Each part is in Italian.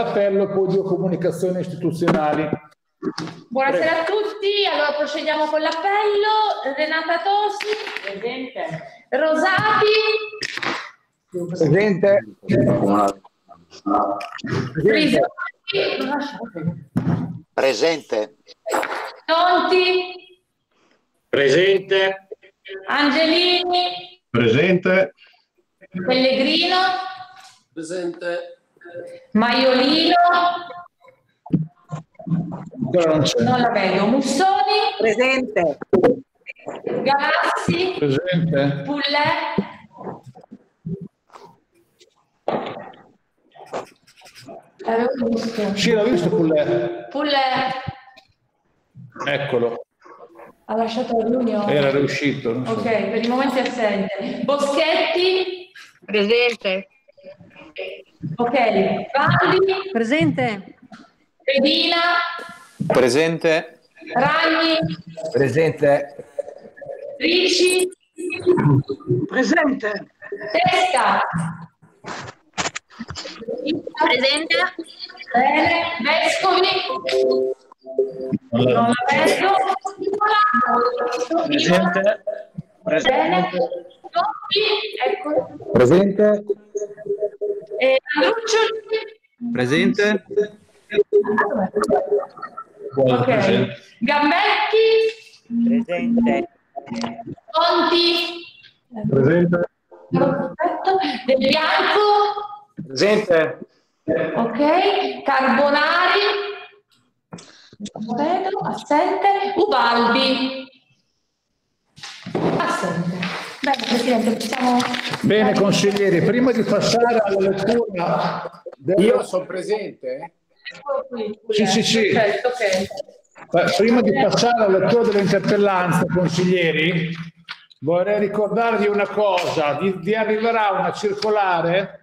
Appello, poi due comunicazioni istituzionali. Buonasera a tutti, allora procediamo con l'appello. Renata Tosi. Presente. Rosati. Presente. Presente. Tonti. Presente. Angelini. Presente. Pellegrino. Presente. Maiolino. Non la vedo. Mussoni. Presente. Galassi. Presente. Pullè. L'avevo visto. Sì, l'ho visto Pullè. Pullè. Eccolo, Ha lasciato la riunione. era riuscito. Non so. Ok, per il momento è assente. Boschetti. Presente. Ok. Valli. Presente. Pedina. Presente. Ragni. Presente. Ricci. Presente. Testa. Presente. Bene. Vescovi. Non la vedo. Presente. Bene. Toppi. Ecco. Presente. Andruccioli. Presente. Ok. Gambetti. Presente. Conti. Presente. Perfetto. Del Bianco. Presente. Ok. Carbonari. Non vedo. Assente. Ubaldi. Assente. Bene, Presidente, possiamo... Bene, consiglieri, prima di passare alla lettura... Io sono presente. Sì. Perfetto, ok. Prima di passare alla lettura delle interpellanze, consiglieri, vorrei ricordarvi una cosa, vi arriverà una circolare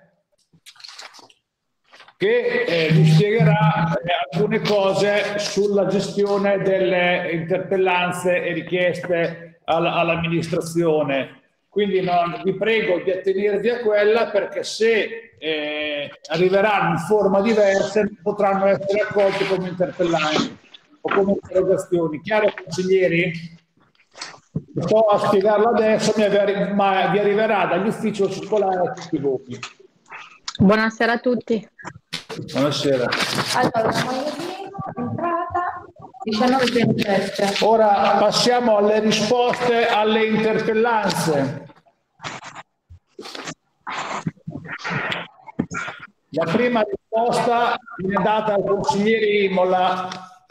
che vi spiegherà alcune cose sulla gestione delle interpellanze e richieste all'amministrazione. Quindi vi prego di attenervi a quella, perché se arriveranno in forma diversa potranno essere accolte come interpellanze o come interrogazioni. Chiaro, consiglieri? Sto a spiegarlo adesso, ma vi arriverà dagli uffici o circolare a tutti voi. Buonasera a tutti. Buonasera. Allora, entrata 19:37. Ora passiamo alle risposte alle interpellanze. La prima risposta viene data al consigliere Imola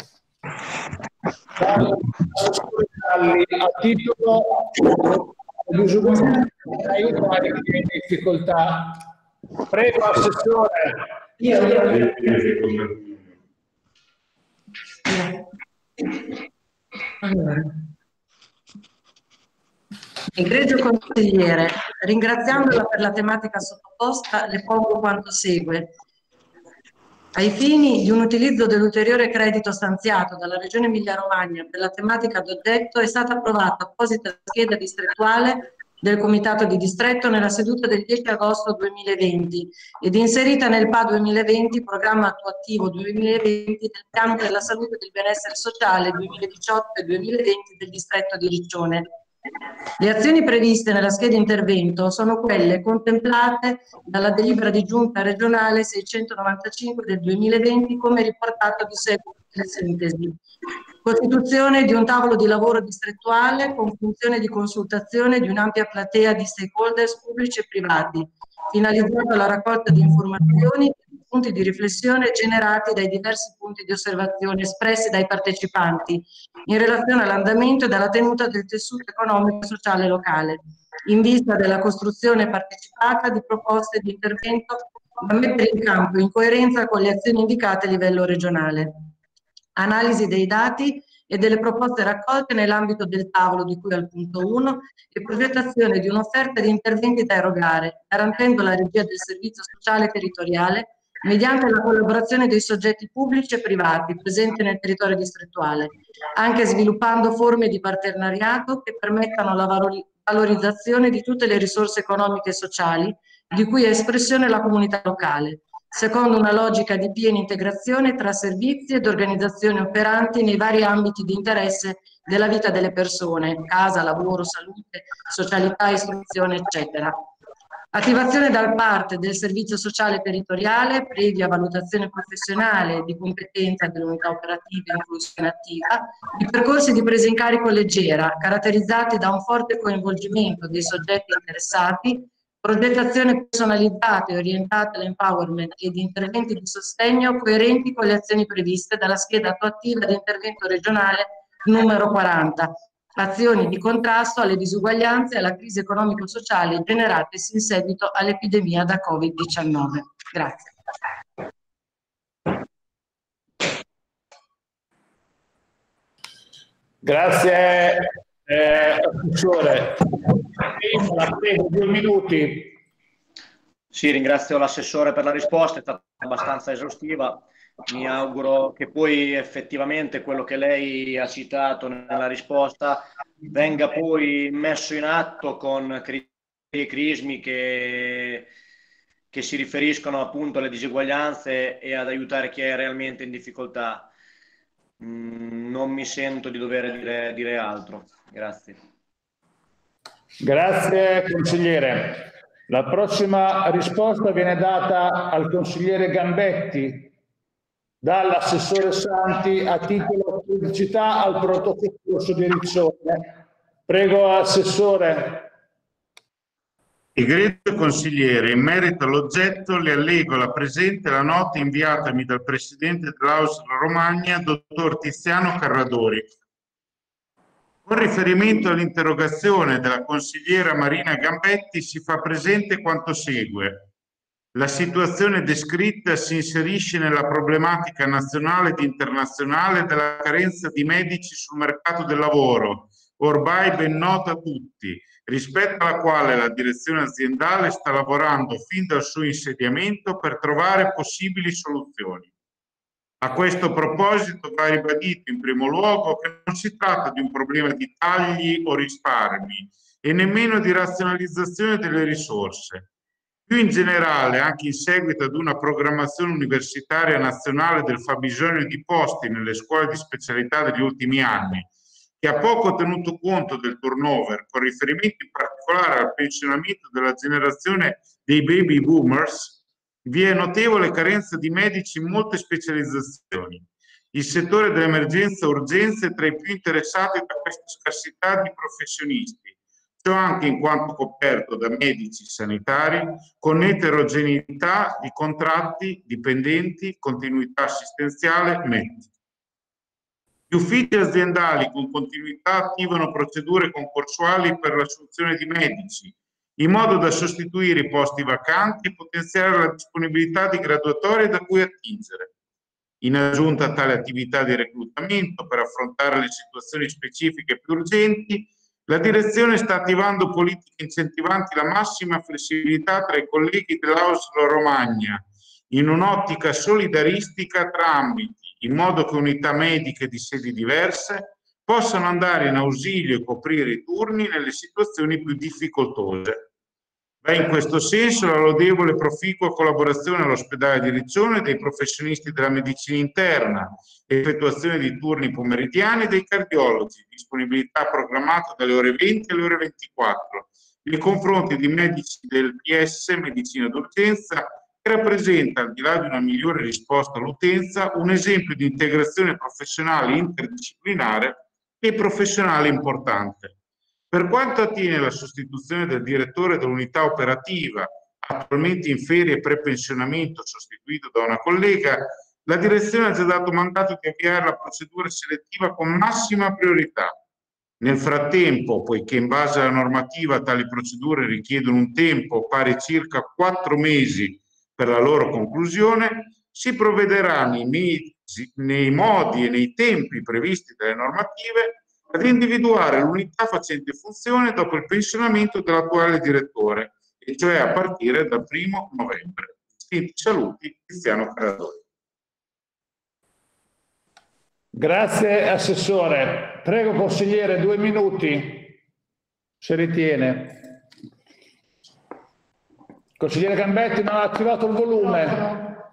a titolo di usucazione in difficoltà. Prego, Assessore. Allora. Egregio consigliere, ringraziandola per la tematica sottoposta, le pongo quanto segue. Ai fini di un utilizzo dell'ulteriore credito stanziato dalla Regione Emilia-Romagna per la tematica d'oggetto, è stata approvata apposita scheda distrettuale del Comitato di Distretto nella seduta del 10 agosto 2020 ed inserita nel PA 2020, programma attuativo 2020 del Piano per la Salute e del Benessere Sociale 2018 e 2020 del Distretto di Riccione. Le azioni previste nella scheda intervento sono quelle contemplate dalla delibera di giunta regionale 695 del 2020, come riportato di seguito in sintesi. Costituzione di un tavolo di lavoro distrettuale con funzione di consultazione di un'ampia platea di stakeholders pubblici e privati, finalizzato alla raccolta di informazioni e punti di riflessione generati dai diversi punti di osservazione espressi dai partecipanti in relazione all'andamento e alla tenuta del tessuto economico e sociale locale, in vista della costruzione partecipata di proposte di intervento da mettere in campo in coerenza con le azioni indicate a livello regionale. Analisi dei dati e delle proposte raccolte nell'ambito del tavolo di cui al punto 1 e progettazione di un'offerta di interventi da erogare, garantendo la regia del servizio sociale territoriale mediante la collaborazione dei soggetti pubblici e privati presenti nel territorio distrettuale, anche sviluppando forme di partenariato che permettano la valorizzazione di tutte le risorse economiche e sociali di cui è espressione la comunità locale, secondo una logica di piena integrazione tra servizi ed organizzazioni operanti nei vari ambiti di interesse della vita delle persone, casa, lavoro, salute, socialità, istruzione, eccetera. Attivazione da parte del servizio sociale territoriale, previa valutazione professionale di competenza dell'unità operativa e inclusione attiva, di percorsi di presa in carico leggera, caratterizzati da un forte coinvolgimento dei soggetti interessati, progettazione personalizzata e orientata all'empowerment e di interventi di sostegno coerenti con le azioni previste dalla scheda attuativa di intervento regionale numero 40, azioni di contrasto alle disuguaglianze e alla crisi economico-sociale generatesi in seguito all'epidemia da Covid-19. Grazie. Grazie, assessore. La prego, 2 minuti. Sì, ringrazio l'assessore per la risposta, è stata abbastanza esaustiva. Mi auguro che poi effettivamente quello che lei ha citato nella risposta venga poi messo in atto con criteri e crismi che si riferiscono appunto alle disuguaglianze e ad aiutare chi è realmente in difficoltà. Non mi sento di dover dire altro. Grazie. Grazie consigliere. La prossima risposta viene data al consigliere Gambetti dall'assessore Santi a titolo di pubblicità al pronto soccorso di Rizzone. Prego, assessore. Egregio consigliere, in merito all'oggetto le allego la presente la nota inviatami dal presidente dell'Austria Romagna, dottor Tiziano Carradori. Con riferimento all'interrogazione della consigliera Marina Gambetti si fa presente quanto segue. La situazione descritta si inserisce nella problematica nazionale ed internazionale della carenza di medici sul mercato del lavoro, ormai ben nota a tutti, rispetto alla quale la direzione aziendale sta lavorando fin dal suo insediamento per trovare possibili soluzioni. A questo proposito va ribadito in primo luogo che non si tratta di un problema di tagli o risparmi e nemmeno di razionalizzazione delle risorse. Più in generale, anche in seguito ad una programmazione universitaria nazionale del fabbisogno di posti nelle scuole di specialità degli ultimi anni, che ha poco tenuto conto del turnover, con riferimento in particolare al pensionamento della generazione dei baby boomers, vi è notevole carenza di medici in molte specializzazioni. Il settore dell'emergenza urgenza è tra i più interessati da questa scarsità di professionisti, ciò anche in quanto coperto da medici sanitari con eterogeneità di contratti, dipendenti, continuità assistenziale, MET. Gli uffici aziendali con continuità attivano procedure concorsuali per l'assunzione di medici, in modo da sostituire i posti vacanti e potenziare la disponibilità di graduatorie da cui attingere. In aggiunta a tale attività di reclutamento per affrontare le situazioni specifiche più urgenti, la direzione sta attivando politiche incentivanti la massima flessibilità tra i colleghi dell'Austria Romagna, in un'ottica solidaristica tra ambiti, in modo che unità mediche di sedi diverse possano andare in ausilio e coprire i turni nelle situazioni più difficoltose. Va in questo senso la lodevole e proficua collaborazione all'ospedale di Riccione dei professionisti della medicina interna, effettuazione di turni pomeridiani dei cardiologi, disponibilità programmata dalle ore 20 alle ore 24, nei confronti di medici del PS medicina d'urgenza, che rappresenta, al di là di una migliore risposta all'utenza, un esempio di integrazione professionale interdisciplinare e professionale importante. Per quanto attiene alla sostituzione del direttore dell'unità operativa, attualmente in ferie e prepensionamento sostituito da una collega, la direzione ha già dato mandato di avviare la procedura selettiva con massima priorità. Nel frattempo, poiché in base alla normativa tali procedure richiedono un tempo pari a circa 4 mesi per la loro conclusione, si provvederà nei modi e nei tempi previsti dalle normative ad individuare l'unità facente funzione dopo il pensionamento dell'attuale direttore, e cioè a partire dal 1° novembre. Distinti saluti, Tiziano Carradori. Grazie assessore. Prego consigliere, 2 minuti, se ritiene. Consigliere Gambetti non ha attivato il volume.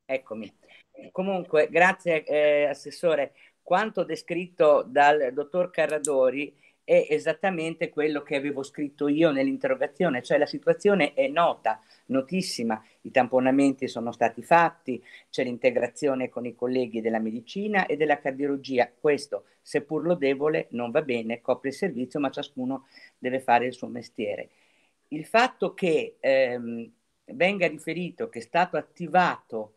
Eccomi. Comunque, grazie Assessore. Quanto descritto dal dottor Carradori è esattamente quello che avevo scritto io nell'interrogazione, cioè la situazione è nota, notissima, i tamponamenti sono stati fatti, c'è l'integrazione con i colleghi della medicina e della cardiologia, questo seppur lodevole non va bene, copre il servizio, ma ciascuno deve fare il suo mestiere. Il fatto che venga riferito che è stato attivato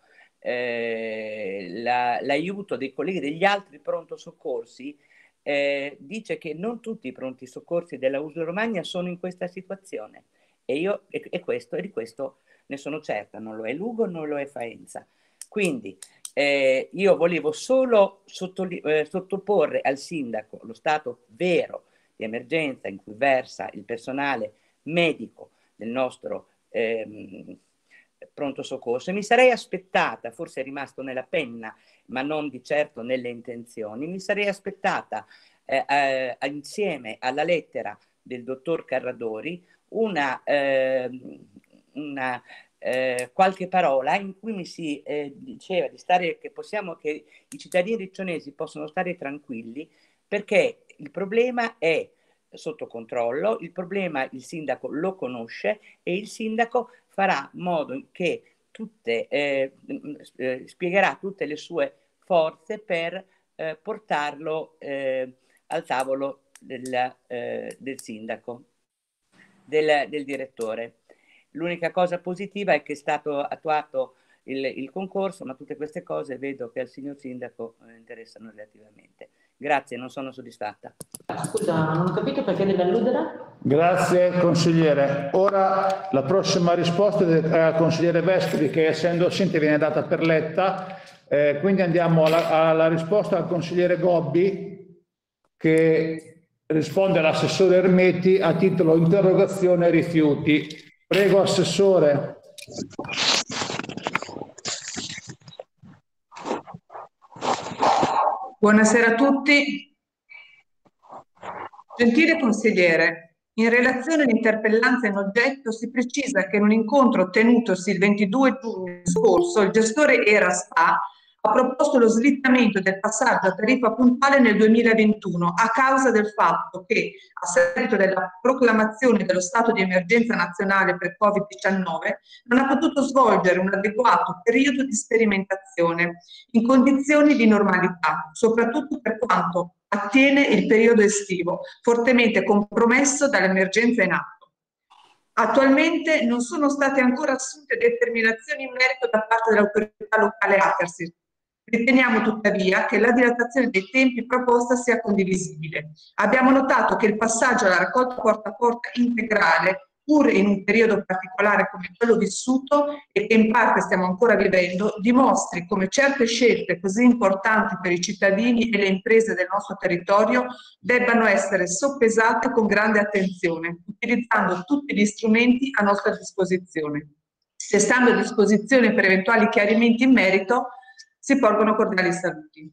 l'aiuto dei colleghi degli altri pronto soccorsi dice che non tutti i pronti soccorsi della USL Romagna sono in questa situazione e io di questo ne sono certa, non lo è Lugo, non lo è Faenza. Quindi io volevo solo sottoporre al sindaco lo stato vero di emergenza in cui versa il personale medico del nostro pronto soccorso, e mi sarei aspettata, forse è rimasto nella penna ma non di certo nelle intenzioni, mi sarei aspettata insieme alla lettera del dottor Carradori qualche parola in cui mi si diceva di stare, che i cittadini riccionesi possono stare tranquilli perché il problema è sotto controllo, il problema il sindaco lo conosce e il sindaco farà modo che spiegherà tutte le sue forze per portarlo al tavolo del sindaco, del direttore. L'unica cosa positiva è che è stato attuato il concorso, ma tutte queste cose vedo che al signor sindaco interessano relativamente. Grazie, non sono soddisfatta. Scusa, non ho capito perché deve alludere? Grazie consigliere. Ora la prossima risposta al consigliere Vescovi, che essendo assente viene data per letta, quindi andiamo alla risposta al consigliere Gobbi, che risponde all'assessore Ermeti a titolo interrogazione rifiuti. Prego assessore. Buonasera a tutti. Gentile consigliere, in relazione all'interpellanza in oggetto si precisa che in un incontro tenutosi il 22 giugno scorso il gestore ERA SPA ha proposto lo slittamento del passaggio a tariffa puntuale nel 2021 a causa del fatto che, a seguito della proclamazione dello stato di emergenza nazionale per Covid-19, non ha potuto svolgere un adeguato periodo di sperimentazione in condizioni di normalità, soprattutto per quanto attiene il periodo estivo, fortemente compromesso dall'emergenza in atto. Attualmente non sono state ancora assunte determinazioni in merito da parte dell'autorità locale Akersis. Riteniamo tuttavia che la dilatazione dei tempi proposta sia condivisibile. Abbiamo notato che il passaggio alla raccolta porta a porta integrale, pur in un periodo particolare come quello vissuto e che in parte stiamo ancora vivendo, dimostri come certe scelte così importanti per i cittadini e le imprese del nostro territorio debbano essere soppesate con grande attenzione, utilizzando tutti gli strumenti a nostra disposizione. Restando a disposizione per eventuali chiarimenti in merito, si porgono cordiali saluti.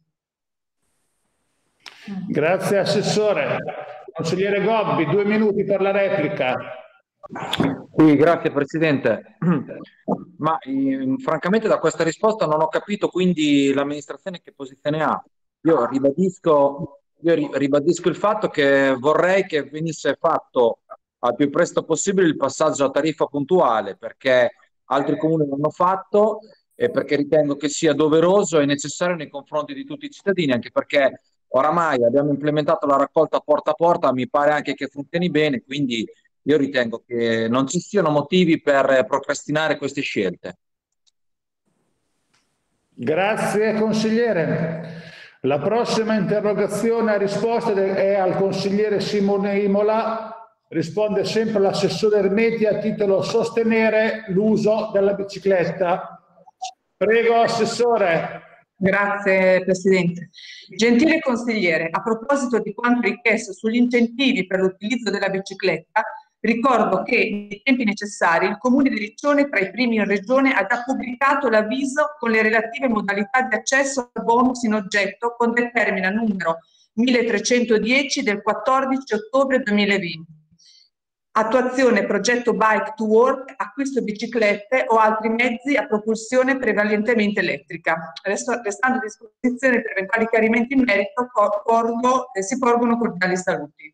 Grazie assessore. Consigliere Gobbi, 2 minuti per la replica. Sì, grazie Presidente. Ma francamente da questa risposta non ho capito quindi l'amministrazione che posizione ha. Io ribadisco il fatto che vorrei che venisse fatto al più presto possibile il passaggio a tariffa puntuale, perché altri comuni l'hanno fatto e perché ritengo che sia doveroso e necessario nei confronti di tutti i cittadini, anche perché oramai abbiamo implementato la raccolta porta a porta, mi pare anche che funzioni bene, quindi io ritengo che non ci siano motivi per procrastinare queste scelte. Grazie consigliere. La prossima interrogazione a risposta è al consigliere Simone Imola. Risponde sempre l'assessore Ermeti a titolo sostenere l'uso della bicicletta. Prego assessore. Grazie Presidente. Gentile consigliere, a proposito di quanto richiesto sugli incentivi per l'utilizzo della bicicletta, ricordo che nei tempi necessari il Comune di Riccione, tra i primi in Regione, ha già pubblicato l'avviso con le relative modalità di accesso al bonus in oggetto con determina numero 1310 del 14 ottobre 2020. attuazione progetto Bike to Work, acquisto biciclette o altri mezzi a propulsione prevalentemente elettrica. Restando a disposizione per eventuali chiarimenti in merito, si porgono cordiali saluti.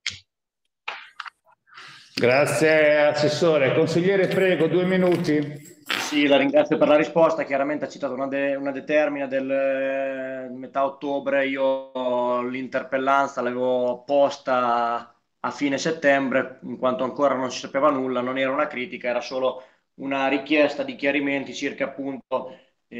Grazie Assessore. Consigliere, prego, 2 minuti. Sì, la ringrazio per la risposta. Chiaramente ha citato una determina del metà ottobre. Io l'interpellanza l'avevo posta a fine settembre, in quanto ancora non si sapeva nulla, non era una critica, era solo una richiesta di chiarimenti circa appunto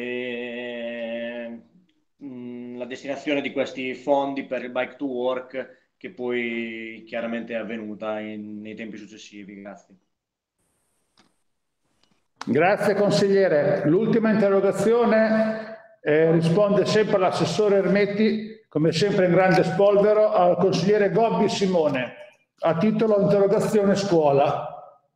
la destinazione di questi fondi per il Bike to Work, che poi chiaramente è avvenuta nei tempi successivi. Grazie. Grazie consigliere. L'ultima interrogazione risponde sempre l'assessore Ermetti, come sempre in grande spolvero, al consigliere Gobbi Simone, a titolo interrogazione scuola.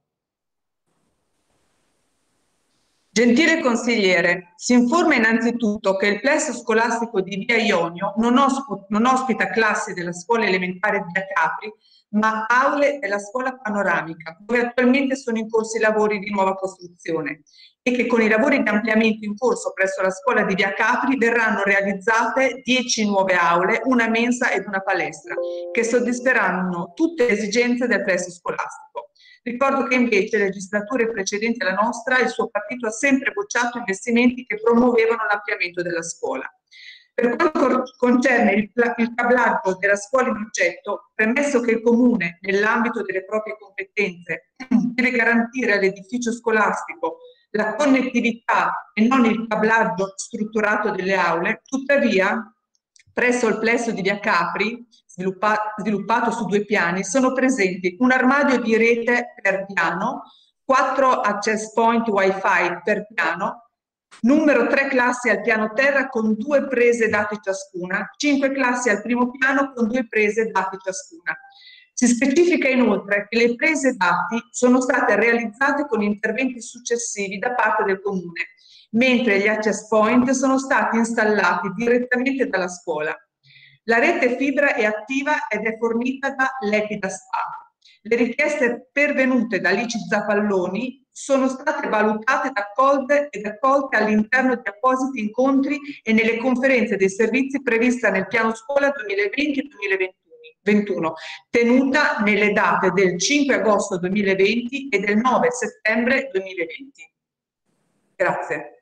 Gentile consigliere, si informa innanzitutto che il plesso scolastico di Via Ionio non ospita classi della scuola elementare di Via Capri, ma aule della scuola panoramica, dove attualmente sono in corso i lavori di nuova costruzione, e che con i lavori di ampliamento in corso presso la scuola di Via Capri verranno realizzate 10 nuove aule, una mensa ed una palestra, che soddisferanno tutte le esigenze del plesso scolastico. Ricordo che invece le legislature precedenti alla nostra il suo partito ha sempre bocciato investimenti che promuovevano l'ampliamento della scuola. Per quanto concerne il cablaggio della scuola in oggetto, premesso che il Comune, nell'ambito delle proprie competenze, deve garantire all'edificio scolastico la connettività e non il cablaggio strutturato delle aule, tuttavia, presso il plesso di Via Capri, sviluppato su 2 piani, sono presenti un armadio di rete per piano, 4 access point wifi per piano, numero 3 classi al piano terra con 2 prese dati ciascuna, 5 classi al primo piano con 2 prese dati ciascuna. Si specifica inoltre che le prese dati sono state realizzate con interventi successivi da parte del Comune, mentre gli access point sono stati installati direttamente dalla scuola. La rete fibra è attiva ed è fornita da Lepida SpA. Le richieste pervenute da Lici Zapalloni sono state valutate ed accolte all'interno di appositi incontri e nelle conferenze dei servizi previste nel piano scuola 2020-2021, tenuta nelle date del 5 agosto 2020 e del 9 settembre 2020. Grazie.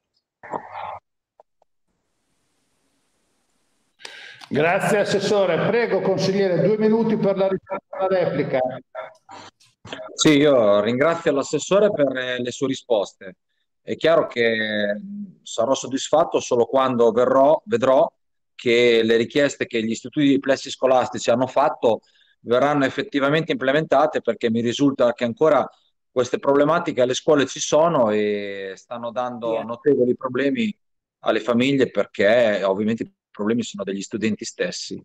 Grazie Assessore. Prego consigliere, 2 minuti per la replica. Sì, io ringrazio l'assessore per le sue risposte. È chiaro che sarò soddisfatto solo quando vedrò che le richieste che gli istituti di plessi scolastici hanno fatto verranno effettivamente implementate, perché mi risulta che ancora queste problematiche alle scuole ci sono e stanno dando notevoli problemi alle famiglie, perché ovviamente i problemi sono degli studenti stessi.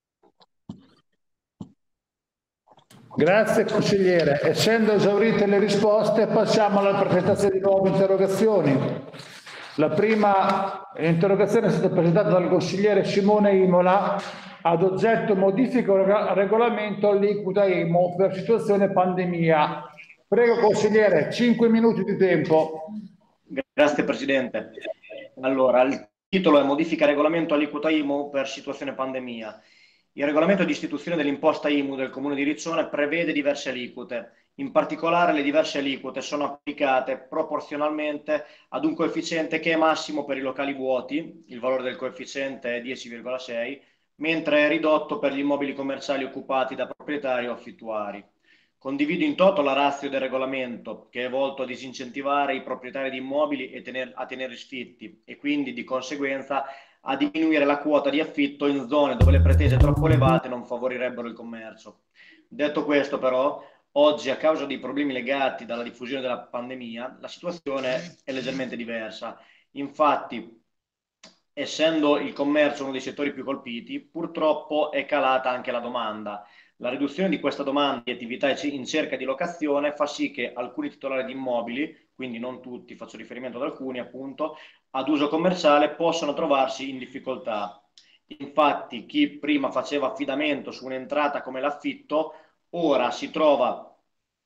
Grazie consigliere. Essendo esaurite le risposte, passiamo alla presentazione di nuove interrogazioni. La prima interrogazione è stata presentata dal consigliere Simone Imola, ad oggetto modifica al regolamento aliquota IMU per situazione pandemia. Prego consigliere, 5 minuti di tempo. Grazie Presidente. Allora, il titolo è modifica regolamento aliquota IMU per situazione pandemia. Il regolamento di istituzione dell'imposta IMU del Comune di Riccione prevede diverse aliquote. In particolare le diverse aliquote sono applicate proporzionalmente ad un coefficiente che è massimo per i locali vuoti, il valore del coefficiente è 10,6, mentre è ridotto per gli immobili commerciali occupati da proprietari o affittuari. Condivido in toto la ratio del regolamento, che è volto a disincentivare i proprietari di immobili a tenere sfitti e quindi di conseguenza a diminuire la quota di affitto in zone dove le pretese troppo elevate non favorirebbero il commercio. Detto questo però, oggi a causa dei problemi legati dalla diffusione della pandemia, la situazione è leggermente diversa. Infatti, essendo il commercio uno dei settori più colpiti, purtroppo è calata anche la domanda. La riduzione di questa domanda di attività in cerca di locazione fa sì che alcuni titolari di immobili, quindi non tutti, faccio riferimento ad alcuni appunto, ad uso commerciale possono trovarsi in difficoltà. Infatti chi prima faceva affidamento su un'entrata come l'affitto, ora si trova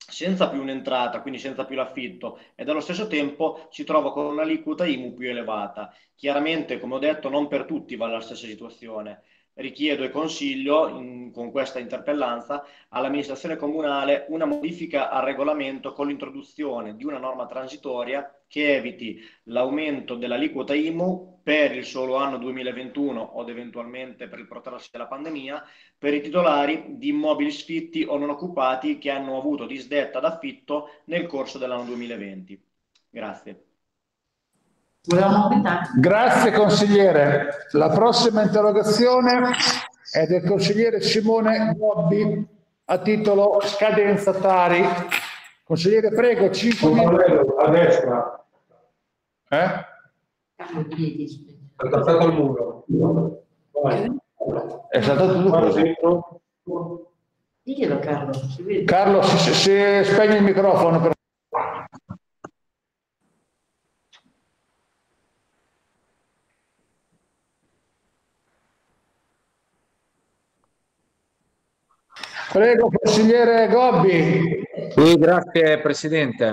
senza più un'entrata, quindi senza più l'affitto, ed allo stesso tempo si trova con un'aliquota IMU più elevata. Chiaramente, come ho detto, non per tutti vale la stessa situazione. Richiedo e consiglio, con questa interpellanza, all'amministrazione comunale una modifica al regolamento con l'introduzione di una norma transitoria che eviti l'aumento dell'aliquota IMU per il solo anno 2021 o eventualmente per il protrarsi della pandemia per i titolari di immobili sfitti o non occupati che hanno avuto disdetta d'affitto nel corso dell'anno 2020. Grazie. Grazie consigliere. La prossima interrogazione è del consigliere Simone Gobbi a titolo scadenza Tari. Consigliere, prego, 5 minuti. A destra. Eh? È attaccato al muro. È saltato tutto così. Diglielo Carlo. Carlo, si spegne il microfono. Per... Prego, consigliere Gobbi. Sì, grazie Presidente.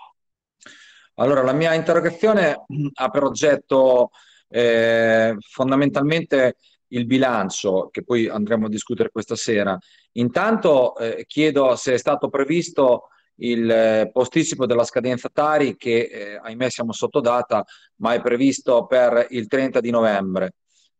Allora, la mia interrogazione ha per oggetto fondamentalmente il bilancio, che poi andremo a discutere questa sera. Intanto chiedo se è stato previsto il posticipo della scadenza Tari, che ahimè siamo sotto data, ma è previsto per il 30 di novembre.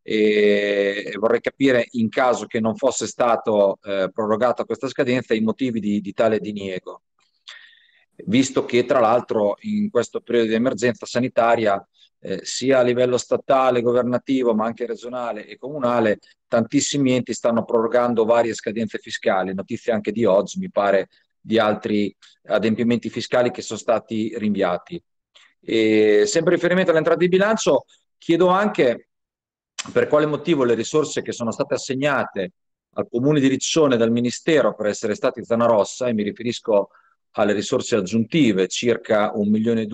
E vorrei capire, in caso che non fosse stato prorogata questa scadenza, i motivi di tale diniego, visto che tra l'altro in questo periodo di emergenza sanitaria sia a livello statale, governativo, ma anche regionale e comunale, tantissimi enti stanno prorogando varie scadenze fiscali. Notizia anche di oggi, mi pare, di altri adempimenti fiscali che sono stati rinviati. E sempre in riferimento all'entrata di bilancio, chiedo anche per quale motivo le risorse che sono state assegnate al Comune di Riccione dal Ministero per essere stati zona rossa, e mi riferisco alle risorse aggiuntive, circa 1,2 milioni,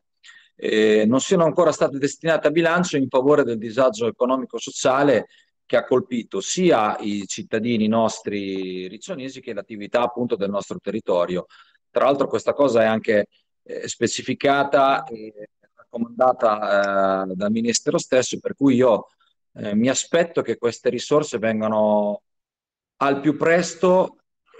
non siano ancora state destinate a bilancio in favore del disagio economico-sociale che ha colpito sia i cittadini nostri riccionesi che l'attività appunto del nostro territorio. Tra l'altro questa cosa è anche specificata e raccomandata dal Ministero stesso, per cui io mi aspetto che queste risorse vengano al più presto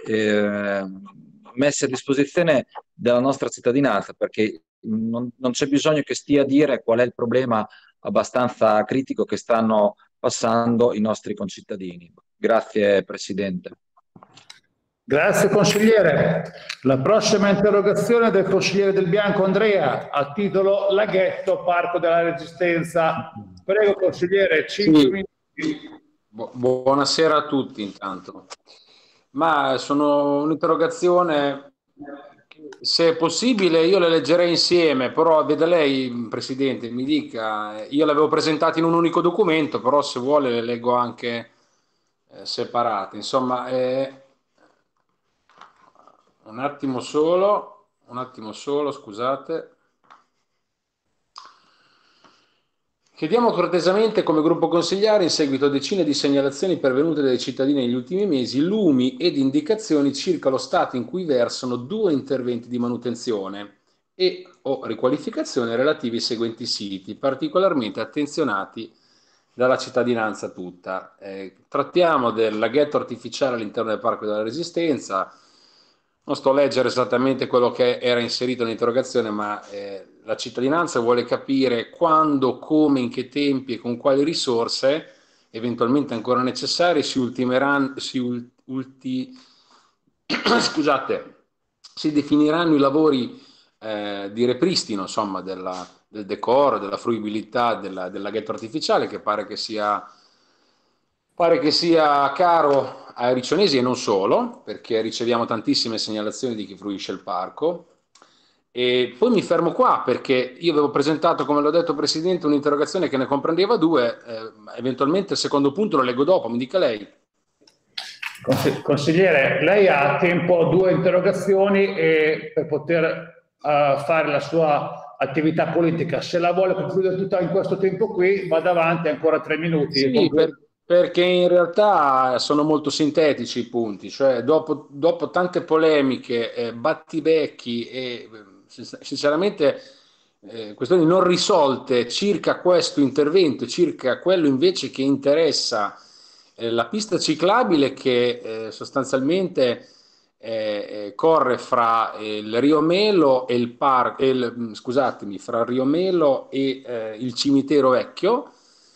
messe a disposizione della nostra cittadinanza, perché non c'è bisogno che stia a dire qual è il problema abbastanza critico che stanno passando i nostri concittadini. Grazie Presidente. Grazie consigliere. La prossima interrogazione è del consigliere Del Bianco Andrea a titolo Laghetto Parco della Resistenza. Prego consigliere, 5 minuti. Buonasera a tutti intanto. Ma sono un'interrogazione, se è possibile io le leggerei insieme, però veda lei Presidente, mi dica, io le avevo presentate in un unico documento, però se vuole le leggo anche separate. Insomma, un attimo solo, scusate. Chiediamo cortesemente come gruppo consigliare, in seguito a decine di segnalazioni pervenute dai cittadini negli ultimi mesi, lumi ed indicazioni circa lo stato in cui versano 2 interventi di manutenzione e o riqualificazione relativi ai seguenti siti, particolarmente attenzionati dalla cittadinanza tutta. Trattiamo del laghetto artificiale all'interno del Parco della Resistenza. Non sto a leggere esattamente quello che era inserito nell'interrogazione, ma la cittadinanza vuole capire quando, come, in che tempi e con quali risorse, eventualmente ancora necessarie, si definiranno i lavori di ripristino, insomma, del decoro, della fruibilità del laghetto artificiale, che pare che sia caro ai riccionesi e non solo, perché riceviamo tantissime segnalazioni di chi fruisce il parco. E poi mi fermo qua perché io avevo presentato, come l'ho detto Presidente, un'interrogazione che ne comprendeva 2, eventualmente il secondo punto lo leggo dopo, mi dica lei. Consigliere, lei ha tempo 2 interrogazioni per poter fare la sua attività politica. Se la vuole concludere tutta in questo tempo qui, vada avanti, ancora 3 minuti. Sì, Perché in realtà sono molto sintetici i punti, cioè dopo tante polemiche, battibecchi e sinceramente questioni non risolte circa questo intervento, circa quello invece che interessa la pista ciclabile che sostanzialmente corre fra il Rio Melo e scusatemi, fra il Rio Melo e il cimitero vecchio.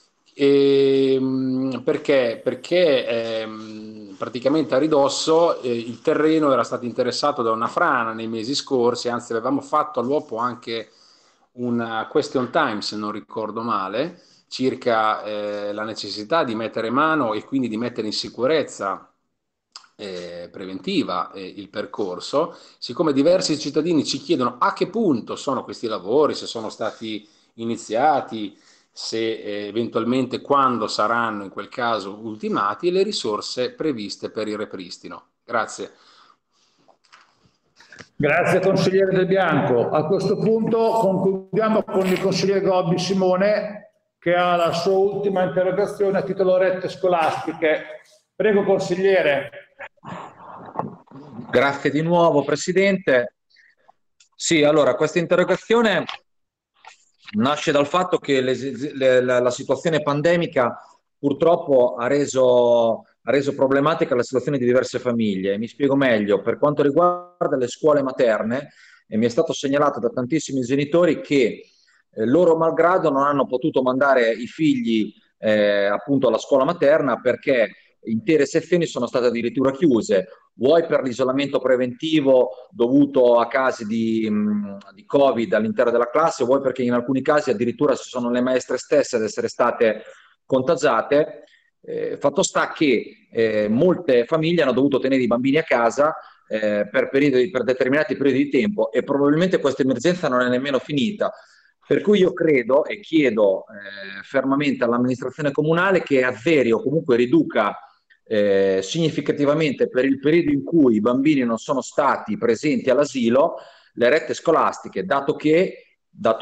Perché praticamente a ridosso il terreno era stato interessato da una frana nei mesi scorsi, anzi avevamo fatto all'uopo anche una question time, se non ricordo male, circa la necessità di mettere mano e quindi di mettere in sicurezza preventiva il percorso. Siccome diversi cittadini ci chiedono a che punto sono questi lavori, se sono stati iniziati, se eventualmente quando saranno in quel caso ultimati, e le risorse previste per il ripristino. Grazie. Grazie consigliere Del Bianco. A questo punto concludiamo con il consigliere Gobbi Simone, che ha la sua ultima interrogazione a titolo rette scolastiche. Prego consigliere. Grazie di nuovo Presidente. Sì, allora questa interrogazione nasce dal fatto che la situazione pandemica purtroppo ha reso problematica la situazione di diverse famiglie. Mi spiego meglio. Per quanto riguarda le scuole materne, mi è stato segnalato da tantissimi genitori che loro malgrado non hanno potuto mandare i figli appunto alla scuola materna perché intere sezioni sono state addirittura chiuse, vuoi per l'isolamento preventivo dovuto a casi di Covid all'interno della classe, vuoi perché in alcuni casi addirittura ci sono le maestre stesse ad essere state contagiate. Fatto sta che molte famiglie hanno dovuto tenere i bambini a casa per determinati periodi di tempo e probabilmente questa emergenza non è nemmeno finita. Per cui io credo e chiedo fermamente all'amministrazione comunale che azzeri o comunque riduca significativamente per il periodo in cui i bambini non sono stati presenti all'asilo le rette scolastiche, dato che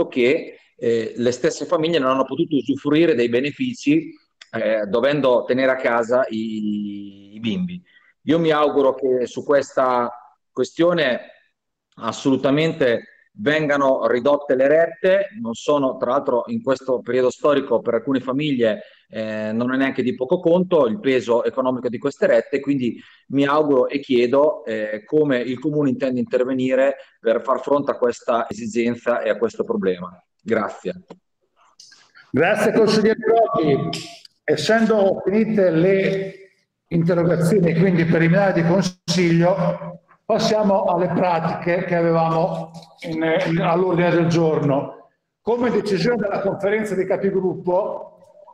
le stesse famiglie non hanno potuto usufruire dei benefici dovendo tenere a casa i bimbi. Io mi auguro che su questa questione assolutamente vengano ridotte le rette. Non sono, tra l'altro in questo periodo storico per alcune famiglie non è neanche di poco conto il peso economico di queste rette, quindi mi auguro e chiedo come il Comune intende intervenire per far fronte a questa esigenza e a questo problema. Grazie. Grazie consigliere Gobbi. Essendo finite le interrogazioni, quindi preliminari di consiglio, passiamo alle pratiche che avevamo all'ordine del giorno. Come decisione della conferenza dei capigruppo,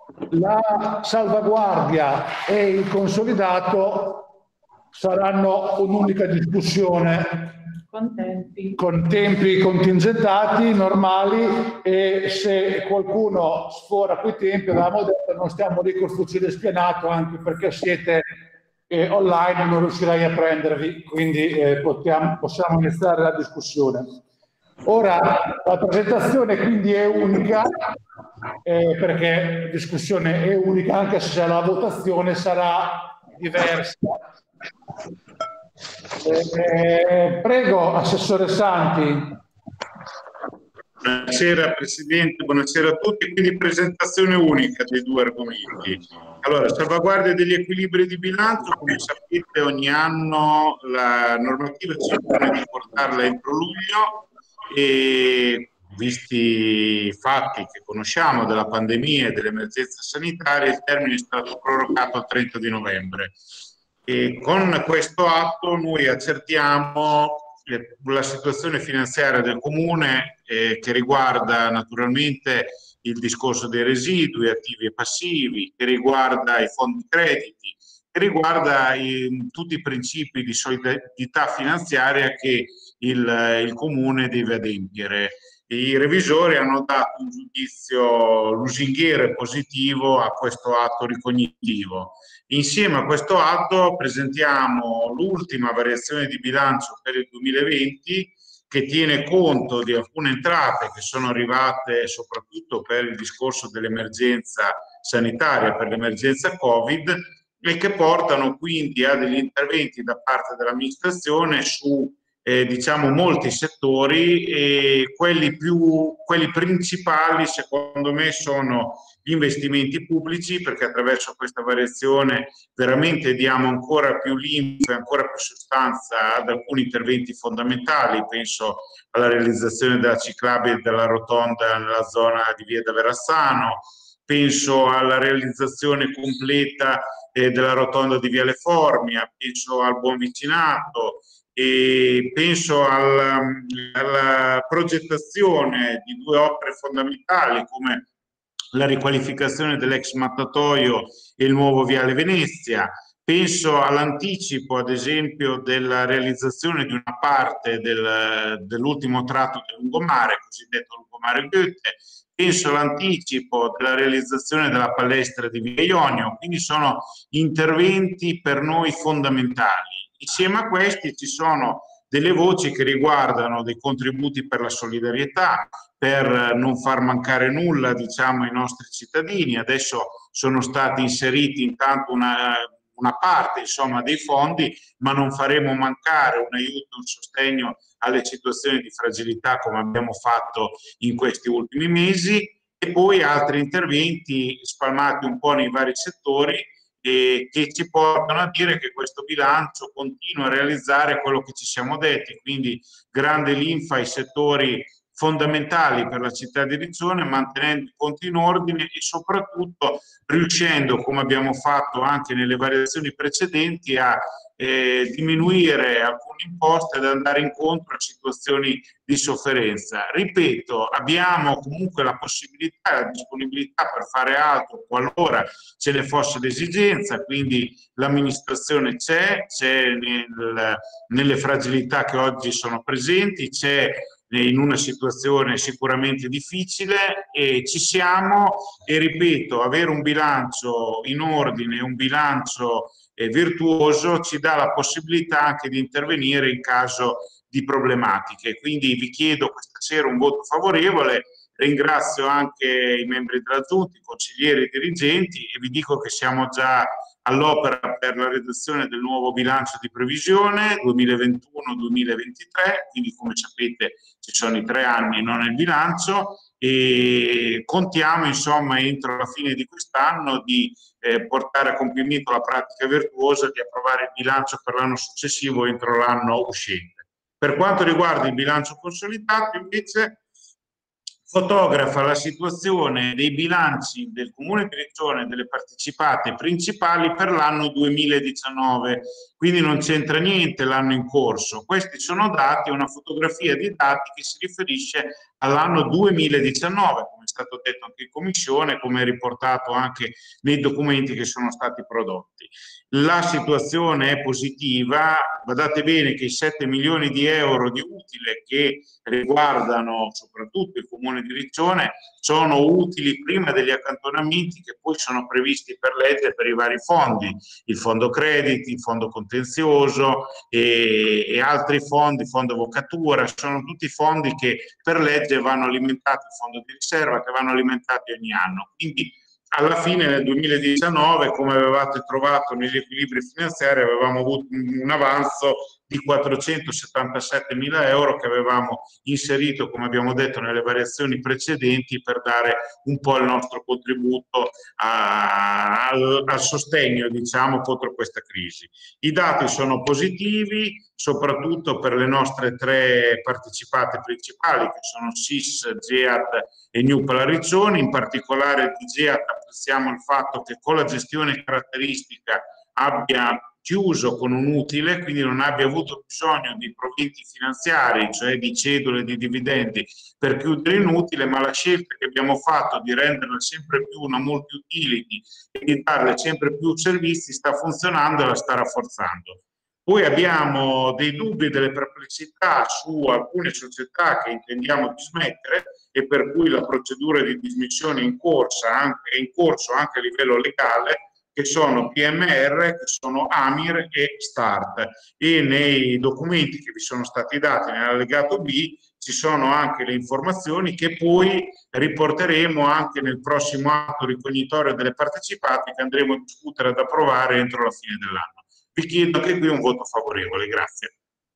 la salvaguardia e il consolidato saranno un'unica discussione con tempi contingentati, normali, e se qualcuno sfora quei tempi, avevamo detto, non stiamo lì col fucile spianato, anche perché siete online, non riuscirei a prendervi, quindi possiamo iniziare la discussione. Ora la presentazione quindi è unica, perché la discussione è unica, anche se la votazione sarà diversa. Prego, Assessore Santi. Buonasera Presidente, buonasera a tutti. Quindi presentazione unica dei due argomenti. Allora, salvaguardia degli equilibri di bilancio, come sapete ogni anno la normativa ci impone di portarla entro luglio e visti i fatti che conosciamo della pandemia e dell'emergenza sanitaria, il termine è stato prorogato al 30 di novembre. E con questo atto noi accertiamo la situazione finanziaria del Comune che riguarda naturalmente il discorso dei residui attivi e passivi, che riguarda i fondi crediti, che riguarda tutti i principi di solidarietà finanziaria che il Comune deve adempiere. I revisori hanno dato un giudizio lusinghiero e positivo a questo atto ricognitivo. Insieme a questo atto presentiamo l'ultima variazione di bilancio per il 2020 che tiene conto di alcune entrate che sono arrivate soprattutto per il discorso dell'emergenza sanitaria per l'emergenza Covid e che portano quindi a degli interventi da parte dell'amministrazione su diciamo molti settori, e quelli principali secondo me sono gli investimenti pubblici, perché attraverso questa variazione veramente diamo ancora più linfa e ancora più sostanza ad alcuni interventi fondamentali. Penso alla realizzazione della ciclabile della rotonda nella zona di Via da Verrazzano, penso alla realizzazione completa della rotonda di Viale Formia, penso al buon vicinato, e penso alla progettazione di due opere fondamentali come la riqualificazione dell'ex mattatoio e il nuovo Viale Venezia. Penso all'anticipo, ad esempio, della realizzazione di una parte dell'ultimo tratto del lungomare, cosiddetto lungomare Goethe. Penso all'anticipo della realizzazione della palestra di Via Ionio. Quindi sono interventi per noi fondamentali. Insieme a questi ci sono delle voci che riguardano dei contributi per la solidarietà, per non far mancare nulla, diciamo, ai nostri cittadini. Adesso sono stati inseriti intanto una parte, insomma, dei fondi, ma non faremo mancare un aiuto, un sostegno alle situazioni di fragilità come abbiamo fatto in questi ultimi mesi, e poi altri interventi spalmati un po' nei vari settori, che ci portano a dire che questo bilancio continua a realizzare quello che ci siamo detti, quindi grande linfa ai settori fondamentali per la città di Riccione, mantenendo i conti in ordine e soprattutto riuscendo, come abbiamo fatto anche nelle variazioni precedenti, a diminuire alcune imposte ed andare incontro a situazioni di sofferenza. Ripeto, abbiamo comunque la possibilità e la disponibilità per fare altro qualora ce ne fosse l'esigenza, quindi l'amministrazione c'è nelle fragilità che oggi sono presenti, c'è in una situazione sicuramente difficile, e ci siamo, e ripeto, avere un bilancio in ordine, un bilancio virtuoso ci dà la possibilità anche di intervenire in caso di problematiche. Quindi vi chiedo questa sera un voto favorevole, ringrazio anche i membri della Giunta, i consiglieri e i dirigenti, e vi dico che siamo già all'opera per la redazione del nuovo bilancio di previsione 2021-2023, quindi come sapete ci sono i 3 anni, non il bilancio, e contiamo insomma entro la fine di quest'anno di portare a compimento la pratica virtuosa di approvare il bilancio per l'anno successivo entro l'anno uscente. Per quanto riguarda il bilancio consolidato invece fotografa la situazione dei bilanci del Comune di Riccione e delle partecipate principali per l'anno 2019, quindi non c'entra niente l'anno in corso. Questi sono dati, una fotografia di dati che si riferisce all'anno 2019, come è stato detto anche in commissione, come è riportato anche nei documenti che sono stati prodotti. La situazione è positiva, guardate bene che i 7 milioni di euro di utile che riguardano soprattutto il Comune di Riccione sono utili prima degli accantonamenti che poi sono previsti per legge per i vari fondi, il fondo crediti, il fondo contenzioso e altri fondi, fondo avvocatura, sono tutti fondi che per legge vanno alimentati, il fondo di riserva che vanno alimentati ogni anno. Quindi alla fine nel 2019, come avevate trovato negli equilibri finanziari, avevamo avuto un avanzo di 477.000 euro che avevamo inserito, come abbiamo detto, nelle variazioni precedenti per dare un po' il nostro contributo al sostegno, diciamo, contro questa crisi. I dati sono positivi, soprattutto per le nostre 3 partecipate principali, che sono SIS, GEAT e Newpala Riccione. In particolare di GEAT apprezziamo il fatto che con la gestione caratteristica abbia chiuso con un utile, quindi non abbia avuto bisogno di proventi finanziari, cioè di cedole, di dividendi, per chiudere in utile, ma la scelta che abbiamo fatto di renderla sempre più una multi-utility e di darle sempre più servizi sta funzionando e la sta rafforzando. Poi abbiamo dei dubbi e delle perplessità su alcune società che intendiamo dismettere e per cui la procedura di dismissione è in corso anche a livello legale, che sono PMR, che sono AMIR e START, e nei documenti che vi sono stati dati nell'allegato B ci sono anche le informazioni che poi riporteremo anche nel prossimo atto ricognitorio delle partecipate che andremo a discutere ed approvare entro la fine dell'anno. Vi chiedo anche qui un voto favorevole. Grazie.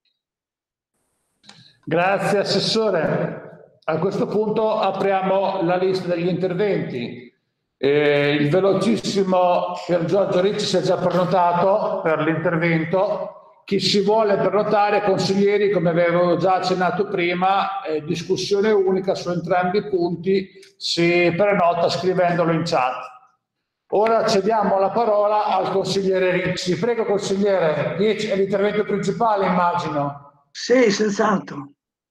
Grazie Assessore. A questo punto apriamo la lista degli interventi. Il velocissimo Pier Giorgio Ricci si è già prenotato per l'intervento. Chi si vuole prenotare, consiglieri, come avevo già accennato prima, discussione unica su entrambi i punti, si prenota scrivendolo in chat. Ora cediamo la parola al consigliere Ricci. Prego consigliere, è l'intervento principale immagino. Sì, senz'altro.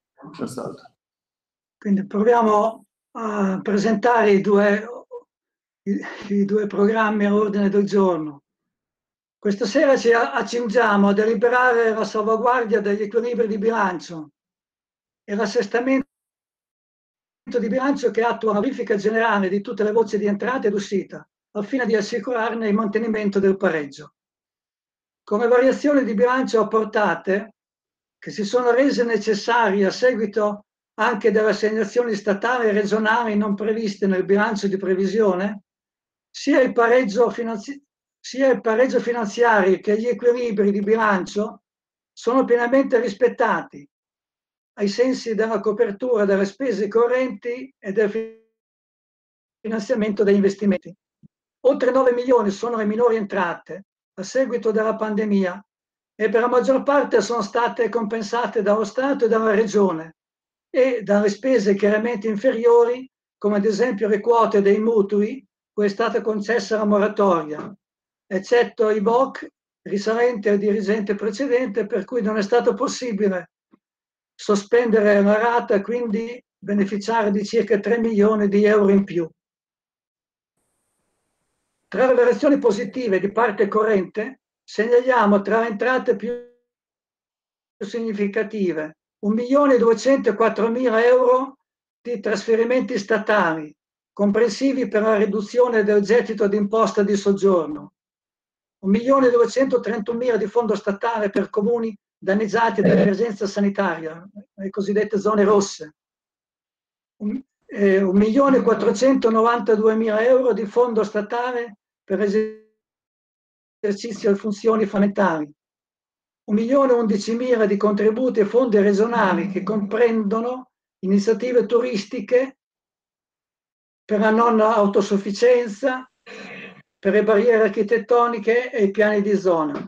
Quindi proviamo a presentare i due programmi all'ordine del giorno. Questa sera ci accingiamo a deliberare la salvaguardia degli equilibri di bilancio e l'assestamento di bilancio che attua una verifica generale di tutte le voci di entrata ed uscita, al fine di assicurarne il mantenimento del pareggio. Come variazioni di bilancio apportate, che si sono rese necessarie a seguito anche delle assegnazioni statali e regionali non previste nel bilancio di previsione, sia il pareggio finanziario che gli equilibri di bilancio sono pienamente rispettati ai sensi della copertura delle spese correnti e del finanziamento degli investimenti. Oltre 9 milioni sono le minori entrate a seguito della pandemia e per la maggior parte sono state compensate dallo Stato e dalla Regione e dalle spese chiaramente inferiori, come ad esempio le quote dei mutui cui è stata concessa la moratoria, eccetto i BOC risalenti al dirigente precedente, per cui non è stato possibile sospendere la rata e quindi beneficiare di circa 3 milioni di euro in più. Tra le variazioni positive di parte corrente segnaliamo tra le entrate più significative 1.204.000 euro di trasferimenti statali, comprensivi per la riduzione del gettito d'imposta di soggiorno, 1.231.000 di fondo statale per comuni danneggiati dall'emergenza sanitaria, le cosiddette zone rosse, 1.492.000 euro di fondo statale per esercizio di funzioni fondamentali, 1.011.000 di contributi e fondi regionali che comprendono iniziative turistiche per la non autosufficienza, per le barriere architettoniche e i piani di zona.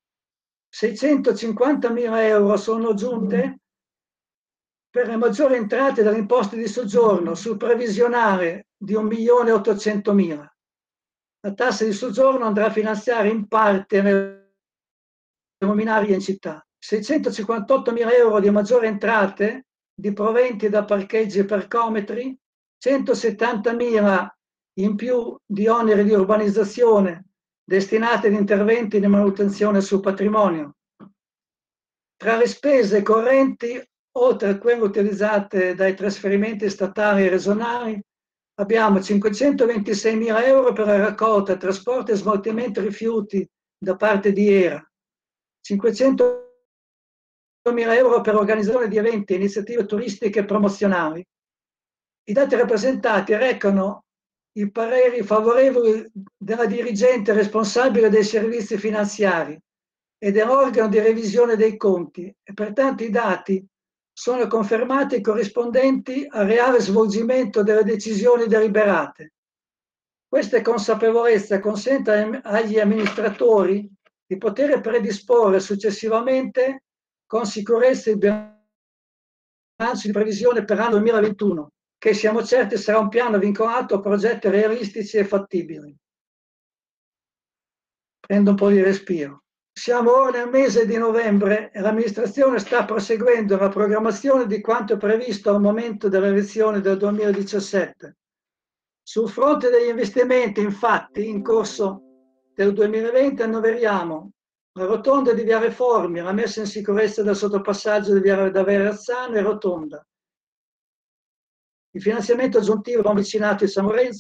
650.000 euro sono giunte per le maggiori entrate dalle imposte di soggiorno sul previsionale di 1.800.000. La tassa di soggiorno andrà a finanziare in parte le luminarie in città. 658.000 euro di maggiori entrate di proventi da parcheggi e parcometri, 170.000 in più di oneri di urbanizzazione destinati ad interventi di manutenzione sul patrimonio. Tra le spese correnti, oltre a quelle utilizzate dai trasferimenti statali e regionali, abbiamo 526.000 euro per la raccolta, trasporto e smaltimento rifiuti da parte di ERA, 500.000 euro per l'organizzazione di eventi e iniziative turistiche e promozionali. I dati rappresentati recano i pareri favorevoli della dirigente responsabile dei servizi finanziari e dell'organo di revisione dei conti e pertanto i dati sono confermati e corrispondenti al reale svolgimento delle decisioni deliberate. Questa consapevolezza consente agli amministratori di poter predisporre successivamente con sicurezza il bilancio di previsione per l'anno 2021, che siamo certi sarà un piano vincolato a progetti realistici e fattibili. Prendo un po' di respiro. Siamo ora nel mese di novembre e l'amministrazione sta proseguendo la programmazione di quanto previsto al momento delle elezioni del 2017. Sul fronte degli investimenti, infatti, in corso del 2020 annoveriamo la rotonda di Viale Formia, la messa in sicurezza del sottopassaggio di Viale da Verrazzano e Rotonda, il finanziamento aggiuntivo con vicinato di San Lorenzo,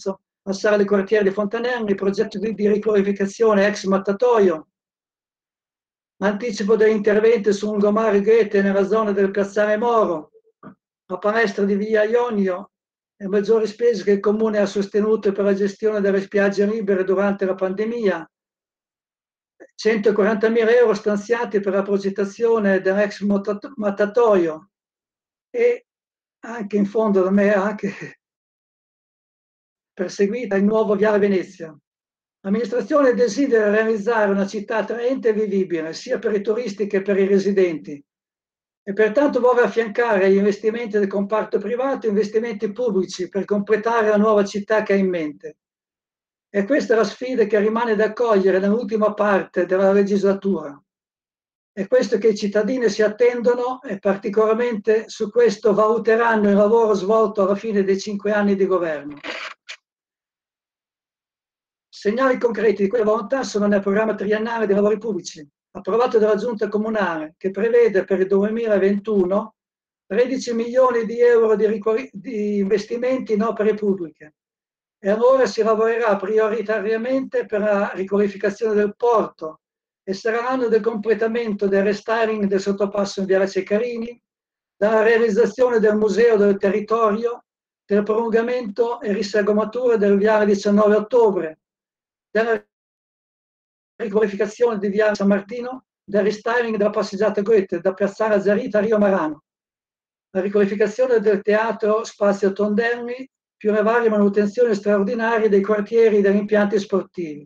Massara del quartiere di Fontanelli, progetto di riqualificazione ex mattatoio, anticipo degli interventi su lungomare e Goethe nella zona del Piazzale Moro, la palestra di via Ionio e maggiori spese che il Comune ha sostenuto per la gestione delle spiagge libere durante la pandemia, 140.000 euro stanziati per la progettazione dell'ex mattatoio e anche in fondo da me anche perseguita il nuovo Viale Venezia. L'amministrazione desidera realizzare una città attraente e vivibile sia per i turisti che per i residenti e pertanto vuole affiancare agli investimenti del comparto privato investimenti pubblici per completare la nuova città che ha in mente. E questa è la sfida che rimane da cogliere nell'ultima parte della legislatura. È questo che i cittadini si attendono e particolarmente su questo valuteranno il lavoro svolto alla fine dei 5 anni di governo. Segnali concreti di quella volontà sono nel programma triennale dei lavori pubblici, approvato dalla Giunta Comunale, che prevede per il 2021 13 milioni di euro di investimenti in opere pubbliche. E allora si lavorerà prioritariamente per la riqualificazione del porto e sarà l'anno del completamento del restyling del sottopasso in Viale Ceccarini, della realizzazione del museo del territorio, del prolungamento e risagomatura del Viale 19 ottobre, della riqualificazione di Viale San Martino, del restyling della passeggiata Goethe da Piazzale Azzarita a Rio Marano, la riqualificazione del teatro Spazio Tondelli, più le varie manutenzioni straordinarie dei quartieri e degli impianti sportivi.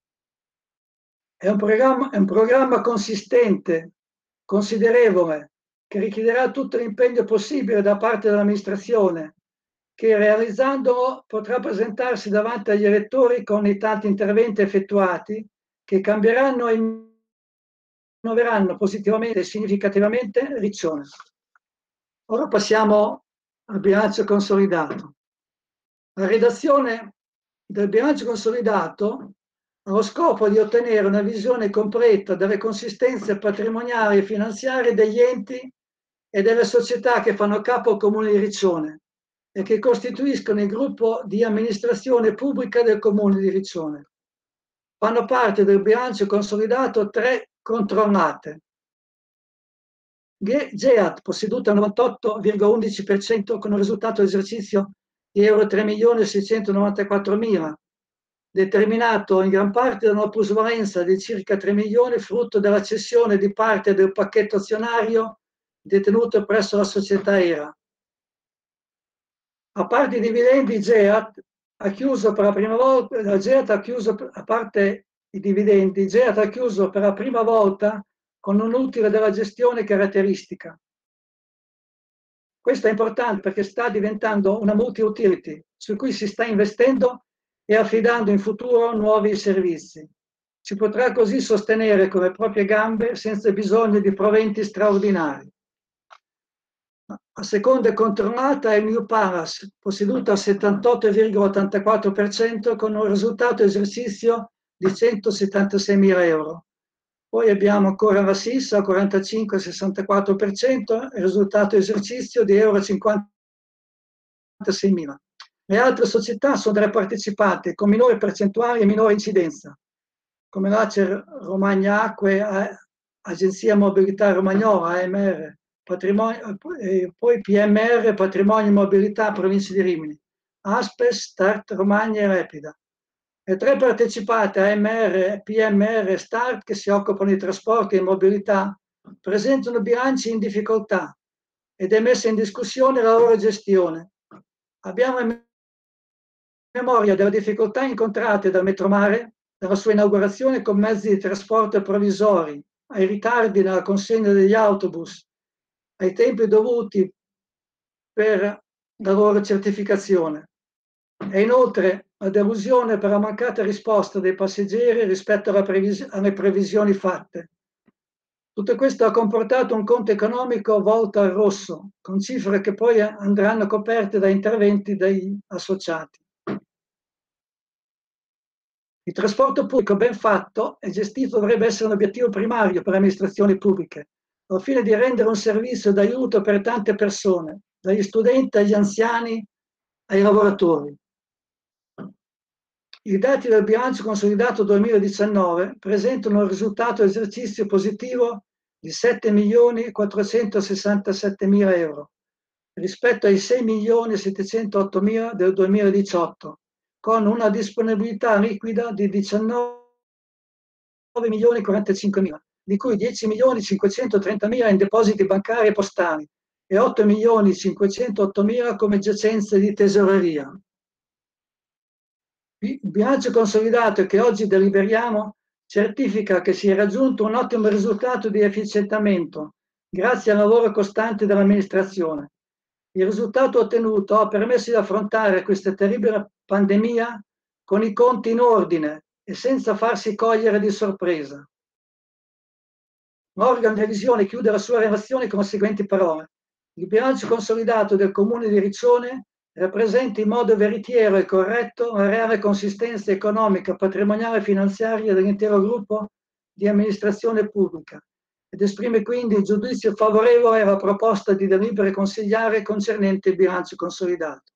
È un programma consistente, considerevole, che richiederà tutto l'impegno possibile da parte dell'amministrazione, che realizzandolo potrà presentarsi davanti agli elettori con i tanti interventi effettuati che cambieranno e innoveranno positivamente e significativamente Riccione. Ora passiamo al bilancio consolidato. La redazione del bilancio consolidato ha lo scopo di ottenere una visione completa delle consistenze patrimoniali e finanziarie degli enti e delle società che fanno capo al Comune di Riccione e che costituiscono il gruppo di amministrazione pubblica del Comune di Riccione. Fanno parte del bilancio consolidato 3 controllate. GEAT, posseduta al 98,11% con un risultato d'esercizio di euro 3.694.000, determinato in gran parte da una plusvalenza di circa 3 milioni frutto della cessione di parte del pacchetto azionario detenuto presso la società ERA. A parte i dividendi, GEAT ha chiuso per la prima volta, a parte i dividendi, GEAT ha chiuso per la prima volta con un utile della gestione caratteristica. Questo è importante perché sta diventando una multi-utility su cui si sta investendo e affidando in futuro nuovi servizi. Si potrà così sostenere con le proprie gambe senza bisogno di proventi straordinari. La seconda controllata è New Palace, posseduta al 78,84% con un risultato esercizio di 176.000 euro. Poi abbiamo ancora la SIS al 45,64%, risultato esercizio di euro 56.000. Le altre società sono delle partecipate con minore percentuale e minore incidenza, come l'Acer Romagna Acque, Agenzia Mobilità Romagnola, AMR, poi PMR, Patrimonio e Mobilità, Provincia di Rimini, Aspes, Start, Romagna e Repida. Le 3 partecipate AMR, PMR e Start, che si occupano di trasporti e mobilità, presentano bilanci in difficoltà ed è messa in discussione la loro gestione. Abbiamo in memoria delle difficoltà incontrate dal Metromare, dalla sua inaugurazione con mezzi di trasporto provvisori, ai ritardi nella consegna degli autobus, ai tempi dovuti per la loro certificazione. E inoltre la delusione per la mancata risposta dei passeggeri rispetto alle previsioni fatte. Tutto questo ha comportato un conto economico volto al rosso, con cifre che poi andranno coperte da interventi degli associati. Il trasporto pubblico ben fatto e gestito dovrebbe essere un obiettivo primario per le amministrazioni pubbliche, al fine di rendere un servizio d'aiuto per tante persone, dagli studenti agli anziani ai lavoratori. I dati del bilancio consolidato 2019 presentano un risultato esercizio positivo di 7.467.000 euro rispetto ai 6.708.000 del 2018, con una disponibilità liquida di 19.045.000, di cui 10.530.000 in depositi bancari e postali e 8.508.000 come giacenze di tesoreria. Il bilancio consolidato che oggi deliberiamo certifica che si è raggiunto un ottimo risultato di efficientamento grazie al lavoro costante dell'amministrazione. Il risultato ottenuto ha permesso di affrontare questa terribile pandemia con i conti in ordine e senza farsi cogliere di sorpresa. L'organo di revisione chiude la sua relazione con le seguenti parole. Il bilancio consolidato del Comune di Riccione rappresenta in modo veritiero e corretto la reale consistenza economica, patrimoniale e finanziaria dell'intero gruppo di amministrazione pubblica ed esprime quindi il giudizio favorevole alla proposta di delibere consigliare concernente il bilancio consolidato.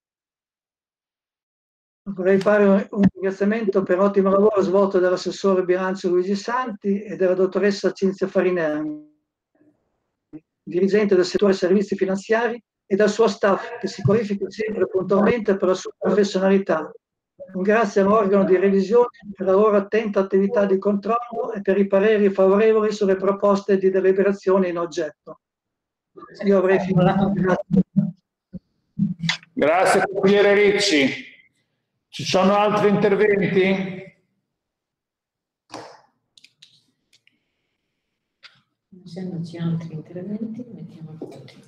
Vorrei fare un ringraziamento per l'ottimo lavoro svolto dall'assessore bilancio Luigi Santi e della dottoressa Cinzia Farinelli, dirigente del settore servizi finanziari, e dal suo staff che si qualifica sempre puntualmente per la sua professionalità. Grazie all'organo di revisione per la loro attenta attività di controllo e per i pareri favorevoli sulle proposte di deliberazione in oggetto. Io avrei finito. Grazie consigliere Ricci. Ci sono altri interventi? Non essendoci altri interventi, mettiamo tutti.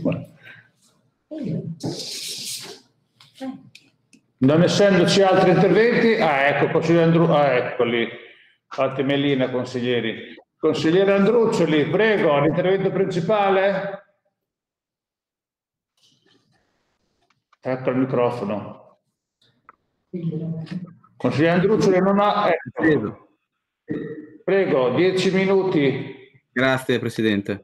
Non essendoci altri interventi, ecco, consigliere eccoli, fate melina, consiglieri. Consigliere Andruccioli, prego, l'intervento principale. Ecco il microfono. Consigliere Andruccioli non ha... Prego, 10 minuti. Grazie Presidente.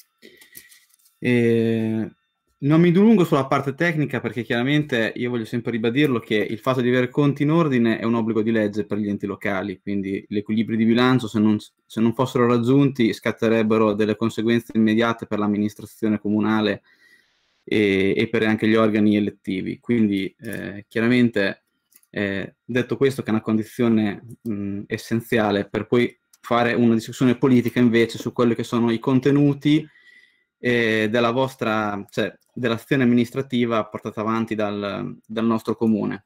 Non mi dilungo sulla parte tecnica perché chiaramente io voglio sempre ribadirlo che il fatto di avere conti in ordine è un obbligo di legge per gli enti locali, quindi gli equilibri di bilancio se non fossero raggiunti scatterebbero delle conseguenze immediate per l'amministrazione comunale e per anche gli organi elettivi. Quindi chiaramente detto questo, che è una condizione essenziale per poi fare una discussione politica invece su quelli che sono i contenuti della vostra, cioè dell'azione amministrativa portata avanti dal nostro comune.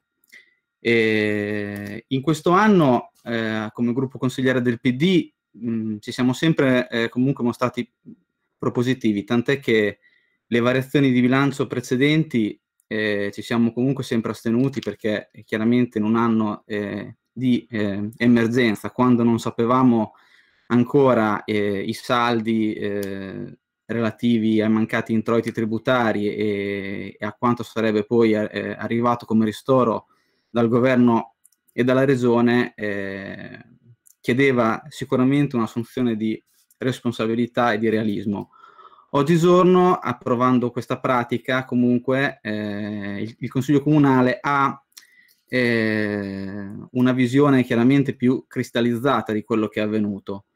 In questo anno come gruppo consigliere del PD ci siamo sempre comunque mostrati propositivi, tant'è che le variazioni di bilancio precedenti ci siamo comunque sempre astenuti perché chiaramente in un anno di emergenza, quando non sapevamo ancora i saldi relativi ai mancati introiti tributari e a quanto sarebbe poi arrivato come ristoro dal governo e dalla regione, chiedeva sicuramente un'assunzione di responsabilità e di realismo. Oggigiorno, approvando questa pratica, comunque il Consiglio Comunale ha una visione chiaramente più cristallizzata di quello che è avvenuto.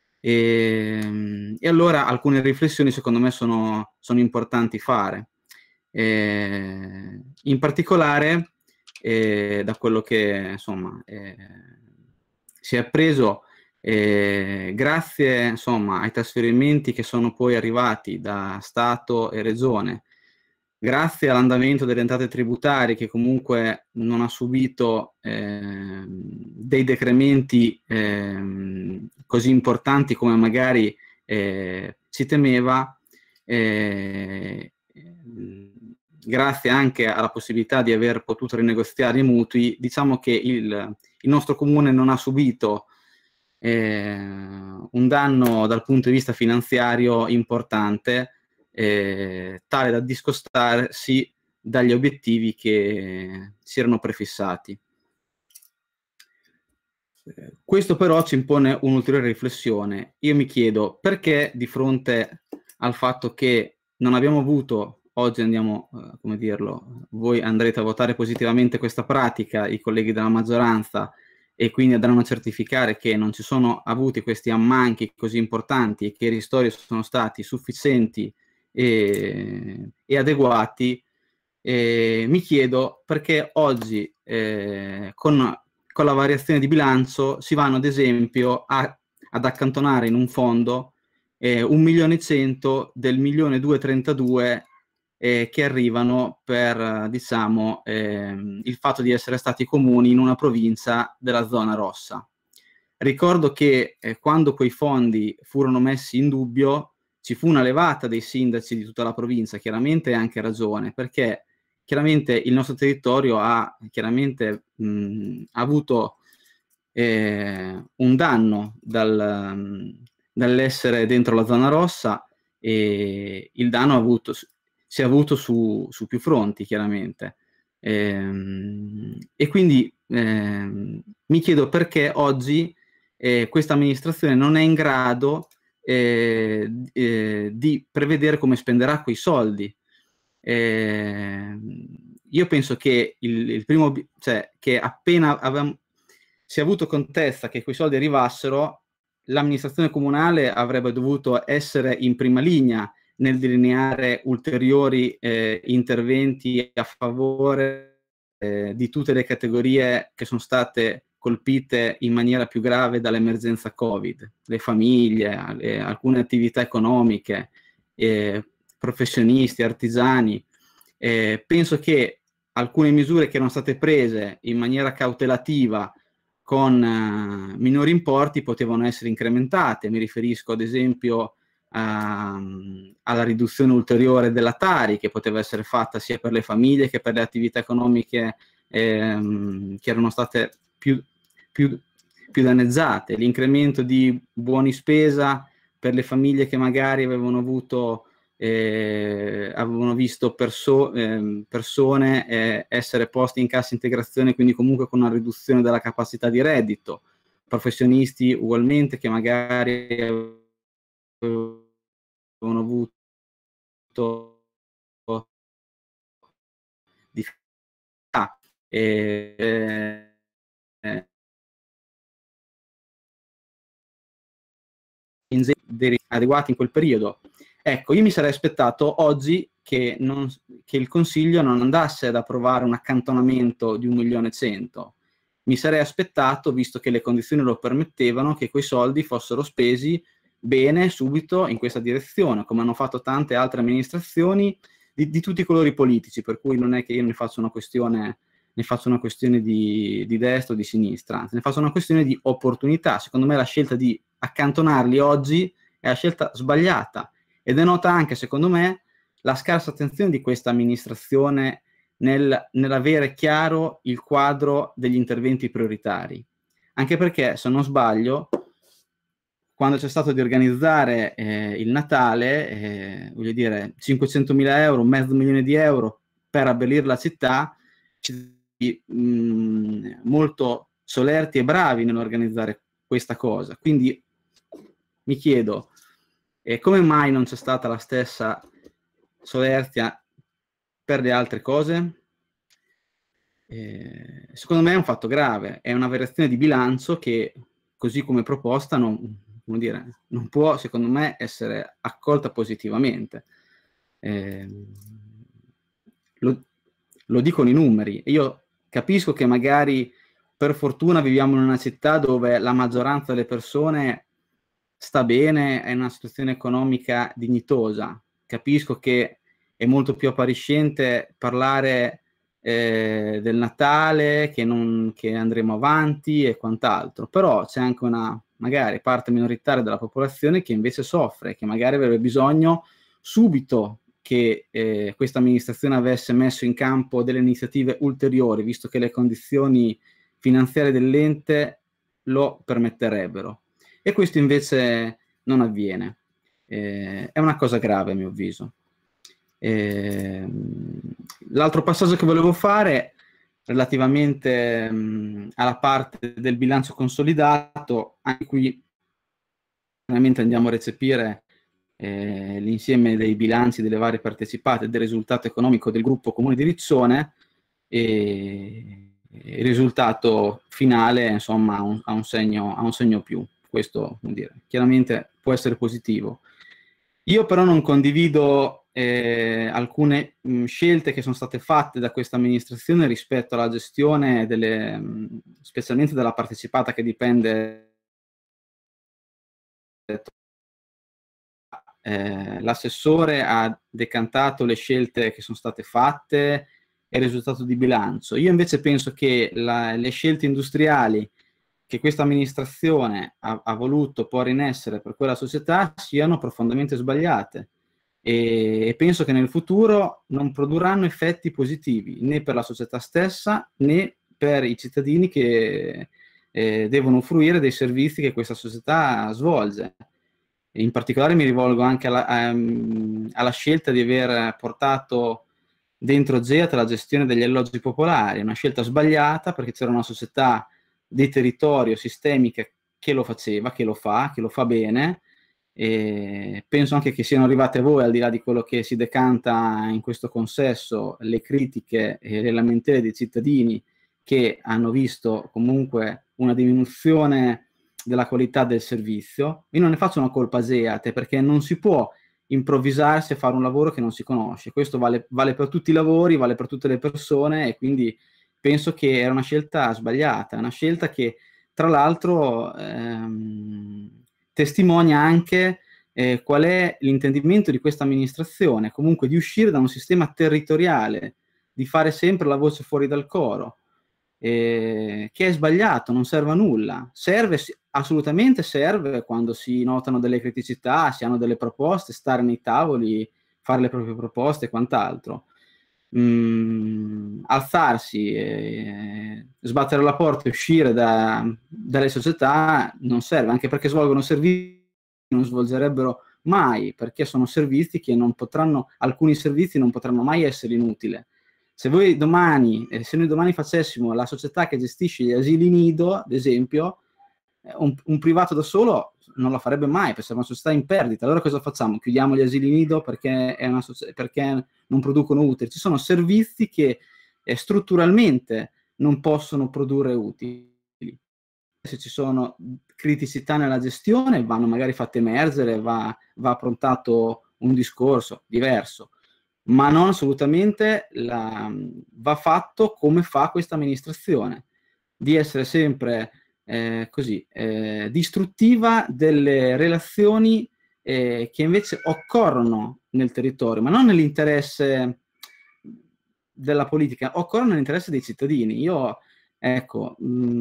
E allora alcune riflessioni secondo me sono importanti fare. In particolare, da quello che insomma si è appreso, grazie insomma ai trasferimenti che sono poi arrivati da Stato e Regione, grazie all'andamento delle entrate tributarie che comunque non ha subito dei decrementi così importanti come magari si temeva, grazie anche alla possibilità di aver potuto rinegoziare i mutui, diciamo che il nostro comune non ha subito un danno dal punto di vista finanziario importante, tale da discostarsi dagli obiettivi che si erano prefissati. Questo però ci impone un'ulteriore riflessione. Io mi chiedo perché di fronte al fatto che non abbiamo avuto oggi andiamo, come dirlo, voi andrete a votare positivamente questa pratica, i colleghi della maggioranza, e quindi andranno a certificare che non ci sono avuti questi ammanchi così importanti e che i ristori sono stati sufficienti e adeguati, mi chiedo perché oggi con la variazione di bilancio si vanno ad esempio ad accantonare in un fondo 1.100.000 del 1.232.000 che arrivano per, diciamo, il fatto di essere stati comuni in una provincia della zona rossa. Ricordo che quando quei fondi furono messi in dubbio ci fu una levata dei sindaci di tutta la provincia, chiaramente anche ragione, perché chiaramente il nostro territorio ha chiaramente avuto un danno dall'essere dentro la zona rossa, e il danno si è avuto su più fronti, chiaramente. E quindi mi chiedo perché oggi questa amministrazione non è in grado di prevedere come spenderà quei soldi. Io penso che che appena si è avuto contezza che quei soldi arrivassero, l'amministrazione comunale avrebbe dovuto essere in prima linea nel delineare ulteriori interventi a favore di tutte le categorie che sono state colpite in maniera più grave dall'emergenza Covid, le famiglie, alcune attività economiche, professionisti, artigiani. Penso che alcune misure che erano state prese in maniera cautelativa con minori importi potevano essere incrementate. Mi riferisco ad esempio alla riduzione ulteriore della Tari, che poteva essere fatta sia per le famiglie che per le attività economiche che erano state più danneggiate, l'incremento di buoni spesa per le famiglie che magari avevano visto persone essere poste in cassa integrazione, quindi comunque con una riduzione della capacità di reddito, professionisti ugualmente che magari avevano avuto difficoltà adeguati in quel periodo. Ecco, io mi sarei aspettato oggi che il Consiglio non andasse ad approvare un accantonamento di 1.100.000. Mi sarei aspettato, visto che le condizioni lo permettevano, che quei soldi fossero spesi bene, subito, in questa direzione, come hanno fatto tante altre amministrazioni di tutti i colori politici, per cui non è che io ne faccio una questione di destra o di sinistra, anzi ne faccio una questione di opportunità. Secondo me la scelta di accantonarli oggi è la scelta sbagliata, e denota anche, secondo me, la scarsa attenzione di questa amministrazione nell'avere chiaro il quadro degli interventi prioritari. Anche perché, se non sbaglio, quando c'è stato di organizzare il Natale, voglio dire, 500.000 euro, €500.000 per abbellire la città, molto solerti e bravi nell'organizzare questa cosa. Quindi mi chiedo come mai non c'è stata la stessa solerzia per le altre cose. Secondo me è un fatto grave, è una variazione di bilancio che, così come proposta, non può, secondo me, essere accolta positivamente. Lo dicono i numeri. Io capisco che magari per fortuna viviamo in una città dove la maggioranza delle persone sta bene, è in una situazione economica dignitosa. Capisco che è molto più appariscente parlare del Natale, che andremo avanti e quant'altro, però c'è anche una magari parte minoritaria della popolazione che invece soffre, che magari avrebbe bisogno subito che questa amministrazione avesse messo in campo delle iniziative ulteriori, visto che le condizioni finanziarie dell'ente lo permetterebbero. E questo invece non avviene. È una cosa grave, a mio avviso. L'altro passaggio che volevo fare relativamente alla parte del bilancio consolidato, anche qui veramente andiamo a recepire l'insieme dei bilanci delle varie partecipate, del risultato economico del gruppo Comune di Riccione, e il risultato finale, insomma, ha un segno più. Questo, vuol dire, chiaramente può essere positivo. Io però non condivido alcune scelte che sono state fatte da questa amministrazione rispetto alla gestione specialmente della partecipata che dipende. L'assessore ha decantato le scelte che sono state fatte e il risultato di bilancio. Io invece penso che le scelte industriali che questa amministrazione ha voluto porre in essere per quella società siano profondamente sbagliate, e penso che nel futuro non produrranno effetti positivi né per la società stessa né per i cittadini che devono fruire dei servizi che questa società svolge. In particolare mi rivolgo anche alla scelta di aver portato dentro GEAT la gestione degli alloggi popolari, una scelta sbagliata perché c'era una società di territorio sistemica che lo faceva, che lo fa bene, e penso anche che siano arrivate a voi, al di là di quello che si decanta in questo consesso, le critiche e le lamentele dei cittadini che hanno visto comunque una diminuzione della qualità del servizio. Io non ne faccio una colpa a GEAT, perché non si può improvvisarsi a fare un lavoro che non si conosce. Questo vale per tutti i lavori, vale per tutte le persone, e quindi penso che era una scelta sbagliata, una scelta che tra l'altro testimonia anche qual è l'intendimento di questa amministrazione, comunque di uscire da un sistema territoriale, di fare sempre la voce fuori dal coro, che è sbagliato, non serve a nulla. Assolutamente serve quando si notano delle criticità, si hanno delle proposte, stare nei tavoli, fare le proprie proposte e quant'altro. Alzarsi, sbattere la porta e uscire dalle società non serve, anche perché svolgono servizi che non svolgerebbero mai, perché sono servizi che alcuni servizi non potranno mai essere inutili. Se noi domani facessimo la società che gestisce gli asili nido, ad esempio, un privato da solo non la farebbe mai, perché è una società in perdita. Allora cosa facciamo? Chiudiamo gli asili nido perché non producono utili? Ci sono servizi che strutturalmente non possono produrre utili. Se ci sono criticità nella gestione, vanno magari fatte emergere, va affrontato un discorso diverso, ma non assolutamente va fatto come fa questa amministrazione, di essere sempre distruttiva delle relazioni che invece occorrono nel territorio, ma non nell'interesse della politica, occorrono nell'interesse dei cittadini. Io, ecco,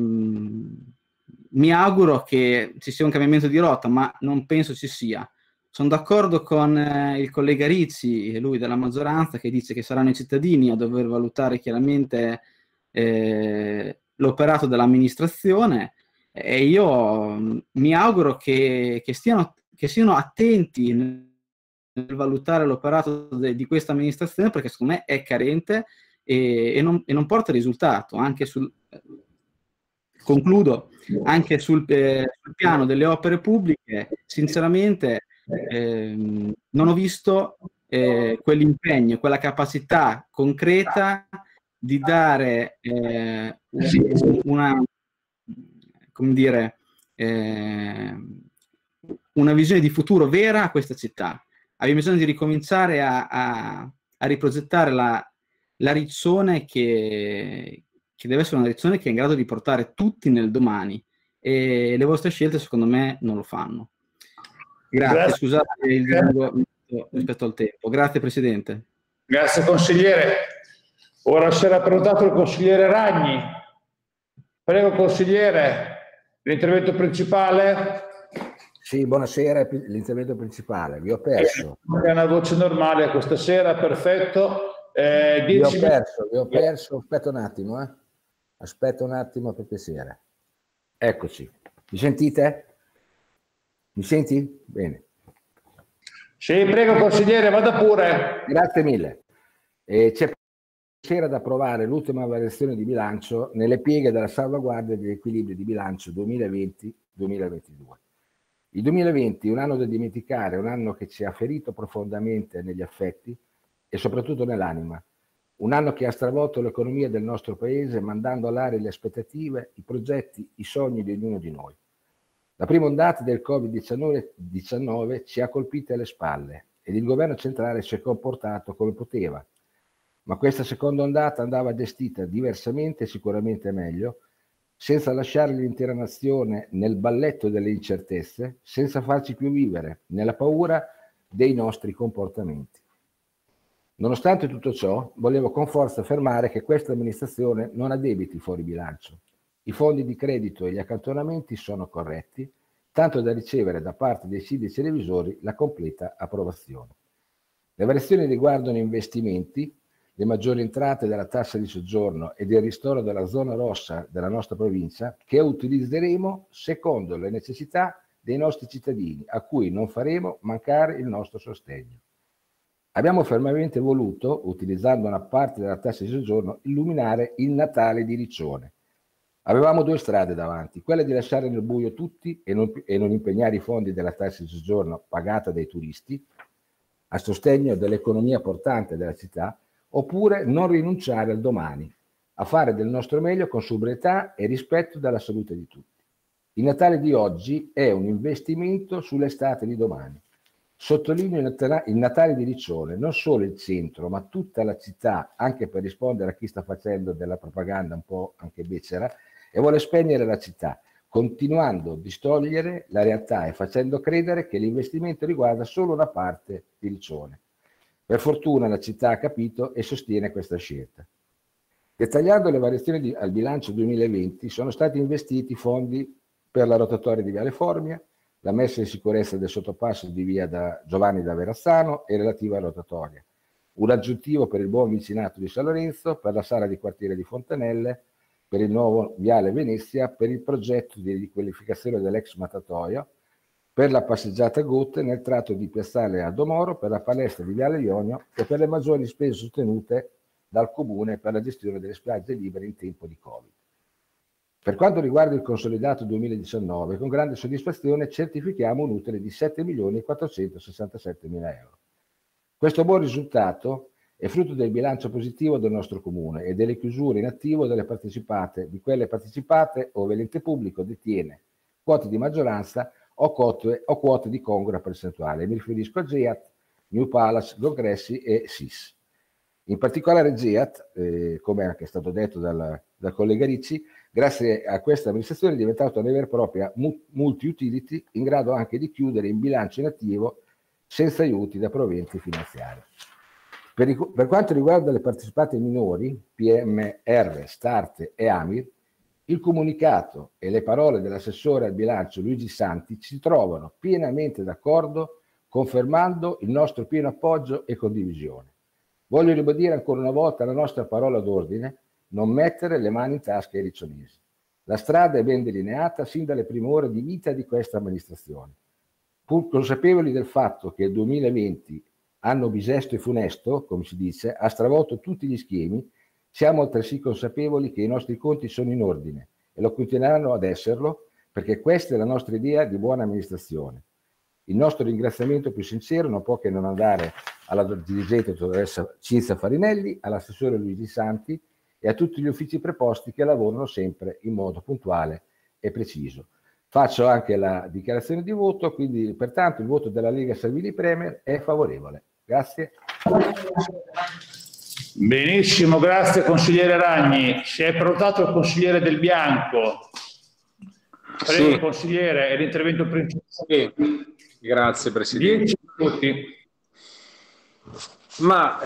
mi auguro che ci sia un cambiamento di rotta, ma non penso ci sia. Sono d'accordo con il collega Ricci, lui della maggioranza, che dice che saranno i cittadini a dover valutare chiaramente l'operato dell'amministrazione, e io mi auguro che siano attenti nel valutare l'operato di questa amministrazione, perché secondo me è carente e non porta risultato. Concludo, anche sul piano delle opere pubbliche, sinceramente non ho visto quell'impegno, quella capacità concreta di dare una visione di futuro vera a questa città. Abbiamo bisogno di ricominciare a riprogettare la Riccione, che deve essere una Riccione che è in grado di portare tutti nel domani, e le vostre scelte secondo me non lo fanno. Grazie. Scusate il dilungo rispetto al tempo. Grazie Presidente. Grazie consigliere. Ora si era prenotato il consigliere Ragni. Prego consigliere, l'intervento principale. Sì, buonasera, l'intervento principale. Vi ho perso. È una voce normale questa sera, perfetto. Vi ho perso. Aspetta un attimo, Aspetta un attimo, per piacere. Eccoci. Mi sentite? Mi senti? Bene. Sì, prego consigliere, vada pure. Grazie mille. C'era da approvare l'ultima variazione di bilancio nelle pieghe della salvaguardia degli equilibri di bilancio 2020-2022. Il 2020 è un anno da dimenticare, un anno che ci ha ferito profondamente negli affetti e soprattutto nell'anima. Un anno che ha stravolto l'economia del nostro paese, mandando all'aria le aspettative, i progetti, i sogni di ognuno di noi. La prima ondata del Covid-19 ci ha colpiti alle spalle ed il governo centrale si è comportato come poteva. Ma questa seconda ondata andava gestita diversamente e sicuramente meglio, senza lasciare l'intera nazione nel balletto delle incertezze, senza farci più vivere nella paura dei nostri comportamenti. Nonostante tutto ciò, volevo con forza affermare che questa amministrazione non ha debiti fuori bilancio. I fondi di credito e gli accantonamenti sono corretti, tanto da ricevere da parte dei sindaci e revisori la completa approvazione. Le variazioni riguardano investimenti, le maggiori entrate della tassa di soggiorno e del ristoro della zona rossa della nostra provincia, che utilizzeremo secondo le necessità dei nostri cittadini, a cui non faremo mancare il nostro sostegno. Abbiamo fermamente voluto, utilizzando una parte della tassa di soggiorno, illuminare il Natale di Riccione. Avevamo due strade davanti, quella di lasciare nel buio tutti e non impegnare i fondi della tassa di soggiorno pagata dai turisti a sostegno dell'economia portante della città, oppure non rinunciare al domani, a fare del nostro meglio con sobrietà e rispetto della salute di tutti. Il Natale di oggi è un investimento sull'estate di domani. Sottolineo il Natale di Riccione, non solo il centro, ma tutta la città, anche per rispondere a chi sta facendo della propaganda un po' anche becera, e vuole spegnere la città, continuando a distogliere la realtà e facendo credere che l'investimento riguarda solo una parte di Riccione. Per fortuna la città ha capito e sostiene questa scelta. Dettagliando le variazioni al bilancio 2020, sono stati investiti fondi per la rotatoria di Viale Formia, la messa in sicurezza del sottopasso di via da Giovanni da Verrazzano e relativa rotatoria, un aggiuntivo per il buon vicinato di San Lorenzo, per la sala di quartiere di Fontanelle, per il nuovo Viale Venezia, per il progetto di riqualificazione dell'ex mattatoio, per la passeggiata Gotte nel tratto di Piazzale Aldo Moro, per la palestra di Viale Ionio e per le maggiori spese sostenute dal Comune per la gestione delle spiagge libere in tempo di Covid. Per quanto riguarda il consolidato 2019, con grande soddisfazione certifichiamo un utile di 7.467.000 euro. Questo buon risultato è frutto del bilancio positivo del nostro Comune e delle chiusure in attivo di quelle partecipate ove l'ente pubblico detiene quote di maggioranza o quote di congrua percentuale. Mi riferisco a GEAT, New Palace, Gongressi e SIS. In particolare GEAT, come anche è stato detto dal collega Ricci, grazie a questa amministrazione è diventata una vera e propria multi-utility in grado anche di chiudere in bilancio in attivo senza aiuti da proventi finanziari. Per quanto riguarda le partecipate minori, PMR, Start e Amir, il comunicato e le parole dell'assessore al bilancio Luigi Santi ci trovano pienamente d'accordo, confermando il nostro pieno appoggio e condivisione. Voglio ribadire ancora una volta la nostra parola d'ordine: non mettere le mani in tasca ai riccionesi. La strada è ben delineata sin dalle prime ore di vita di questa amministrazione. Pur consapevoli del fatto che il 2020, anno bisesto e funesto, come si dice, ha stravolto tutti gli schemi, siamo altresì consapevoli che i nostri conti sono in ordine e lo continueranno ad esserlo, perché questa è la nostra idea di buona amministrazione. Il nostro ringraziamento più sincero non può che non andare alla dirigente dottoressa Cinzia Farinelli, all'assessore Luigi Santi e a tutti gli uffici preposti che lavorano sempre in modo puntuale e preciso. Faccio anche la dichiarazione di voto, quindi pertanto il voto della Lega Salvini Premier è favorevole. Grazie. Benissimo, grazie consigliere Ragni. Si è prenotato il consigliere Del Bianco. Prego, sì. Consigliere, è l'intervento principale. Sì. Grazie Presidente. 10 minuti. Ma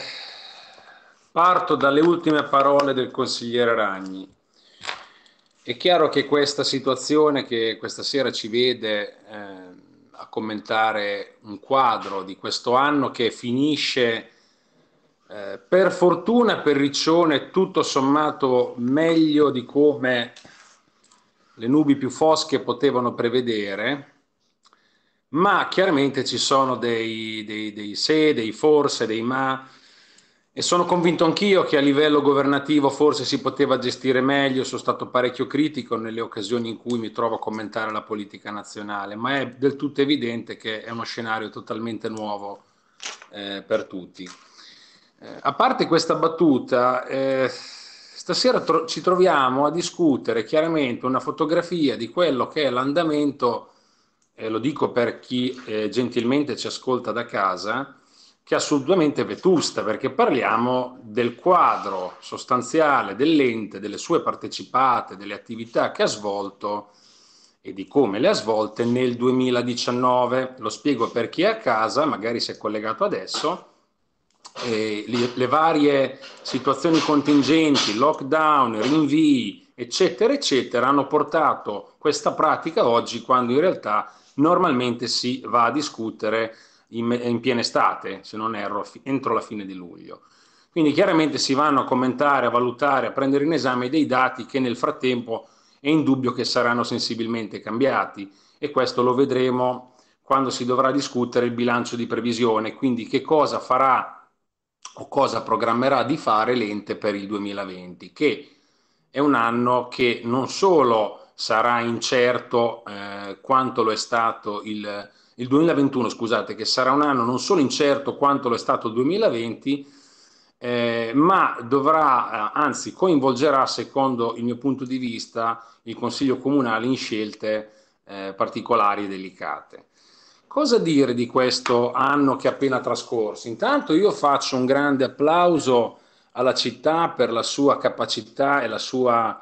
parto dalle ultime parole del consigliere Ragni. È chiaro che questa situazione che questa sera ci vede a commentare un quadro di questo anno che finisce per fortuna per Riccione tutto sommato meglio di come le nubi più fosche potevano prevedere, ma chiaramente ci sono dei se, dei forse, dei ma, E sono convinto anch'io che a livello governativo forse si poteva gestire meglio. Sono stato parecchio critico nelle occasioni in cui mi trovo a commentare la politica nazionale, ma è del tutto evidente che è uno scenario totalmente nuovo per tutti. A parte questa battuta, stasera ci troviamo a discutere chiaramente una fotografia di quello che è l'andamento, lo dico per chi gentilmente ci ascolta da casa, che è assolutamente vetusta, perché parliamo del quadro sostanziale dell'ente, delle sue partecipate, delle attività che ha svolto e di come le ha svolte nel 2019. Lo spiego per chi è a casa, magari si è collegato adesso. Le varie situazioni contingenti, lockdown, rinvii, eccetera, eccetera, hanno portato questa pratica oggi, quando in realtà normalmente si va a discutere in piena estate, se non erro, entro la fine di luglio. Quindi chiaramente si vanno a commentare, a valutare, a prendere in esame dei dati che nel frattempo è indubbio che saranno sensibilmente cambiati, e questo lo vedremo quando si dovrà discutere il bilancio di previsione, quindi che cosa farà o cosa programmerà di fare l'ente per il 2020, che è un anno che non solo sarà incerto quanto lo è stato il 2021, scusate, che sarà un anno non solo incerto quanto lo è stato il 2020, ma dovrà, anzi coinvolgerà, secondo il mio punto di vista, il Consiglio Comunale in scelte particolari e delicate. Cosa dire di questo anno che è appena trascorso? Intanto io faccio un grande applauso alla città per la sua capacità e la sua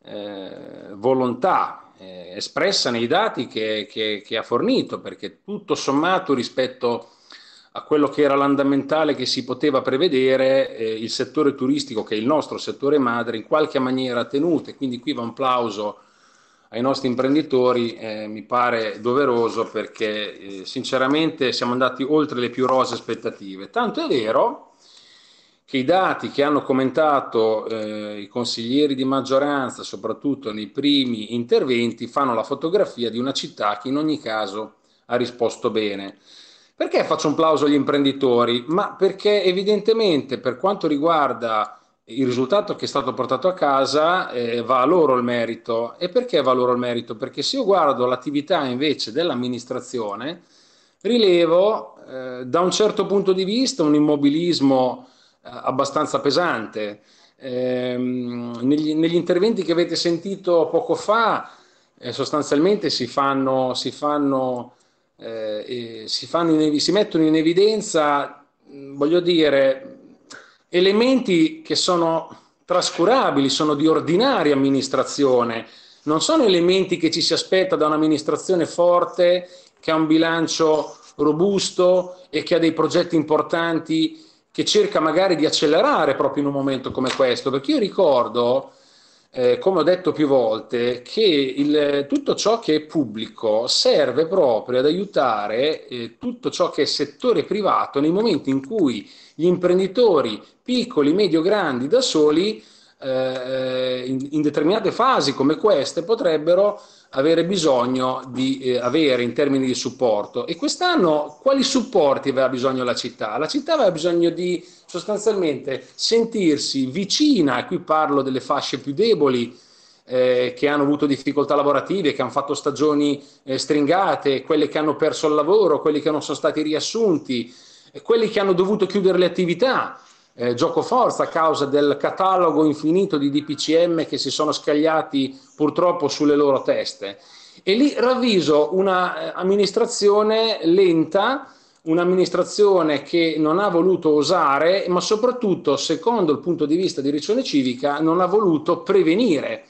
volontà espressa nei dati che ha fornito, perché tutto sommato rispetto a quello che era l'andamentale che si poteva prevedere, il settore turistico, che è il nostro settore madre, in qualche maniera ha tenuto, e quindi qui va un plauso ai nostri imprenditori, mi pare doveroso, perché sinceramente siamo andati oltre le più rosee aspettative. Tanto è vero che i dati che hanno commentato i consiglieri di maggioranza, soprattutto nei primi interventi, fanno la fotografia di una città che in ogni caso ha risposto bene. Perché faccio un plauso agli imprenditori? Ma perché evidentemente, per quanto riguarda il risultato che è stato portato a casa, va a loro il merito. E perché va a loro il merito? Perché se io guardo l'attività invece dell'amministrazione, rilevo da un certo punto di vista un immobilismo abbastanza pesante. Negli interventi che avete sentito poco fa, sostanzialmente si mettono in evidenza, voglio dire, elementi che sono trascurabili, sono di ordinaria amministrazione, non sono elementi che ci si aspetta da un'amministrazione forte, che ha un bilancio robusto e che ha dei progetti importanti, che cerca magari di accelerare proprio in un momento come questo. Perché io ricordo, come ho detto più volte, che tutto ciò che è pubblico serve proprio ad aiutare tutto ciò che è settore privato nei momenti in cui gli imprenditori piccoli, medio, grandi, da soli, in determinate fasi come queste, potrebbero avere bisogno di avere in termini di supporto. E quest'anno quali supporti aveva bisogno la città? La città aveva bisogno di sostanzialmente sentirsi vicina, e qui parlo delle fasce più deboli, che hanno avuto difficoltà lavorative, che hanno fatto stagioni stringate, quelle che hanno perso il lavoro, quelli che non sono stati riassunti, quelli che hanno dovuto chiudere le attività, gioco forza a causa del catalogo infinito di DPCM che si sono scagliati purtroppo sulle loro teste. E lì ravviso una amministrazione lenta, un'amministrazione che non ha voluto osare, ma soprattutto, secondo il punto di vista di Regione Civica, non ha voluto prevenire.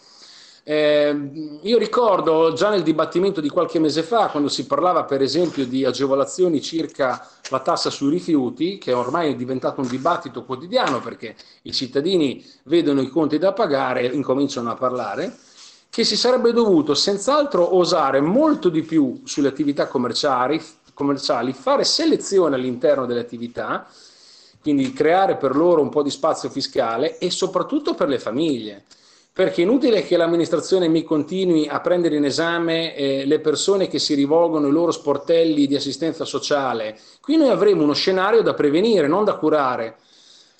Io ricordo già nel dibattimento di qualche mese fa, quando si parlava per esempio di agevolazioni circa la tassa sui rifiuti, che ormai è diventato un dibattito quotidiano perché i cittadini vedono i conti da pagare e incominciano a parlare, che si sarebbe dovuto senz'altro osare molto di più sulle attività commerciali, fare selezione all'interno delle attività, quindi creare per loro un po' di spazio fiscale, e soprattutto per le famiglie. Perché è inutile che l'amministrazione mi continui a prendere in esame le persone che si rivolgono ai loro sportelli di assistenza sociale. Qui noi avremo uno scenario da prevenire, non da curare.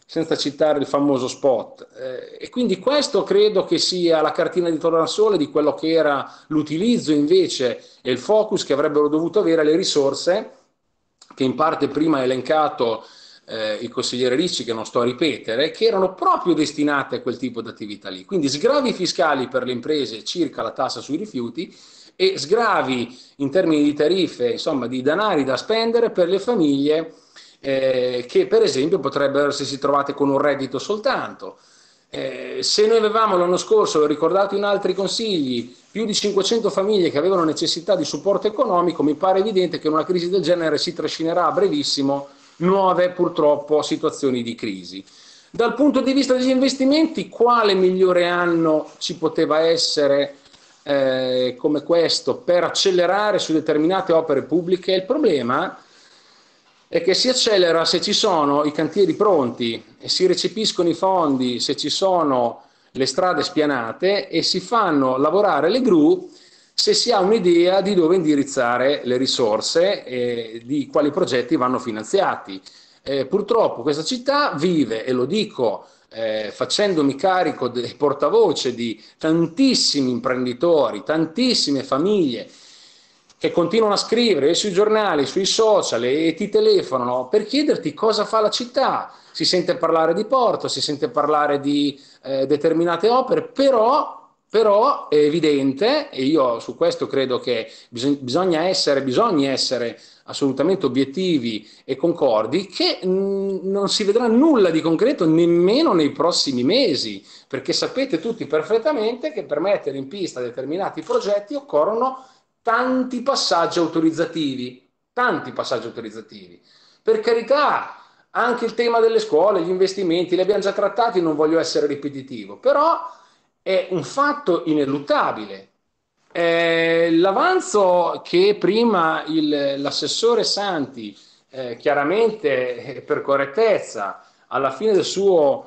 senza citare il famoso spot. E quindi questo credo che sia la cartina di tornasole di quello che era l'utilizzo invece e il focus che avrebbero dovuto avere le risorse che in parte prima ha elencato il consigliere Ricci, che non sto a ripetere, che erano proprio destinate a quel tipo di attività lì. Quindi sgravi fiscali per le imprese circa la tassa sui rifiuti e sgravi in termini di tariffe, insomma di denari da spendere per le famiglie che per esempio potrebbero essersi trovate con un reddito soltanto. Se noi avevamo l'anno scorso, l'ho ricordato in altri consigli, più di 500 famiglie che avevano necessità di supporto economico, mi pare evidente che in una crisi del genere si trascinerà a brevissimo nuove purtroppo situazioni di crisi. Dal punto di vista degli investimenti, quale migliore anno ci poteva essere come questo per accelerare su determinate opere pubbliche? Il problema è che si accelera se ci sono i cantieri pronti e si recepiscono i fondi, se ci sono le strade spianate e si fanno lavorare le gru, se si ha un'idea di dove indirizzare le risorse e di quali progetti vanno finanziati. Purtroppo questa città vive, e lo dico facendomi carico del portavoce di tantissimi imprenditori, tantissime famiglie che continuano a scrivere sui giornali, sui social e ti telefonano per chiederti cosa fa la città. Si sente parlare di porto, si sente parlare di determinate opere, però è evidente, e io su questo credo che bisogna essere assolutamente obiettivi e concordi, che non si vedrà nulla di concreto nemmeno nei prossimi mesi, perché sapete tutti perfettamente che per mettere in pista determinati progetti occorrono tanti passaggi autorizzativi. Per carità, anche il tema delle scuole, gli investimenti, li abbiamo già trattati, non voglio essere ripetitivo, però è un fatto ineluttabile. L'avanzo che prima l'assessore Santi, chiaramente per correttezza, alla fine del suo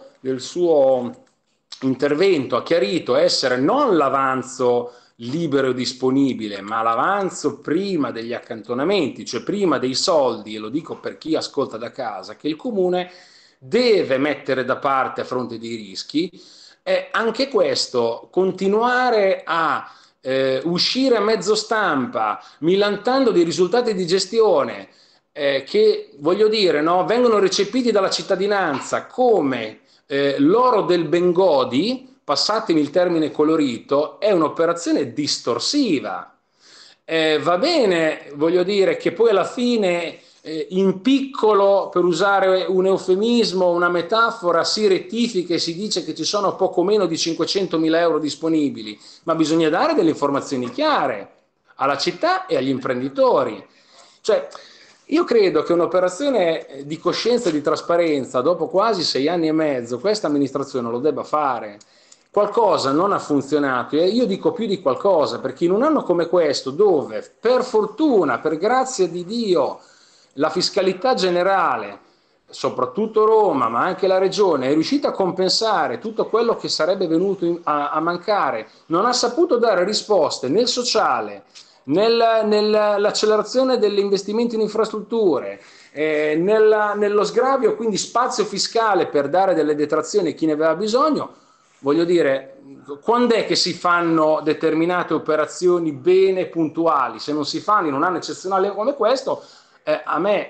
intervento ha chiarito essere non l'avanzo libero e disponibile, ma l'avanzo prima degli accantonamenti, cioè prima dei soldi, e lo dico per chi ascolta da casa, che il comune deve mettere da parte a fronte dei rischi. Anche questo, continuare a uscire a mezzo stampa milantando dei risultati di gestione che, voglio dire, no, vengono recepiti dalla cittadinanza come l'oro del Bengodi, passatemi il termine colorito, è un'operazione distorsiva. Va bene, voglio dire, che poi alla fine in piccolo, per usare un eufemismo, una metafora, si rettifica e si dice che ci sono poco meno di 500.000 euro disponibili, ma bisogna dare delle informazioni chiare alla città e agli imprenditori. Cioè, io credo che un'operazione di coscienza e di trasparenza, dopo quasi 6 anni e mezzo, questa amministrazione lo debba fare. Qualcosa non ha funzionato, e io dico più di qualcosa, perché in un anno come questo, dove per fortuna, per grazia di Dio, la fiscalità generale, soprattutto Roma, ma anche la Regione, è riuscita a compensare tutto quello che sarebbe venuto a mancare, non ha saputo dare risposte nel sociale, nell'accelerazione degli investimenti in infrastrutture, nello sgravio, quindi spazio fiscale per dare delle detrazioni a chi ne aveva bisogno. Voglio dire, quando è che si fanno determinate operazioni bene puntuali? Se non si fanno in un anno eccezionale come questo, a me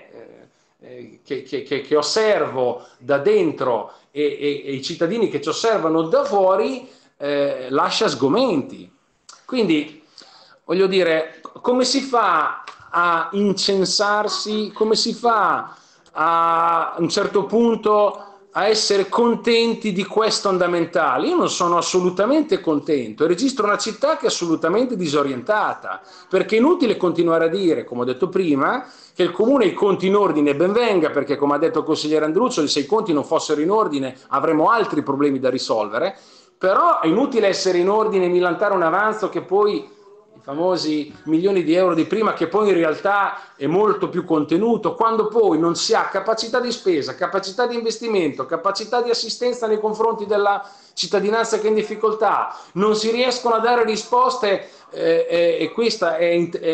che osservo da dentro e i cittadini che ci osservano da fuori lascia sgomenti. Quindi voglio dire, come si fa a incensarsi, come si fa a un certo punto a essere contenti di questo fondamentale? Io non sono assolutamente contento e registro una città che è assolutamente disorientata, perché è inutile continuare a dire, come ho detto prima, che il comune ha i conti in ordine, ben venga, perché come ha detto il consigliere Andruccio, se i conti non fossero in ordine avremmo altri problemi da risolvere, però è inutile essere in ordine e millantare un avanzo che poi, i famosi milioni di euro di prima, che poi in realtà è molto più contenuto, quando poi non si ha capacità di spesa, capacità di investimento, capacità di assistenza nei confronti della cittadinanza che è in difficoltà, non si riescono a dare risposte, e questa è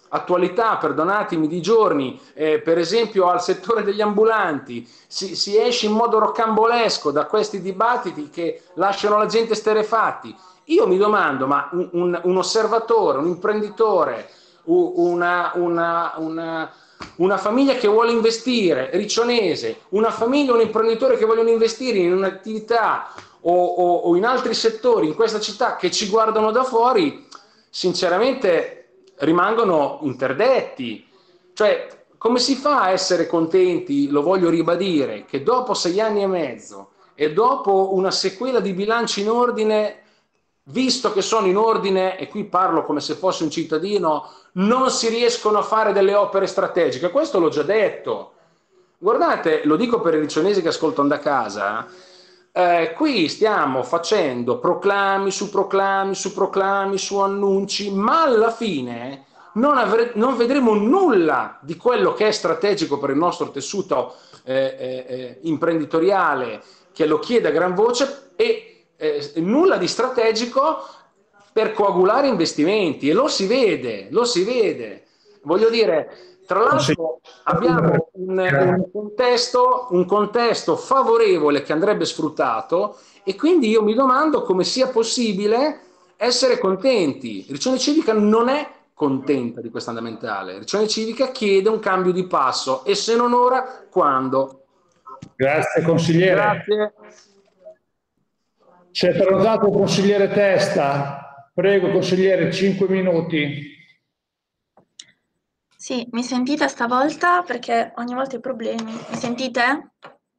attualità, perdonatemi, di giorni, per esempio al settore degli ambulanti, si esce in modo roccambolesco da questi dibattiti che lasciano la gente sterefatti. Io mi domando, ma un osservatore, un imprenditore, una famiglia che vuole investire, riccionese, una famiglia, un imprenditore che vogliono investire in un'attività o in altri settori in questa città che ci guardano da fuori, sinceramente rimangono interdetti. Cioè, come si fa a essere contenti, lo voglio ribadire, che dopo 6 anni e mezzo e dopo una sequela di bilanci in ordine, visto che sono in ordine, e qui parlo come se fossi un cittadino, non si riescono a fare delle opere strategiche? Questo l'ho già detto. Guardate, lo dico per i riccionesi che ascoltano da casa, qui stiamo facendo proclami su proclami su proclami su annunci, ma alla fine non vedremo nulla di quello che è strategico per il nostro tessuto imprenditoriale, che lo chiede a gran voce, e nulla di strategico per coagulare investimenti, e lo si vede. Voglio dire, tra l'altro abbiamo un contesto favorevole che andrebbe sfruttato, e quindi io mi domando come sia possibile essere contenti. Riccione Civica non è contenta di questa fondamentale. Riccione Civica chiede un cambio di passo, e se non ora, quando? Grazie consigliere. Grazie. C'è prenotato il consigliere Testa. Prego consigliere, 5 minuti. Sì, mi sentite stavolta? Perché ogni volta i problemi. Mi sentite?